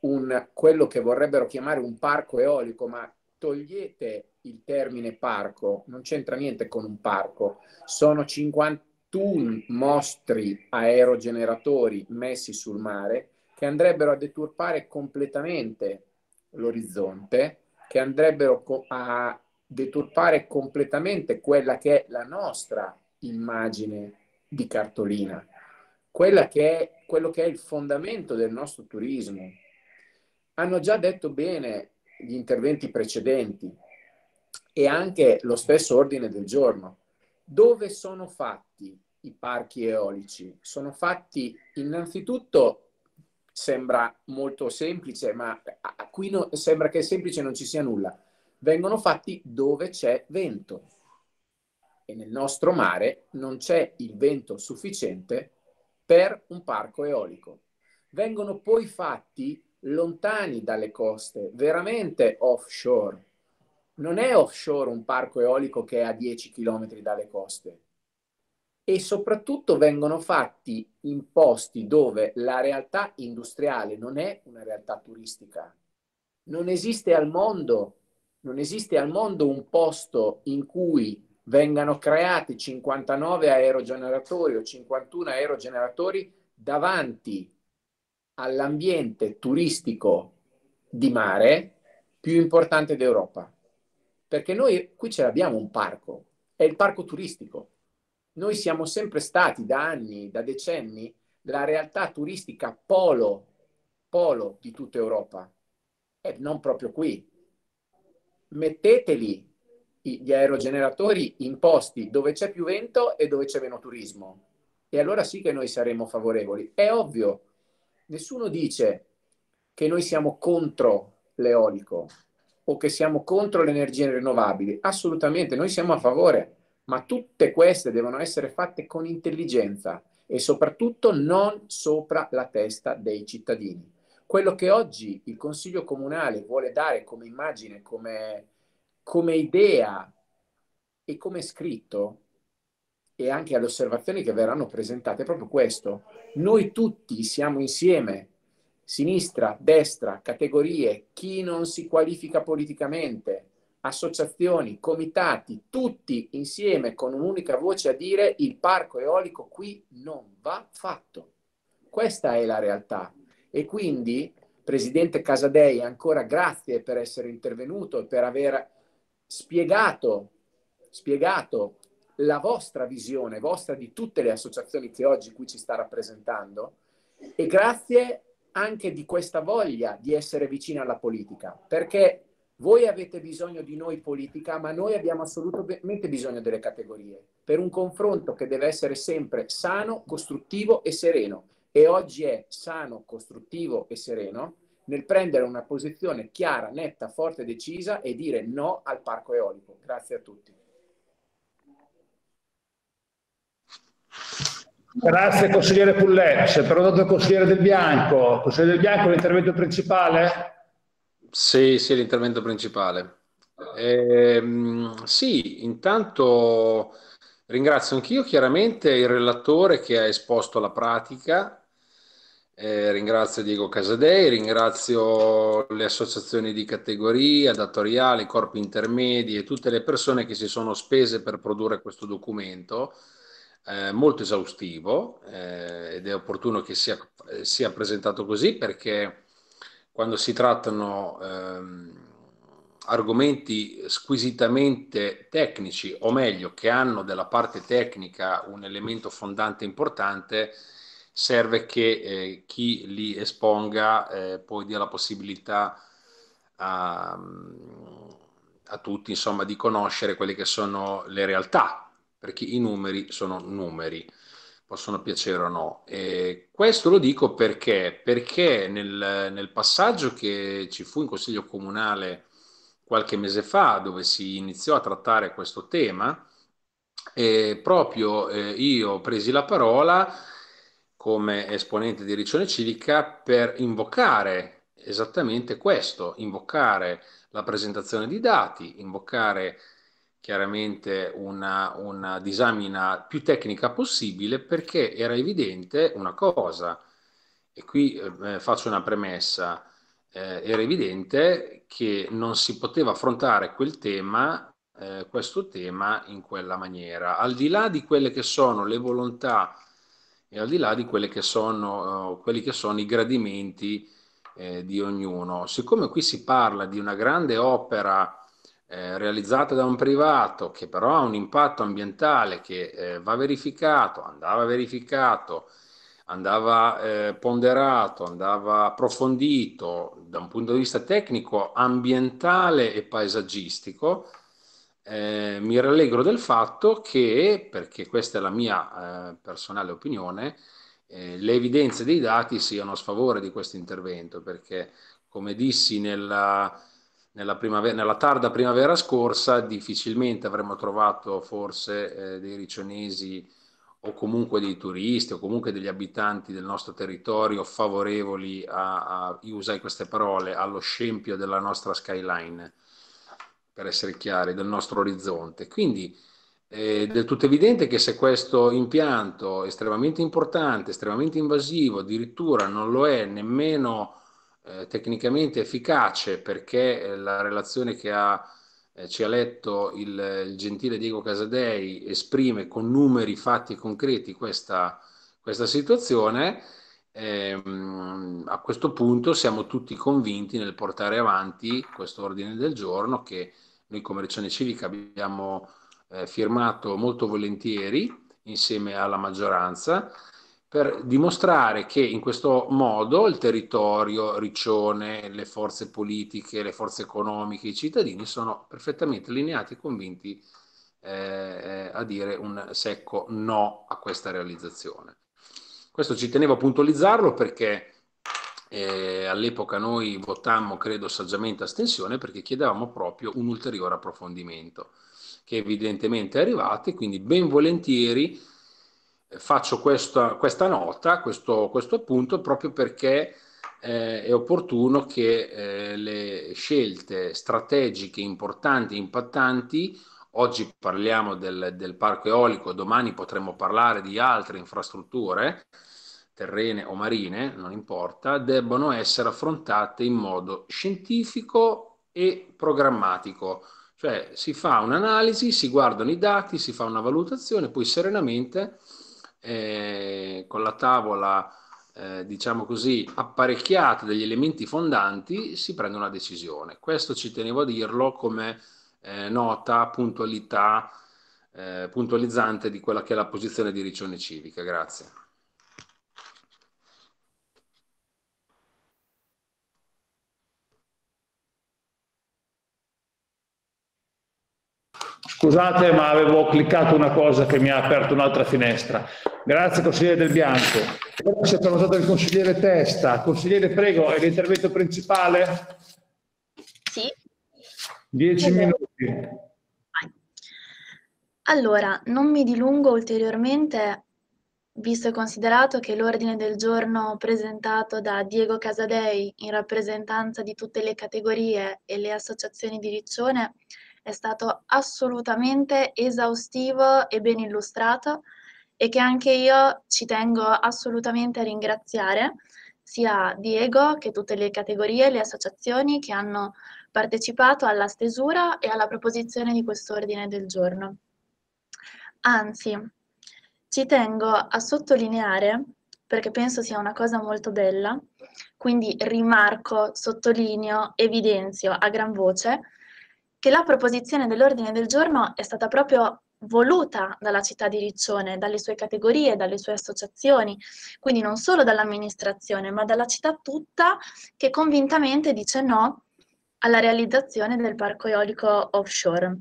quello che vorrebbero chiamare un parco eolico, ma togliete il termine parco, non c'entra niente con un parco, sono 51 mostri aerogeneratori messi sul mare che andrebbero a deturpare completamente l'orizzonte, che andrebbero a deturpare completamente quella che è la nostra immagine di cartolina, quello che è il fondamento del nostro turismo. Hanno già detto bene gli interventi precedenti e anche lo stesso ordine del giorno. Dove sono fatti i parchi eolici? Sono fatti innanzitutto, sembra molto semplice, ma qui sembra che semplice non ci sia nulla. Vengono fatti dove c'è vento e nel nostro mare non c'è il vento sufficiente per un parco eolico. Vengono poi fatti lontani dalle coste, veramente offshore. Non è offshore un parco eolico che è a 10 km dalle coste. E soprattutto vengono fatti in posti dove la realtà industriale non è una realtà turistica. Non esiste al mondo un posto in cui vengano creati 59 aerogeneratori o 51 aerogeneratori davanti all'ambiente turistico di mare più importante d'Europa. Perché noi qui ce l'abbiamo un parco, è il parco turistico. Noi siamo sempre stati da anni, da decenni, la realtà turistica polo di tutta Europa. E non proprio qui. Metteteli gli aerogeneratori in posti dove c'è più vento e dove c'è meno turismo. E allora sì che noi saremo favorevoli. È ovvio, nessuno dice che noi siamo contro l'eolico o che siamo contro le energie rinnovabili. Assolutamente, noi siamo a favore, ma tutte queste devono essere fatte con intelligenza e soprattutto non sopra la testa dei cittadini. Quello che oggi il Consiglio Comunale vuole dare come immagine, come idea e come scritto, e anche alle osservazioni che verranno presentate, è proprio questo. Noi tutti siamo insieme, sinistra, destra, categorie, chi non si qualifica politicamente, associazioni, comitati, tutti insieme con un'unica voce a dire il parco eolico qui non va fatto. Questa è la realtà. E quindi, Presidente Casadei, ancora grazie per essere intervenuto e per aver spiegato la vostra visione, vostra di tutte le associazioni che oggi qui ci sta rappresentando, e grazie anche di questa voglia di essere vicini alla politica, perché voi avete bisogno di noi politica, ma noi abbiamo assolutamente bisogno delle categorie, per un confronto che deve essere sempre sano, costruttivo e sereno. E oggi è sano, costruttivo e sereno nel prendere una posizione chiara, netta, forte, decisa e dire no al parco eolico. Grazie a tutti. Grazie consigliere Pullet. Si è pronto il consigliere Del Bianco. Consigliere Del Bianco, l'intervento principale? Sì, l'intervento principale. Sì, intanto ringrazio anch'io chiaramente il relatore che ha esposto la pratica. Ringrazio Diego Casadei, ringrazio le associazioni di categoria, datoriali, corpi intermedi e tutte le persone che si sono spese per produrre questo documento molto esaustivo ed è opportuno che sia presentato così, perché quando si trattano argomenti squisitamente tecnici, o meglio che hanno della parte tecnica un elemento fondante importante, serve che chi li esponga poi dia la possibilità a tutti, insomma, di conoscere quelle che sono le realtà, perché i numeri sono numeri, possono piacere o no. E questo lo dico perché nel passaggio che ci fu in Consiglio Comunale qualche mese fa, dove si iniziò a trattare questo tema, proprio io presi la parola come esponente di Riccione Civica per invocare esattamente questo, invocare la presentazione di dati, invocare chiaramente una disamina più tecnica possibile, perché era evidente una cosa, e qui faccio una premessa. era evidente che non si poteva affrontare questo tema in quella maniera, al di là di quelle che sono le volontà e al di là di quelli che sono i gradimenti di ognuno. Siccome qui si parla di una grande opera realizzata da un privato che però ha un impatto ambientale che va verificato, andava ponderato, andava approfondito da un punto di vista tecnico, ambientale e paesaggistico, mi rallegro del fatto che, perché questa è la mia personale opinione, le evidenze dei dati siano a sfavore di questo intervento, perché come dissi nella tarda primavera scorsa, difficilmente avremmo trovato forse dei riccionesi o comunque dei turisti o comunque degli abitanti del nostro territorio favorevoli io usai queste parole, allo scempio della nostra skyline, per essere chiari, del nostro orizzonte. Quindi è del tutto evidente che se questo impianto estremamente importante, estremamente invasivo, addirittura non lo è nemmeno tecnicamente efficace, perché la relazione che ci ha letto il gentile Diego Casadei esprime con numeri, fatti e concreti questa situazione, a questo punto siamo tutti convinti nel portare avanti questo ordine del giorno che noi come Regione Civica abbiamo firmato molto volentieri insieme alla maggioranza, per dimostrare che in questo modo il territorio, Riccione, le forze politiche, le forze economiche, i cittadini sono perfettamente allineati e convinti a dire un secco no a questa realizzazione. Questo ci tenevo a puntualizzarlo perché all'epoca noi votammo, credo saggiamente, astensione, perché chiedevamo proprio un ulteriore approfondimento che evidentemente è arrivato, e quindi ben volentieri faccio questa nota, questo appunto, proprio perché è opportuno che le scelte strategiche importanti e impattanti, oggi parliamo del parco eolico, domani potremmo parlare di altre infrastrutture terrene o marine, non importa, debbono essere affrontate in modo scientifico e programmatico. Cioè si fa un'analisi, si guardano i dati, si fa una valutazione, poi serenamente con la tavola diciamo così apparecchiata degli elementi fondanti si prende una decisione. Questo ci tenevo a dirlo come nota, puntualizzante di quella che è la posizione di Riccione Civica. Grazie. Scusate, ma avevo cliccato una cosa che mi ha aperto un'altra finestra. Grazie, consigliere Del Bianco. Ora si è prenotato il consigliere Testa. Consigliere, prego, è l'intervento principale? Sì. 10 minuti. Allora, non mi dilungo ulteriormente, visto e considerato che l'ordine del giorno presentato da Diego Casadei in rappresentanza di tutte le categorie e le associazioni di Riccione è stato assolutamente esaustivo e ben illustrato, e che anche io ci tengo assolutamente a ringraziare sia Diego che tutte le categorie e le associazioni che hanno partecipato alla stesura e alla proposizione di questo ordine del giorno. Anzi, ci tengo a sottolineare, perché penso sia una cosa molto bella, quindi rimarco, sottolineo, evidenzio a gran voce, che la proposizione dell'ordine del giorno è stata proprio voluta dalla città di Riccione, dalle sue categorie, dalle sue associazioni, quindi non solo dall'amministrazione, ma dalla città tutta, che convintamente dice no alla realizzazione del parco eolico offshore.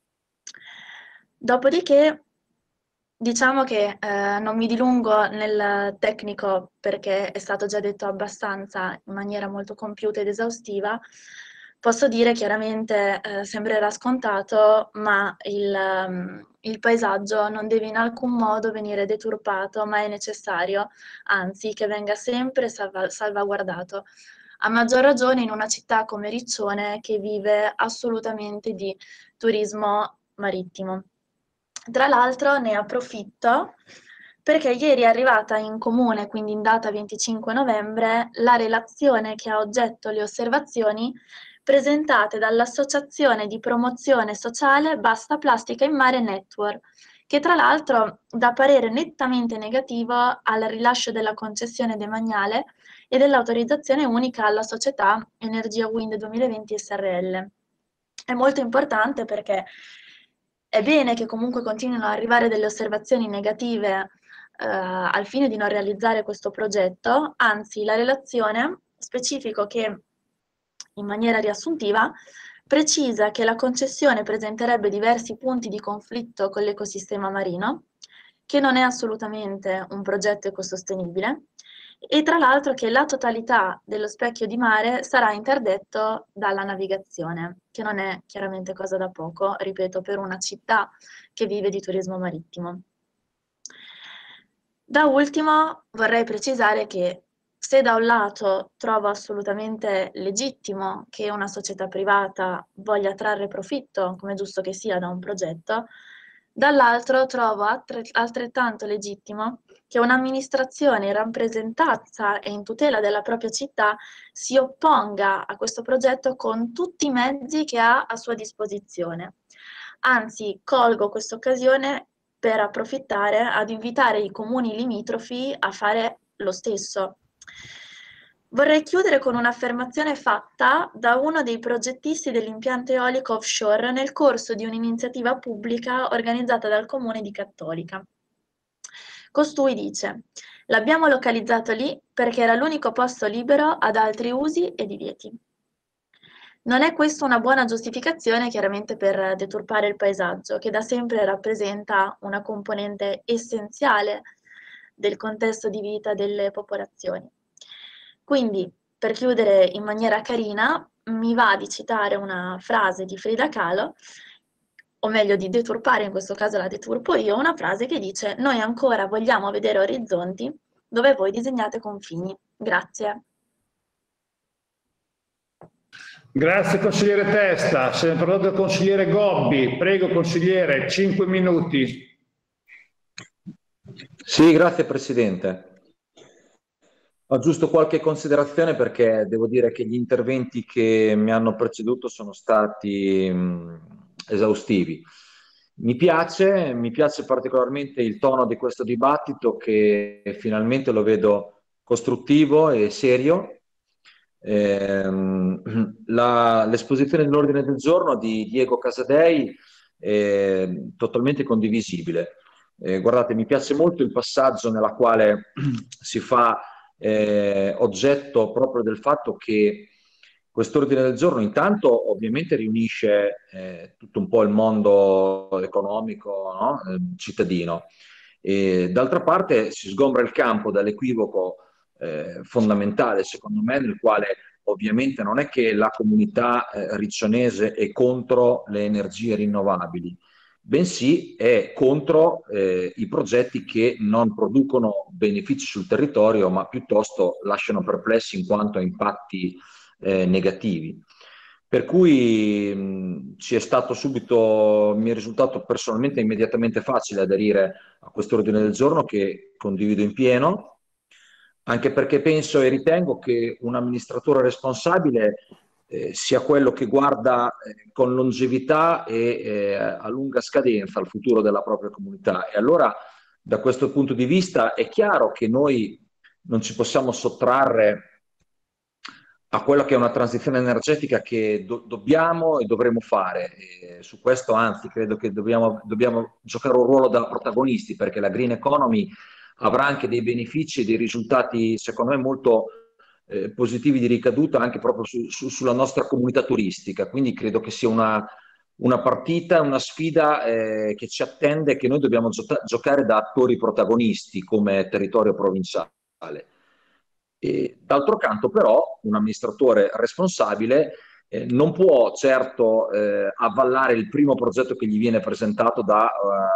Dopodiché, diciamo che non mi dilungo nel tecnico, perché è stato già detto abbastanza in maniera molto compiuta ed esaustiva. Posso dire chiaramente, sembrerà scontato, ma il paesaggio non deve in alcun modo venire deturpato, ma è necessario, anzi, che venga sempre salvaguardato. A maggior ragione in una città come Riccione, che vive assolutamente di turismo marittimo. Tra l'altro ne approfitto perché ieri è arrivata in comune, quindi in data 25 novembre, la relazione che ha oggetto le osservazioni presentate dall'Associazione di Promozione Sociale Basta Plastica in Mare Network, che tra l'altro dà parere nettamente negativo al rilascio della concessione demaniale e dell'autorizzazione unica alla società Energia Wind 2020 SRL. È molto importante perché è bene che comunque continuino ad arrivare delle osservazioni negative al fine di non realizzare questo progetto, anzi la relazione specifica che in maniera riassuntiva precisa che la concessione presenterebbe diversi punti di conflitto con l'ecosistema marino, che non è assolutamente un progetto ecosostenibile, e tra l'altro che la totalità dello specchio di mare sarà interdetto dalla navigazione, che non è chiaramente cosa da poco, ripeto, per una città che vive di turismo marittimo. Da ultimo vorrei precisare che se da un lato trovo assolutamente legittimo che una società privata voglia trarre profitto, come è giusto che sia, da un progetto, dall'altro trovo altrettanto legittimo che un'amministrazione in rappresentanza e in tutela della propria città si opponga a questo progetto con tutti i mezzi che ha a sua disposizione. Anzi, colgo questa occasione per approfittare ad invitare i comuni limitrofi a fare lo stesso. Vorrei chiudere con un'affermazione fatta da uno dei progettisti dell'impianto eolico offshore nel corso di un'iniziativa pubblica organizzata dal comune di Cattolica. Costui dice: "L'abbiamo localizzato lì perché era l'unico posto libero ad altri usi e divieti". Non è questa una buona giustificazione chiaramente per deturpare il paesaggio, che da sempre rappresenta una componente essenziale del contesto di vita delle popolazioni. Quindi, per chiudere in maniera carina, mi va di citare una frase di Frida Kahlo, o meglio di deturpare, in questo caso la deturpo io, una frase che dice: "Noi ancora vogliamo vedere orizzonti dove voi disegnate confini". Grazie. Grazie consigliere Testa. Se ne è parlato il consigliere Gobbi. Prego consigliere, 5 minuti. Sì, grazie Presidente. Ho giusto qualche considerazione perché devo dire che gli interventi che mi hanno preceduto sono stati esaustivi. Mi piace particolarmente il tono di questo dibattito, che finalmente lo vedo costruttivo e serio. L'esposizione dell'ordine del giorno di Diego Casadei è totalmente condivisibile. Guardate, mi piace molto il passaggio nella quale si fa oggetto proprio del fatto che quest'ordine del giorno intanto ovviamente riunisce tutto un po' il mondo economico, no? Cittadino, e d'altra parte si sgombra il campo dall'equivoco fondamentale, secondo me, nel quale ovviamente non è che la comunità riccionese è contro le energie rinnovabili, bensì è contro i progetti che non producono benefici sul territorio, ma piuttosto lasciano perplessi in quanto a impatti negativi. Per cui ci è stato subito, mi è risultato personalmente immediatamente facile aderire a quest'ordine del giorno, che condivido in pieno, anche perché penso e ritengo che un amministratore responsabile sia quello che guarda con longevità e a lunga scadenza al futuro della propria comunità. E allora, da questo punto di vista, è chiaro che noi non ci possiamo sottrarre a quella che è una transizione energetica che dobbiamo e dovremo fare. E su questo, anzi, credo che dobbiamo giocare un ruolo da protagonisti, perché la green economy avrà anche dei benefici e dei risultati, secondo me, molto positivi di ricaduta anche proprio sulla nostra comunità turistica. Quindi credo che sia una partita, una sfida che ci attende e che noi dobbiamo giocare da attori protagonisti come territorio provinciale. D'altro canto, però, un amministratore responsabile non può certo avvallare il primo progetto che gli viene presentato da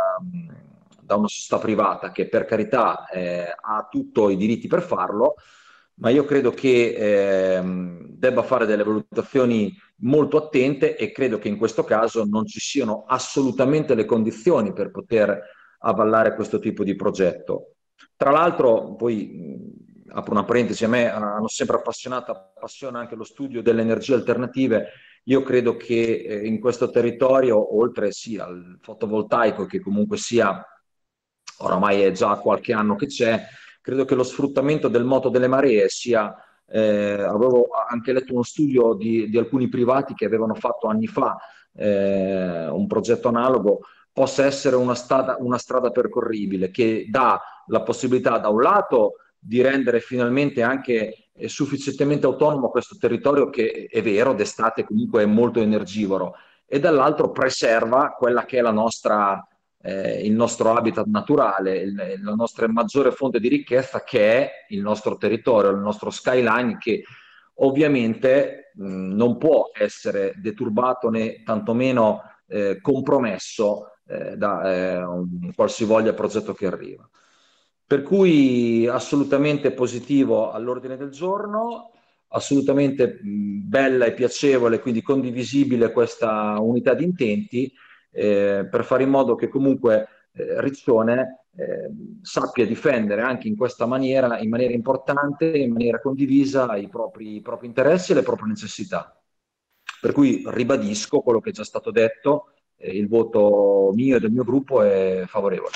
una società privata, che per carità ha tutti i diritti per farlo, ma io credo che debba fare delle valutazioni molto attente, e credo che in questo caso non ci siano assolutamente le condizioni per poter avvallare questo tipo di progetto. Tra l'altro, poi apro una parentesi, a me hanno sempre appassiona anche lo studio delle energie alternative. Io credo che in questo territorio, oltre sia al fotovoltaico, che comunque sia, oramai è già qualche anno che c'è, credo che lo sfruttamento del moto delle maree sia, avevo anche letto uno studio di alcuni privati che avevano fatto anni fa un progetto analogo, possa essere una strada percorribile che dà la possibilità da un lato di rendere finalmente anche sufficientemente autonomo questo territorio che è vero, d'estate comunque è molto energivoro, e dall'altro preserva quella che è la nostra, il nostro habitat naturale, la nostra maggiore fonte di ricchezza, che è il nostro territorio, il nostro skyline, che ovviamente non può essere deturbato né tantomeno compromesso da un qualsivoglia progetto che arriva. Per cui assolutamente positivo all'ordine del giorno, assolutamente bella e piacevole, quindi condivisibile questa unità di intenti, per fare in modo che comunque Riccione sappia difendere anche in questa maniera, in maniera importante, in maniera condivisa, i propri interessi e le proprie necessità. Per cui ribadisco quello che è già stato detto, il voto mio e del mio gruppo è favorevole.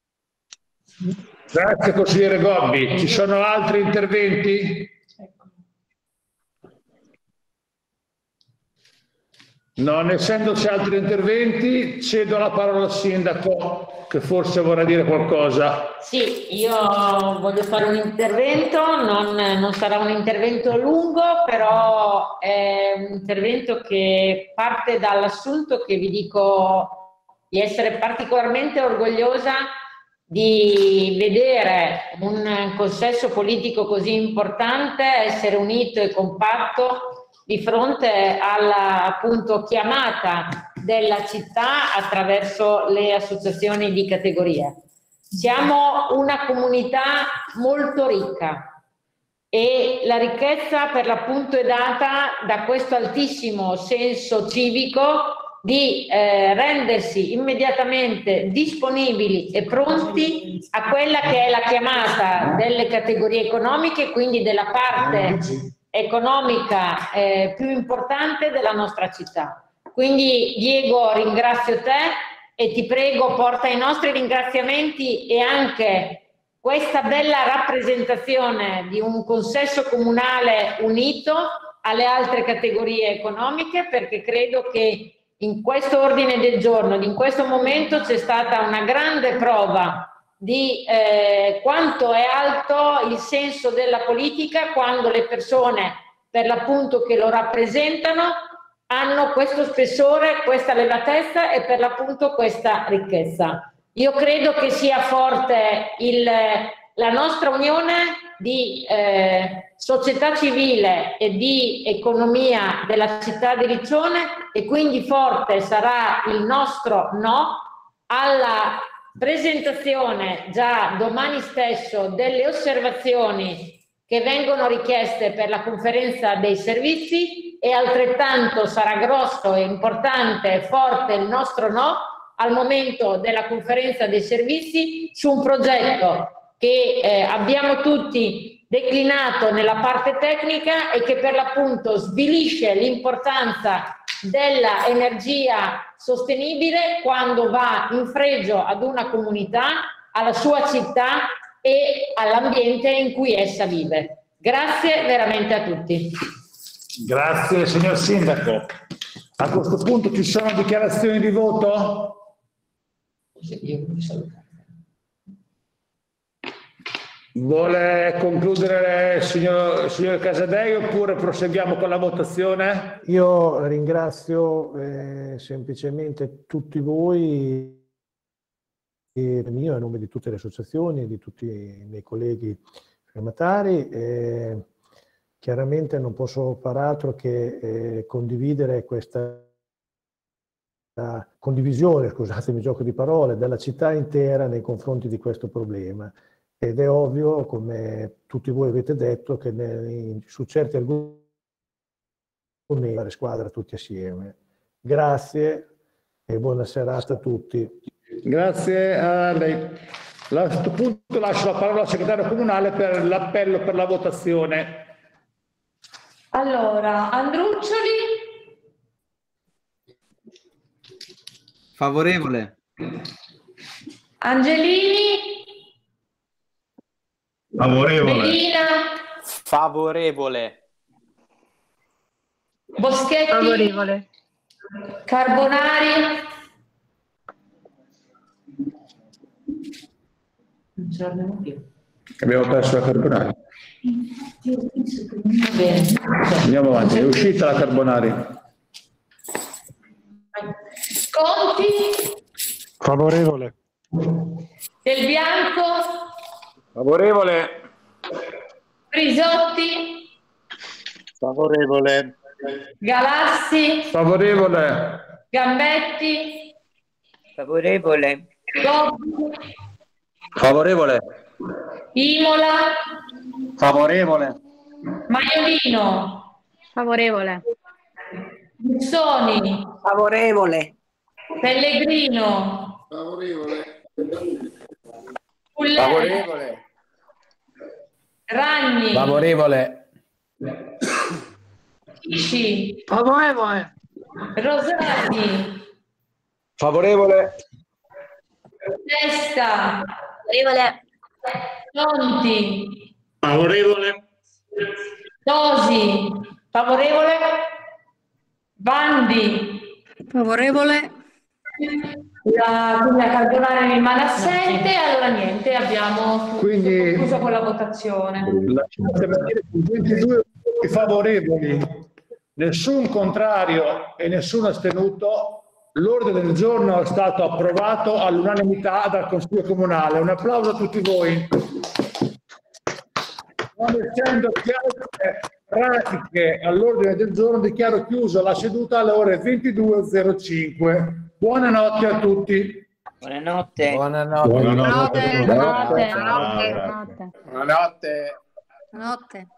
Grazie consigliere Gobbi. Ci sono altri interventi? Non essendoci altri interventi, cedo la parola al sindaco che forse vorrà dire qualcosa. Sì, io voglio fare un intervento, non sarà un intervento lungo, però è un intervento che parte dall'assunto che vi dico di essere particolarmente orgogliosa di vedere un consesso politico così importante essere unito e compatto di fronte alla appunto chiamata della città attraverso le associazioni di categoria. Siamo una comunità molto ricca e la ricchezza per l'appunto è data da questo altissimo senso civico di rendersi immediatamente disponibili e pronti a quella che è la chiamata delle categorie economiche, quindi della parte economica più importante della nostra città. Quindi Diego, ringrazio te e ti prego porta i nostri ringraziamenti e anche questa bella rappresentazione di un consesso comunale unito alle altre categorie economiche, perché credo che in questo ordine del giorno, in questo momento c'è stata una grande prova di quanto è alto il senso della politica quando le persone per l'appunto che lo rappresentano hanno questo spessore, questa levatezza e per l'appunto questa ricchezza. Io credo che sia forte la nostra unione di società civile e di economia della città di Riccione e quindi forte sarà il nostro no alla presentazione già domani stesso delle osservazioni che vengono richieste per la conferenza dei servizi e altrettanto sarà grosso e importante e forte il nostro no al momento della conferenza dei servizi su un progetto che abbiamo tutti declinato nella parte tecnica e che per l'appunto svilisce l'importanza della energia sostenibile quando va in fregio ad una comunità, alla sua città e all'ambiente in cui essa vive. Grazie veramente a tutti. Grazie signor Sindaco. A questo punto ci sono dichiarazioni di voto? Vuole concludere signor Casadei oppure proseguiamo con la votazione? Io ringrazio semplicemente tutti voi, mio a nome di tutte le associazioni e di tutti i miei colleghi firmatari. Chiaramente non posso far altro che condividere questa condivisione, scusatemi il gioco di parole, della città intera nei confronti di questo problema. Ed è ovvio, come tutti voi avete detto, che su certi argomenti fare squadra tutti assieme. Grazie e buona serata a tutti. Grazie a lei. A questo punto lascio la parola al segretario comunale per l'appello per la votazione. Allora, Andruccioli? Favorevole. Angelini? Favorevole. Medina? Favorevole. Boschetti? Favorevole. Carbonari? Non ce l'abbiamo più. Abbiamo perso la Carbonari. Va bene. Andiamo avanti, è uscita la Carbonari. Conti? Favorevole. Del Bianco? Favorevole. Frisotti? Favorevole. Galassi? Favorevole. Gambetti? Favorevole. Gobbi? Favorevole. Imola? Favorevole. Maiolino? Favorevole. Mussoni? Favorevole. Pellegrino? Favorevole. Pulleri? Favorevole. Ragni? Favorevole. Pisci? Favorevole. Rosati? Favorevole. Testa? Favorevole. Conti? Favorevole. Tosi? Favorevole? Bandi? Favorevole. Quindi la Carbonari rimane assente, allora niente, abbiamo concluso con la votazione. Lasciatemi dire che 22 voti favorevoli, nessun contrario e nessun astenuto. L'ordine del giorno è stato approvato all'unanimità dal Consiglio Comunale. Un applauso a tutti voi. Non essendo altre pratiche all'ordine del giorno, dichiaro chiusa la seduta alle ore 22.05. Buonanotte a tutti. Buonanotte. Buonanotte. Buonanotte. Buonanotte. Buonanotte. Buonanotte. Buonanotte.